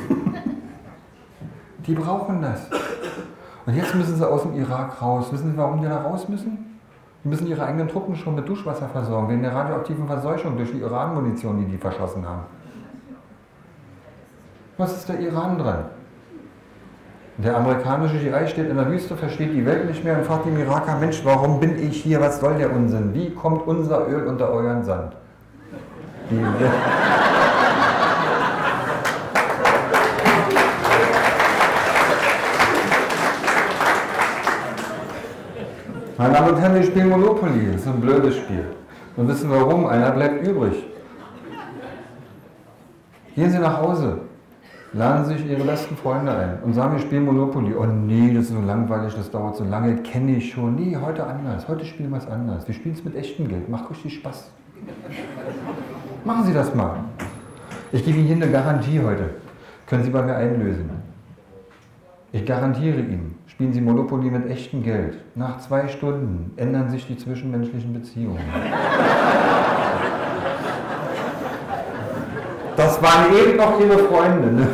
Die brauchen das. Und jetzt müssen sie aus dem Irak raus. Wissen Sie, warum die da raus müssen? Die müssen ihre eigenen Truppen schon mit Duschwasser versorgen, wegen der radioaktiven Verseuchung durch die Iran-Munition, die die verschossen haben. Was ist der Iran dran? Der amerikanische GI steht in der Wüste, versteht die Welt nicht mehr und fragt dem Iraker, Mensch, warum bin ich hier, was soll der Unsinn? Wie kommt unser Öl unter euren Sand? Meine Damen und Herren, wir spielen Monopoly. Das ist ein blödes Spiel. Und wissen warum? Einer bleibt übrig. Gehen Sie nach Hause, laden sich Ihre besten Freunde ein und sagen, wir spielen Monopoly. Oh nee, das ist so langweilig, das dauert so lange, kenne ich schon. Nee, heute anders. Heute spielen wir es anders. Wir spielen es mit echtem Geld. Macht richtig Spaß. Machen Sie das mal. Ich gebe Ihnen hier eine Garantie heute. Können Sie bei mir einlösen. Ich garantiere Ihnen, spielen Sie Monopoly mit echtem Geld. Nach 2 Stunden ändern sich die zwischenmenschlichen Beziehungen. Das waren eben noch Ihre Freunde. Ne?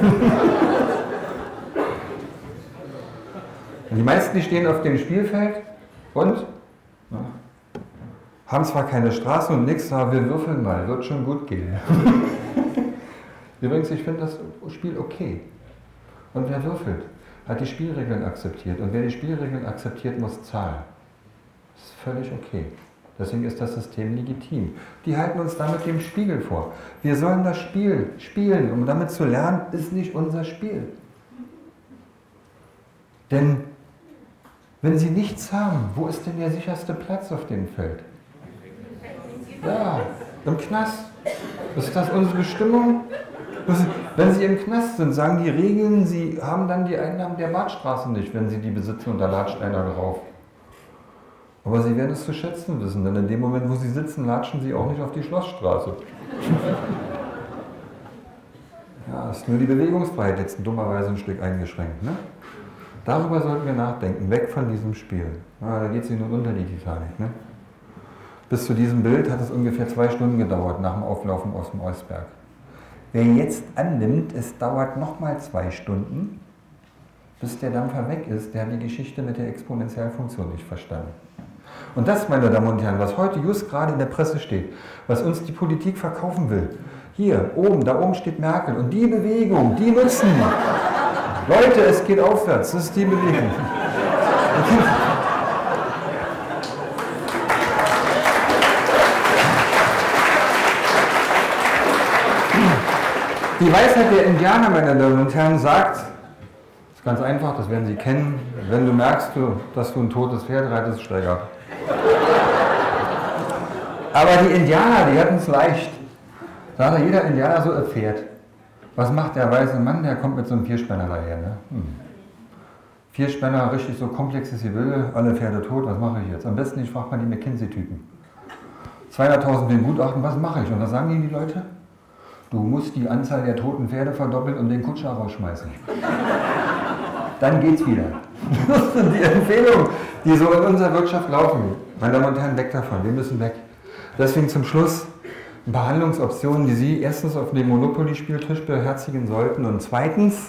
Die meisten, die stehen auf dem Spielfeld und haben zwar keine Straße und nichts, aber wir würfeln mal, wird schon gut gehen. Übrigens, ich finde das Spiel okay. Und wer würfelt, hat die Spielregeln akzeptiert. Und wer die Spielregeln akzeptiert, muss zahlen. Das ist völlig okay. Deswegen ist das System legitim. Die halten uns damit dem Spiegel vor. Wir sollen das Spiel spielen, um damit zu lernen, ist nicht unser Spiel. Denn wenn Sie nichts haben, wo ist denn der sicherste Platz auf dem Feld? Ja, im Knast. Ist das unsere Bestimmung? Wenn Sie im Knast sind, sagen die Regeln, Sie haben dann die Einnahmen der Badstraße nicht, wenn Sie die besitzen und da latscht einer drauf. Aber Sie werden es zu schätzen wissen, denn in dem Moment, wo Sie sitzen, latschen Sie auch nicht auf die Schlossstraße. Ja, ist nur die Bewegungsfreiheit jetzt dummerweise ein Stück eingeschränkt. Ne? Darüber sollten wir nachdenken, weg von diesem Spiel. Ja, da geht sie nun unter, die Titanic. Ne? Bis zu diesem Bild hat es ungefähr 2 Stunden gedauert nach dem Auflaufen aus dem Eisberg. Wer jetzt annimmt, es dauert nochmal 2 Stunden, bis der Dampfer weg ist, der hat die Geschichte mit der Exponentialfunktion nicht verstanden. Und das, meine Damen und Herren, was heute just gerade in der Presse steht, was uns die Politik verkaufen will, hier oben, da oben steht Merkel und die Bewegung, die nutzen die. Leute, es geht aufwärts, das ist die Bewegung. Die Weisheit der Indianer, meine Damen und Herren, sagt, das ist ganz einfach, das werden Sie kennen, wenn du merkst, dass du ein totes Pferd reitest, steig ab. Aber die Indianer, die hatten es leicht. Da hat jeder Indianer so ein Pferd. Was macht der weiße Mann? Der kommt mit so einem Vierspänner daher. Ne? Vierspänner, richtig so komplexes Gebilde, alle Pferde tot, was mache ich jetzt? Am besten, ich frage mal die McKinsey-Typen. 200.000 für ein Gutachten, was mache ich? Und was sagen Ihnen die Leute? Du musst die Anzahl der toten Pferde verdoppeln und den Kutscher rausschmeißen. Dann geht's wieder. Das sind die Empfehlungen, die so in unserer Wirtschaft laufen. Meine Damen und Herren, weg davon, wir müssen weg. Deswegen zum Schluss ein paar Handlungsoptionen, die Sie erstens auf dem Monopoly-Spieltisch beherzigen sollten und zweitens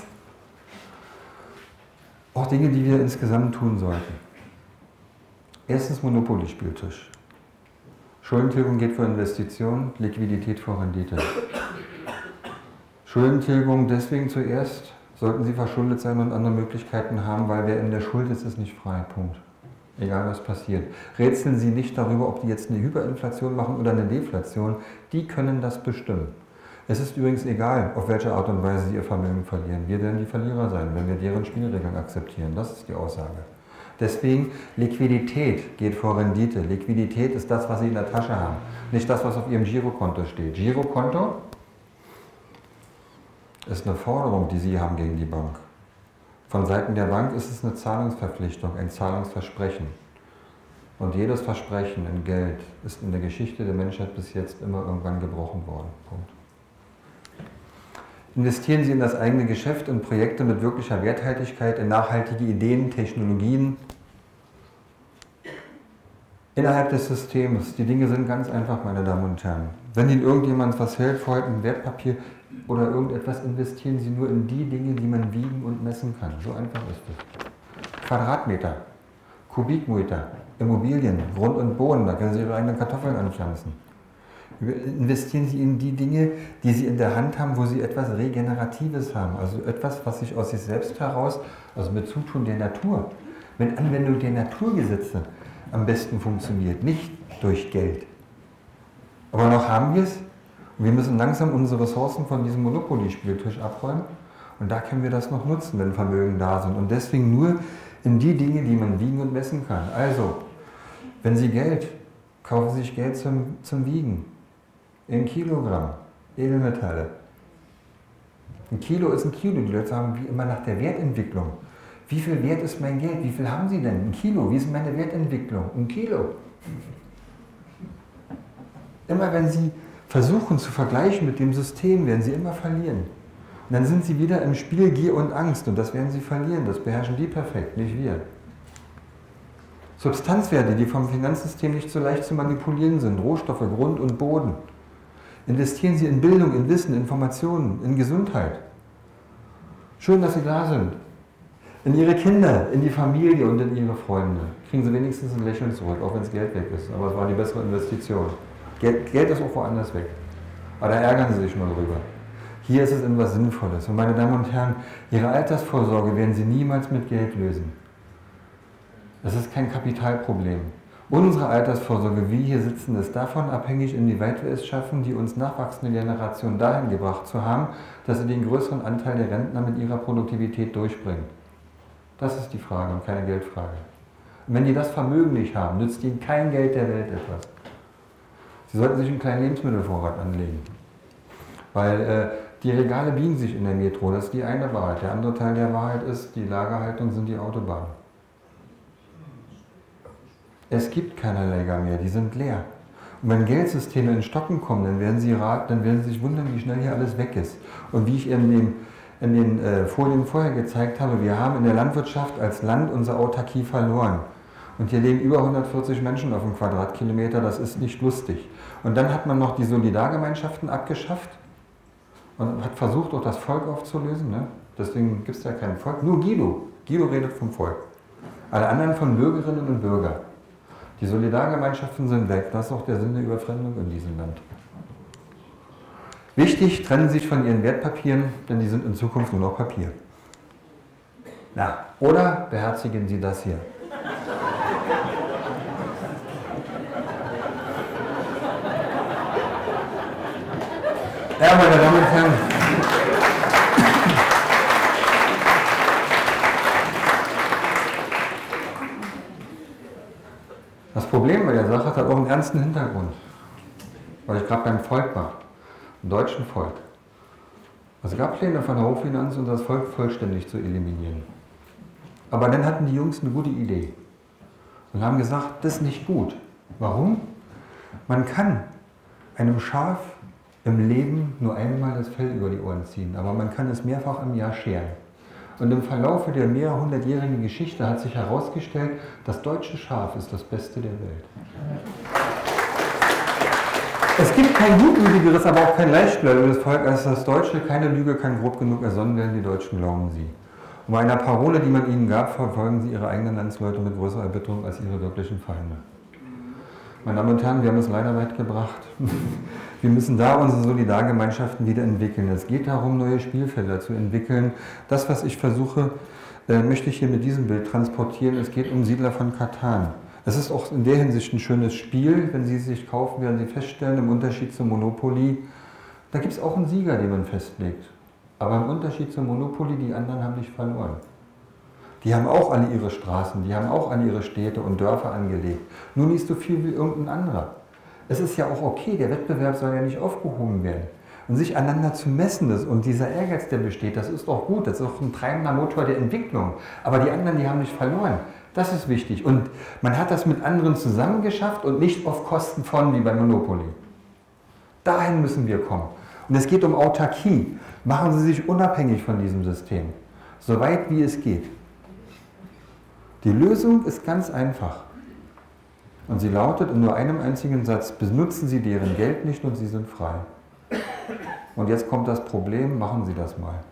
auch Dinge, die wir insgesamt tun sollten. Erstens Monopoly-Spieltisch. Schuldentilgung geht vor Investitionen, Liquidität vor Rendite. Schuldentilgung deswegen zuerst, sollten Sie verschuldet sein und andere Möglichkeiten haben, weil wer in der Schuld ist, ist nicht frei. Punkt. Egal was passiert. Rätseln Sie nicht darüber, ob die jetzt eine Hyperinflation machen oder eine Deflation. Die können das bestimmen. Es ist übrigens egal, auf welche Art und Weise Sie Ihr Vermögen verlieren. Wir werden die Verlierer sein, wenn wir deren Spielregeln akzeptieren. Das ist die Aussage. Deswegen, Liquidität geht vor Rendite. Liquidität ist das, was Sie in der Tasche haben, nicht das, was auf Ihrem Girokonto steht. Girokonto ist eine Forderung, die Sie haben gegen die Bank. Von Seiten der Bank ist es eine Zahlungsverpflichtung, ein Zahlungsversprechen. Und jedes Versprechen in Geld ist in der Geschichte der Menschheit bis jetzt immer irgendwann gebrochen worden. Punkt. Investieren Sie in das eigene Geschäft, in Projekte mit wirklicher Werthaltigkeit, in nachhaltige Ideen, Technologien. Innerhalb des Systems, die Dinge sind ganz einfach, meine Damen und Herren. Wenn Ihnen irgendjemand was hält, vorhalten ein Wertpapier oder irgendetwas, investieren Sie nur in die Dinge, die man wiegen und messen kann. So einfach ist es. Quadratmeter, Kubikmeter, Immobilien, Grund und Boden, da können Sie Ihre eigenen Kartoffeln anpflanzen. Investieren Sie in die Dinge, die Sie in der Hand haben, wo Sie etwas Regeneratives haben, also etwas, was sich aus sich selbst heraus, also mit Zutun der Natur, mit Anwendung der Naturgesetze am besten funktioniert, nicht durch Geld. Aber noch haben wir es. Wir müssen langsam unsere Ressourcen von diesem Monopoly-Spieltisch abräumen und da können wir das noch nutzen, wenn Vermögen da sind. Und deswegen nur in die Dinge, die man wiegen und messen kann. Also, wenn Sie Geld, kaufen Sie sich Geld zum Wiegen. In Kilogramm, Edelmetalle. Ein Kilo ist ein Kilo. Die Leute sagen wie immer nach der Wertentwicklung. Wie viel wert ist mein Geld? Wie viel haben Sie denn? Ein Kilo. Wie ist meine Wertentwicklung? Ein Kilo. Immer wenn Sie versuchen zu vergleichen mit dem System, werden Sie immer verlieren. Und dann sind Sie wieder im Spiel Gier und Angst und das werden Sie verlieren. Das beherrschen die perfekt, nicht wir. Substanzwerte, die vom Finanzsystem nicht so leicht zu manipulieren sind, Rohstoffe, Grund und Boden. Investieren Sie in Bildung, in Wissen, Informationen, in Gesundheit. Schön, dass Sie da sind. In Ihre Kinder, in die Familie und in Ihre Freunde. Kriegen Sie wenigstens ein Lächeln zurück, auch wenn das Geld weg ist. Aber es war die bessere Investition. Geld ist auch woanders weg. Aber da ärgern Sie sich nur drüber. Hier ist es etwas Sinnvolles. Und meine Damen und Herren, Ihre Altersvorsorge werden Sie niemals mit Geld lösen. Das ist kein Kapitalproblem. Unsere Altersvorsorge, wie hier sitzen, ist davon abhängig, inwieweit wir es schaffen, die uns nachwachsende Generation dahin gebracht zu haben, dass sie den größeren Anteil der Rentner mit ihrer Produktivität durchbringen. Das ist die Frage und keine Geldfrage. Und wenn die das Vermögen nicht haben, nützt ihnen kein Geld der Welt etwas. Sie sollten sich einen kleinen Lebensmittelvorrat anlegen. Weil die Regale biegen sich in der Metro, das ist die eine Wahrheit. Der andere Teil der Wahrheit ist, die Lagerhaltung sind die Autobahnen. Es gibt keine Lager mehr, die sind leer. Und wenn Geldsysteme in Stocken kommen, dann werden Sie sich wundern, wie schnell hier alles weg ist. Und wie ich in den Folien vorher gezeigt habe, wir haben in der Landwirtschaft als Land unsere Autarkie verloren. Und hier leben über 140 Menschen auf einem Quadratkilometer, das ist nicht lustig. Und dann hat man noch die Solidargemeinschaften abgeschafft und hat versucht, auch das Volk aufzulösen. Ne? Deswegen gibt es ja kein Volk, nur Guido. Guido redet vom Volk. Alle anderen von Bürgerinnen und Bürgern. Die Solidargemeinschaften sind weg. Das ist auch der Sinn der Überfremdung in diesem Land. Wichtig, trennen Sie sich von Ihren Wertpapieren, denn die sind in Zukunft nur noch Papier. Na, oder beherzigen Sie das hier. Ja, meine Damen und Herren. Das Problem bei der Sache hat auch einen ernsten Hintergrund, weil ich gerade beim Volk war, dem deutschen Volk. Es gab Pläne von der Hochfinanz, um das Volk vollständig zu eliminieren. Aber dann hatten die Jungs eine gute Idee und haben gesagt, das ist nicht gut. Warum? Man kann einem Schaf im Leben nur einmal das Fell über die Ohren ziehen, aber man kann es mehrfach im Jahr scheren. Und im Verlauf der mehrhundertjährigen Geschichte hat sich herausgestellt, das deutsche Schaf ist das Beste der Welt. Es gibt kein gutmütigeres, aber auch kein leichtgläubiges Volk als das Deutsche. Keine Lüge kann grob genug ersonnen werden, die Deutschen glauben sie. Und bei einer Parole, die man ihnen gab, verfolgen sie ihre eigenen Landsleute mit größerer Erbitterung als ihre wirklichen Feinde. Meine Damen und Herren, wir haben es leider weit gebracht. Wir müssen da unsere Solidargemeinschaften wieder entwickeln. Es geht darum, neue Spielfelder zu entwickeln. Das, was ich versuche, möchte ich hier mit diesem Bild transportieren. Es geht um Siedler von Catan. Es ist auch in der Hinsicht ein schönes Spiel. Wenn Sie es sich kaufen, werden Sie feststellen, im Unterschied zum Monopoly, da gibt es auch einen Sieger, den man festlegt. Aber im Unterschied zum Monopoly, die anderen haben nicht verloren. Die haben auch alle ihre Straßen, die haben auch alle ihre Städte und Dörfer angelegt. Nur nicht so viel wie irgendein anderer. Es ist ja auch okay, der Wettbewerb soll ja nicht aufgehoben werden. Und sich einander zu messen und dieser Ehrgeiz, der besteht, das ist auch gut, das ist auch ein treibender Motor der Entwicklung. Aber die anderen, die haben nicht verloren. Das ist wichtig. Und man hat das mit anderen zusammen geschafft und nicht auf Kosten von, wie beim Monopoly. Dahin müssen wir kommen. Und es geht um Autarkie. Machen Sie sich unabhängig von diesem System, so weit wie es geht. Die Lösung ist ganz einfach. Und sie lautet in nur einem einzigen Satz: Benutzen Sie deren Geld nicht und Sie sind frei. Und jetzt kommt das Problem, machen Sie das mal.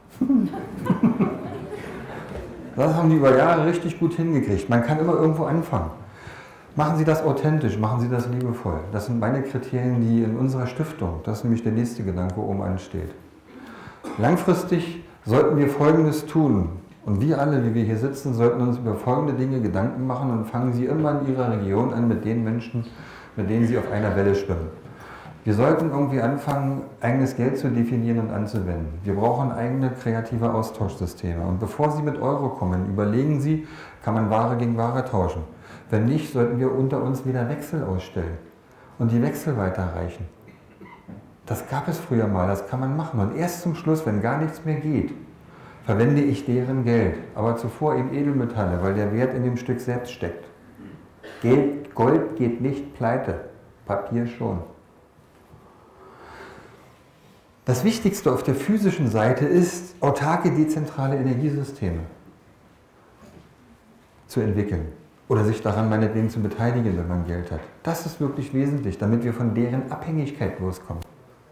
Das haben die über Jahre richtig gut hingekriegt. Man kann immer irgendwo anfangen. Machen Sie das authentisch, machen Sie das liebevoll. Das sind meine Kriterien, die in unserer Stiftung, das ist nämlich der nächste Gedanke, oben ansteht. Langfristig sollten wir Folgendes tun. Und wir alle, wie wir hier sitzen, sollten uns über folgende Dinge Gedanken machen und fangen Sie immer in Ihrer Region an mit den Menschen, mit denen Sie auf einer Welle schwimmen. Wir sollten irgendwie anfangen, eigenes Geld zu definieren und anzuwenden. Wir brauchen eigene kreative Austauschsysteme. Und bevor Sie mit Euro kommen, überlegen Sie, kann man Ware gegen Ware tauschen? Wenn nicht, sollten wir unter uns wieder Wechsel ausstellen und die Wechsel weiterreichen. Das gab es früher mal, das kann man machen. Und erst zum Schluss, wenn gar nichts mehr geht, verwende ich deren Geld, aber zuvor eben Edelmetalle, weil der Wert in dem Stück selbst steckt. Gold geht nicht pleite, Papier schon. Das Wichtigste auf der physischen Seite ist, autarke, dezentrale Energiesysteme zu entwickeln oder sich daran meinetwegen zu beteiligen, wenn man Geld hat. Das ist wirklich wesentlich, damit wir von deren Abhängigkeit loskommen.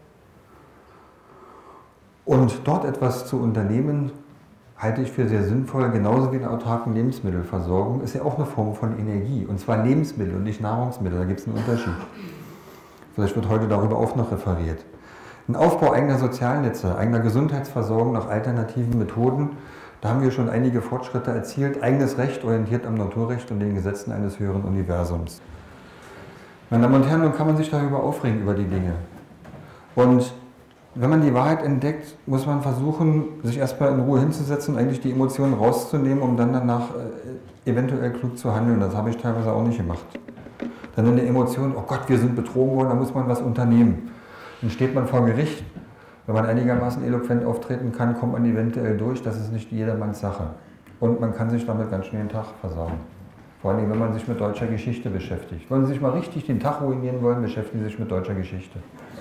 Und dort etwas zu unternehmen, halte ich für sehr sinnvoll, genauso wie eine autarken Lebensmittelversorgung, ist ja auch eine Form von Energie. Und zwar Lebensmittel und nicht Nahrungsmittel, da gibt es einen Unterschied. Vielleicht wird heute darüber auch noch referiert. Ein Aufbau eigener Sozialnetze, eigener Gesundheitsversorgung nach alternativen Methoden, da haben wir schon einige Fortschritte erzielt. Eigenes Recht orientiert am Naturrecht und den Gesetzen eines höheren Universums. Meine Damen und Herren, nun kann man sich darüber aufregen, über die Dinge. Und wenn man die Wahrheit entdeckt, muss man versuchen, sich erstmal in Ruhe hinzusetzen und eigentlich die Emotionen rauszunehmen, um dann danach eventuell klug zu handeln. Das habe ich teilweise auch nicht gemacht. Dann in der Emotion, oh Gott, wir sind betrogen worden, da muss man was unternehmen. Dann steht man vor Gericht. Wenn man einigermaßen eloquent auftreten kann, kommt man eventuell durch. Das ist nicht jedermanns Sache. Und man kann sich damit ganz schnell den Tag versauen. Vor allem, wenn man sich mit deutscher Geschichte beschäftigt. Wollen Sie sich mal richtig den Tag ruinieren wollen, beschäftigen Sie sich mit deutscher Geschichte.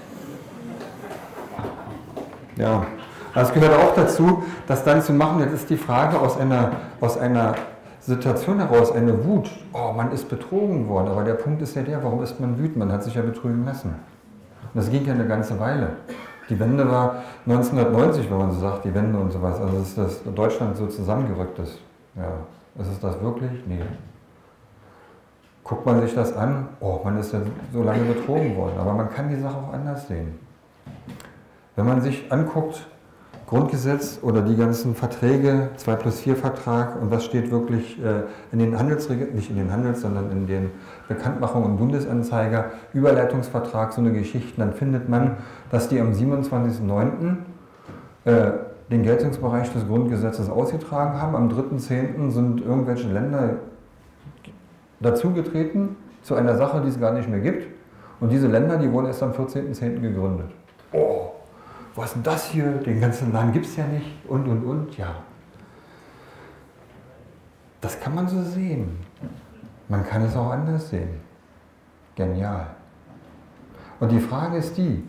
Ja, das gehört auch dazu, das dann zu machen. Jetzt ist die Frage aus einer Situation heraus, eine Wut. Oh, man ist betrogen worden. Aber der Punkt ist ja der, warum ist man wütend? Man hat sich ja betrügen lassen. Und das ging ja eine ganze Weile. Die Wende war 1990, wenn man so sagt, die Wende und sowas. Also dass Deutschland so zusammengerückt ist. Ja, ist es das wirklich? Nee. guckt man sich das an, oh, man ist ja so lange betrogen worden. Aber man kann die Sache auch anders sehen. Wenn man sich anguckt, Grundgesetz oder die ganzen Verträge, 2+4 Vertrag und was steht wirklich in den Handelsregeln, nicht in den Handels-, sondern in den Bekanntmachungen im Bundesanzeiger, Überleitungsvertrag, so eine Geschichte, dann findet man, dass die am 27.09. Den Geltungsbereich des Grundgesetzes ausgetragen haben. Am 3.10. sind irgendwelche Länder dazugetreten zu einer Sache, die es gar nicht mehr gibt. Und diese Länder, die wurden erst am 14.10. gegründet. Oh, was ist denn das hier? Den ganzen Land gibt es ja nicht. Und, ja. Das kann man so sehen. Man kann es auch anders sehen. Genial. Und die Frage ist die,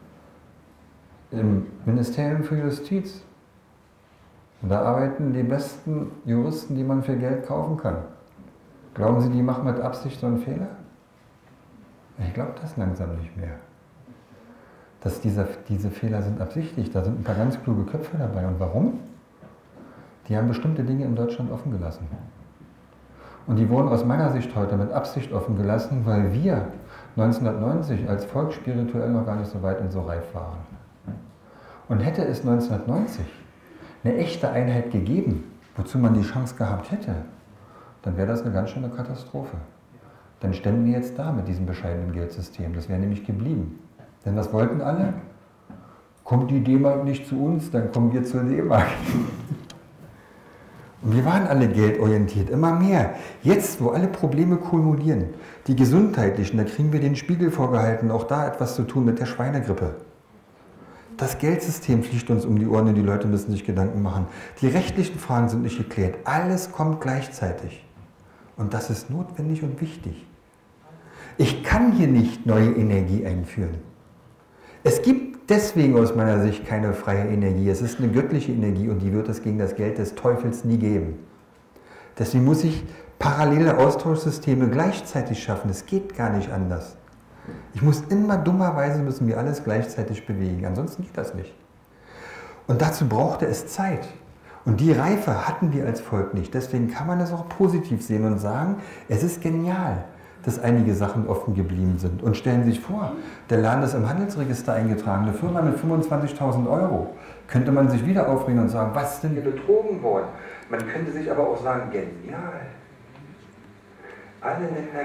im Ministerium für Justiz, da arbeiten die besten Juristen, die man für Geld kaufen kann. Glauben Sie, die machen mit Absicht so einen Fehler? Ich glaube das langsam nicht mehr. Dass diese Fehler sind absichtlich, da sind ein paar ganz kluge Köpfe dabei. Und warum? Die haben bestimmte Dinge in Deutschland offen gelassen. Und die wurden aus meiner Sicht heute mit Absicht offen gelassen, weil wir 1990 als Volk spirituell noch gar nicht so weit und so reif waren. Und hätte es 1990 eine echte Einheit gegeben, wozu man die Chance gehabt hätte, dann wäre das eine ganz schöne Katastrophe. Dann ständen wir jetzt da mit diesem bescheidenen Geldsystem. Das wäre nämlich geblieben. Denn was wollten alle? Kommt die D-Mark nicht zu uns, dann kommen wir zur D-Mark. Und wir waren alle geldorientiert, immer mehr. Jetzt, wo alle Probleme kumulieren, die gesundheitlichen, da kriegen wir den Spiegel vorgehalten, auch da etwas zu tun mit der Schweinegrippe. Das Geldsystem fliegt uns um die Ohren und die Leute müssen sich Gedanken machen. Die rechtlichen Fragen sind nicht geklärt. Alles kommt gleichzeitig. Und das ist notwendig und wichtig. Ich kann hier nicht neue Energie einführen. Es gibt deswegen aus meiner Sicht keine freie Energie. Es ist eine göttliche Energie und die wird es gegen das Geld des Teufels nie geben. Deswegen muss ich parallele Austauschsysteme gleichzeitig schaffen. Es geht gar nicht anders. Ich muss immer, dummerweise müssen wir alles gleichzeitig bewegen, ansonsten geht das nicht. Und dazu brauchte es Zeit. Und die Reife hatten wir als Volk nicht. Deswegen kann man das auch positiv sehen und sagen, es ist genial, dass einige Sachen offen geblieben sind. Und stellen Sie sich vor, der Laden ist im Handelsregister eingetragen, eine Firma mit 25.000 Euro. Könnte man sich wieder aufregen und sagen, was ist denn hier betrogen worden? Man könnte sich aber auch sagen, genial. Alle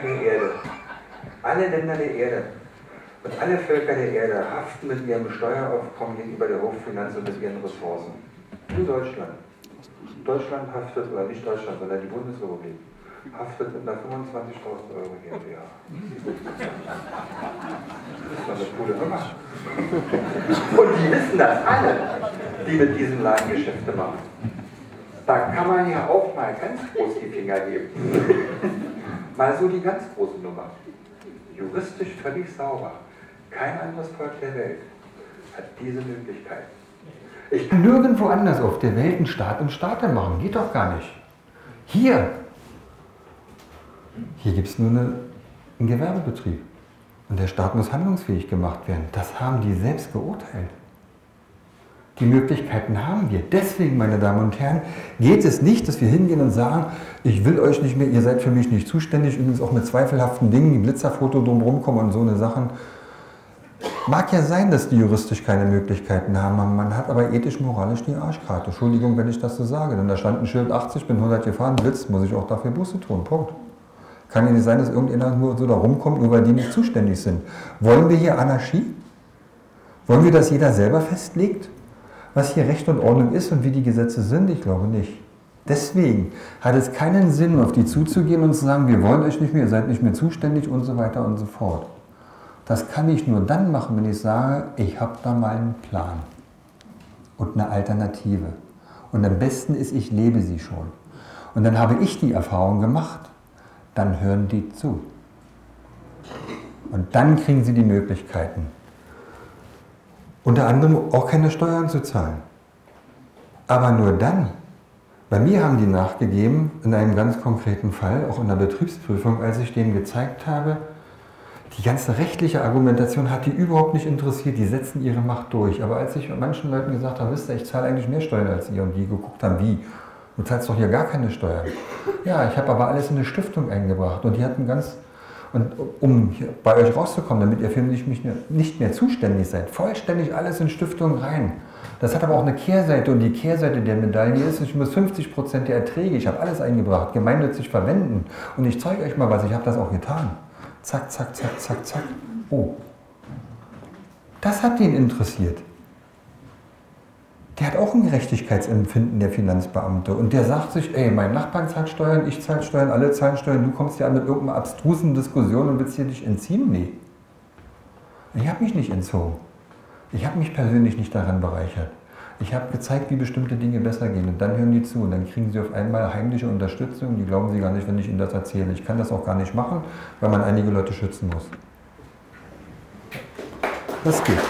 Länder der Erde und alle Völker der Erde haften mit ihrem Steueraufkommen gegenüber der Hochfinanz und mit ihren Ressourcen. Nur Deutschland. Deutschland haftet, oder nicht Deutschland, sondern die Bundesrepublik, haftet mit einer 25.000 Euro GmbH. Das ist doch eine coole Nummer. Und die wissen das alle, die mit diesem Laden Geschäfte machen. Da kann man ja auch mal ganz groß die Finger heben. Mal so die ganz große Nummer. Juristisch völlig sauber. Kein anderes Volk der Welt hat diese Möglichkeit. Ich kann nirgendwo anders auf der Welt einen Staat im Staate machen. Geht doch gar nicht. Hier gibt es nur einen Gewerbebetrieb. Und der Staat muss handlungsfähig gemacht werden. Das haben die selbst geurteilt. Die Möglichkeiten haben wir. Deswegen, meine Damen und Herren, geht es nicht, dass wir hingehen und sagen, ich will euch nicht mehr, ihr seid für mich nicht zuständig, übrigens auch mit zweifelhaften Dingen, die Blitzerfoto drumherum kommen und so eine Sachen. Mag ja sein, dass die juristisch keine Möglichkeiten haben, man hat aber ethisch-moralisch die Arschkarte. Entschuldigung, wenn ich das so sage, denn da stand ein Schild 80, bin 100 gefahren, Blitz, muss ich auch dafür Buße tun, Punkt. Kann ja nicht sein, dass irgendjemand nur so da rumkommt, nur weil die nicht zuständig sind. Wollen wir hier Anarchie? Wollen wir, dass jeder selber festlegt, was hier Recht und Ordnung ist und wie die Gesetze sind? Ich glaube nicht. Deswegen hat es keinen Sinn, auf die zuzugehen und zu sagen, wir wollen euch nicht mehr, ihr seid nicht mehr zuständig und so weiter und so fort. Das kann ich nur dann machen, wenn ich sage, ich habe da mal einen Plan und eine Alternative. Und am besten ist, ich lebe sie schon. Und dann habe ich die Erfahrung gemacht, dann hören die zu. Und dann kriegen sie die Möglichkeiten. Unter anderem auch keine Steuern zu zahlen. Aber nur dann. Bei mir haben die nachgegeben, in einem ganz konkreten Fall, auch in der Betriebsprüfung, als ich denen gezeigt habe, die ganze rechtliche Argumentation hat die überhaupt nicht interessiert, die setzen ihre Macht durch. Aber als ich manchen Leuten gesagt habe, wisst ihr, ich zahle eigentlich mehr Steuern als ihr, und die geguckt haben, wie? Du zahlst doch hier gar keine Steuern. Ja, ich habe aber alles in eine Stiftung eingebracht und die hatten ganz Und um hier bei euch rauszukommen, damit ihr für mich nicht mehr zuständig seid, vollständig alles in Stiftungen rein. Das hat aber auch eine Kehrseite und die Kehrseite der Medaille ist, ich muss 50% der Erträge, ich habe alles eingebracht, gemeinnützig verwenden. Und ich zeige euch mal was, ich habe das auch getan. Zack, zack, zack, zack, zack. Oh. Das hat ihn interessiert. Der hat auch ein Gerechtigkeitsempfinden, der Finanzbeamte. Und der sagt sich, ey, mein Nachbarn zahlt Steuern, ich zahle Steuern, alle zahlen Steuern, du kommst ja mit irgendeiner abstrusen Diskussion und willst hier dich entziehen? Nee. Ich habe mich nicht entzogen. Ich habe mich persönlich nicht daran bereichert. Ich habe gezeigt, wie bestimmte Dinge besser gehen und dann hören die zu und dann kriegen sie auf einmal heimliche Unterstützung, die glauben sie gar nicht, wenn ich ihnen das erzähle. Ich kann das auch gar nicht machen, weil man einige Leute schützen muss. Das geht.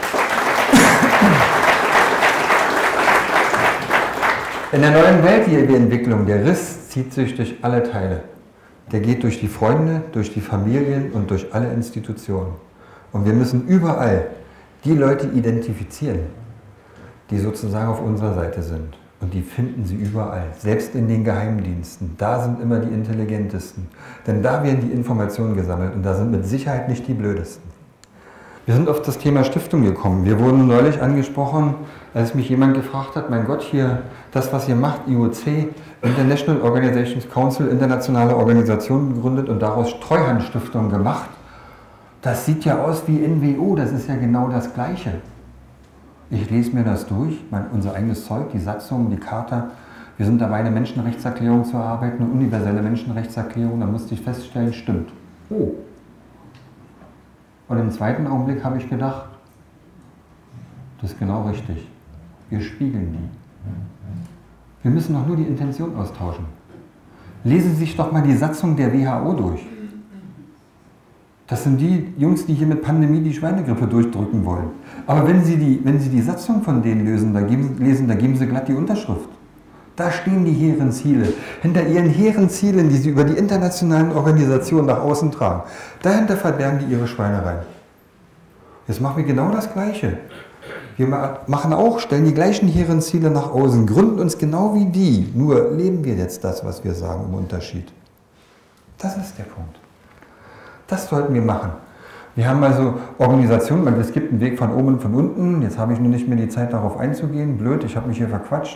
In der neuen Welt, die wir entwickeln, der Riss zieht sich durch alle Teile. Der geht durch die Freunde, durch die Familien und durch alle Institutionen. Und wir müssen überall die Leute identifizieren, die sozusagen auf unserer Seite sind. Und die finden sie überall, selbst in den Geheimdiensten. Da sind immer die Intelligentesten. Denn da werden die Informationen gesammelt und da sind mit Sicherheit nicht die Blödesten. Wir sind auf das Thema Stiftung gekommen. Wir wurden neulich angesprochen, als mich jemand gefragt hat, mein Gott, hier, das was ihr macht, IOC, International Organizations Council, internationale Organisation gegründet und daraus Treuhandstiftung gemacht. Das sieht ja aus wie NWO, das ist ja genau das Gleiche. Ich lese mir das durch, unser eigenes Zeug, die Satzung, die Charta. Wir sind dabei, eine Menschenrechtserklärung zu erarbeiten, eine universelle Menschenrechtserklärung. Da musste ich feststellen, stimmt. Oh. Und im zweiten Augenblick habe ich gedacht, das ist genau richtig. Wir spiegeln die. Wir müssen doch nur die Intention austauschen. Lesen Sie sich doch mal die Satzung der WHO durch. Das sind die Jungs, die hier mit Pandemie die Schweinegrippe durchdrücken wollen. Aber wenn Sie die Satzung von denen lesen, da geben Sie glatt die Unterschrift. Da stehen die hehren Ziele. Hinter ihren hehren Zielen, die sie über die internationalen Organisationen nach außen tragen, dahinter verbergen die ihre Schweinereien. Jetzt machen wir genau das Gleiche. Wir machen auch, stellen die gleichen hehren Ziele nach außen, gründen uns genau wie die, nur leben wir jetzt das, was wir sagen, im Unterschied. Das ist der Punkt. Das sollten wir machen. Wir haben also Organisationen, weil es gibt einen Weg von oben und von unten. Jetzt habe ich nur nicht mehr die Zeit, darauf einzugehen. Blöd, ich habe mich hier verquatscht.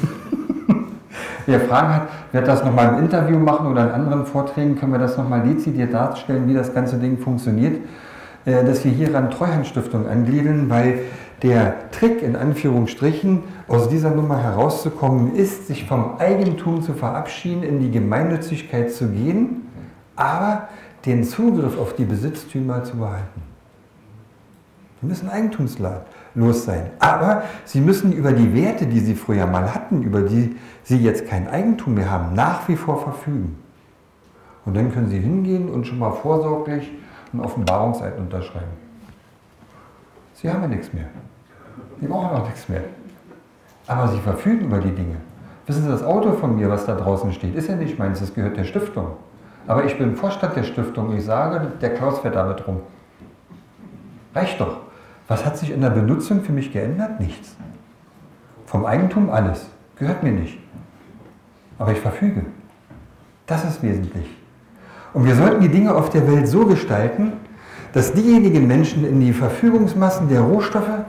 Wer Fragen hat, wird das nochmal im Interview machen oder in anderen Vorträgen, können wir das nochmal dezidiert darstellen, wie das ganze Ding funktioniert. Dass wir hier an Treuhandstiftung angliedern, weil der Trick, in Anführungsstrichen, aus dieser Nummer herauszukommen, ist, sich vom Eigentum zu verabschieden, in die Gemeinnützigkeit zu gehen, aber den Zugriff auf die Besitztümer zu behalten. Sie müssen eigentumslos sein, aber sie müssen über die Werte, die sie früher mal hatten, über die sie jetzt kein Eigentum mehr haben, nach wie vor verfügen. Und dann können sie hingehen und schon mal vorsorglich einen Offenbarungseid unterschreiben. Sie haben ja nichts mehr. Sie brauchen auch nichts mehr. Aber sie verfügen über die Dinge. Wissen Sie, das Auto von mir, was da draußen steht, ist ja nicht meins, das gehört der Stiftung. Aber ich bin Vorstand der Stiftung und ich sage, der Klaus fährt damit rum. Reicht doch. Was hat sich in der Benutzung für mich geändert? Nichts. Vom Eigentum alles. Gehört mir nicht. Aber ich verfüge. Das ist wesentlich. Und wir sollten die Dinge auf der Welt so gestalten, dass diejenigen Menschen in die Verfügungsmassen der Rohstoffe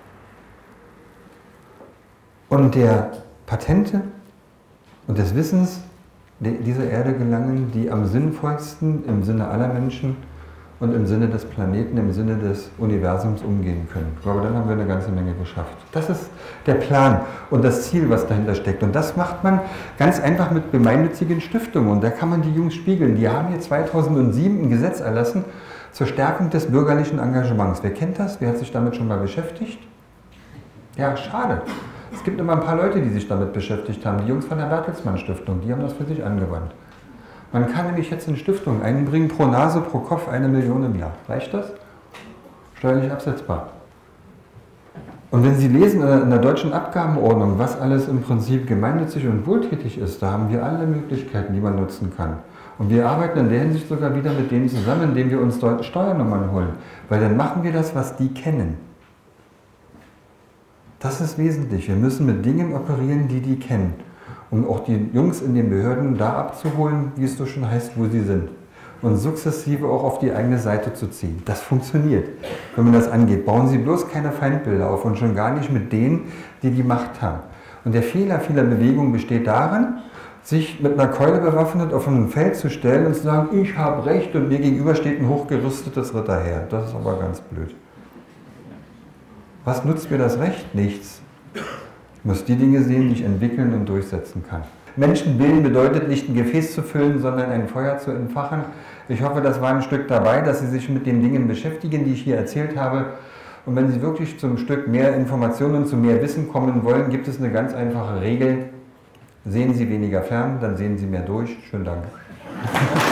und der Patente und des Wissens dieser Erde gelangen, die am sinnvollsten im Sinne aller Menschen und im Sinne des Planeten, im Sinne des Universums umgehen können. Ich glaube, dann haben wir eine ganze Menge geschafft. Das ist der Plan und das Ziel, was dahinter steckt. Und das macht man ganz einfach mit gemeinnützigen Stiftungen. Und da kann man die Jungs spiegeln. Die haben hier 2007 ein Gesetz erlassen zur Stärkung des bürgerlichen Engagements. Wer kennt das? Wer hat sich damit schon mal beschäftigt? Ja, schade. Es gibt immer ein paar Leute, die sich damit beschäftigt haben. Die Jungs von der Bertelsmann Stiftung, die haben das für sich angewandt. Man kann nämlich jetzt in Stiftungen einbringen, pro Nase, pro Kopf 1 Million im Jahr. Reicht das? Steuerlich absetzbar. Und wenn Sie lesen in der deutschen Abgabenordnung, was alles im Prinzip gemeinnützig und wohltätig ist, da haben wir alle Möglichkeiten, die man nutzen kann. Und wir arbeiten in der Hinsicht sogar wieder mit denen zusammen, indem wir uns dort Steuernummern holen. Weil dann machen wir das, was die kennen. Das ist wesentlich. Wir müssen mit Dingen operieren, die die kennen. Um auch die Jungs in den Behörden da abzuholen, wie es so schon heißt, wo sie sind. und sukzessive auch auf die eigene Seite zu ziehen. Das funktioniert, wenn man das angeht. Bauen Sie bloß keine Feindbilder auf und schon gar nicht mit denen, die die Macht haben. Und der Fehler vieler Bewegungen besteht darin, sich mit einer Keule bewaffnet auf ein Feld zu stellen und zu sagen, ich habe Recht und mir gegenüber steht ein hochgerüstetes Ritterheer. Das ist aber ganz blöd. Was nutzt mir das Recht? Nichts. Ich muss die Dinge sehen, die ich entwickeln und durchsetzen kann. Menschen bilden bedeutet nicht ein Gefäß zu füllen, sondern ein Feuer zu entfachen. Ich hoffe, das war ein Stück dabei, dass Sie sich mit den Dingen beschäftigen, die ich hier erzählt habe. Und wenn Sie wirklich zum Stück mehr Informationen, zu mehr Wissen kommen wollen, gibt es eine ganz einfache Regel. Sehen Sie weniger fern, dann sehen Sie mehr durch. Schönen Dank.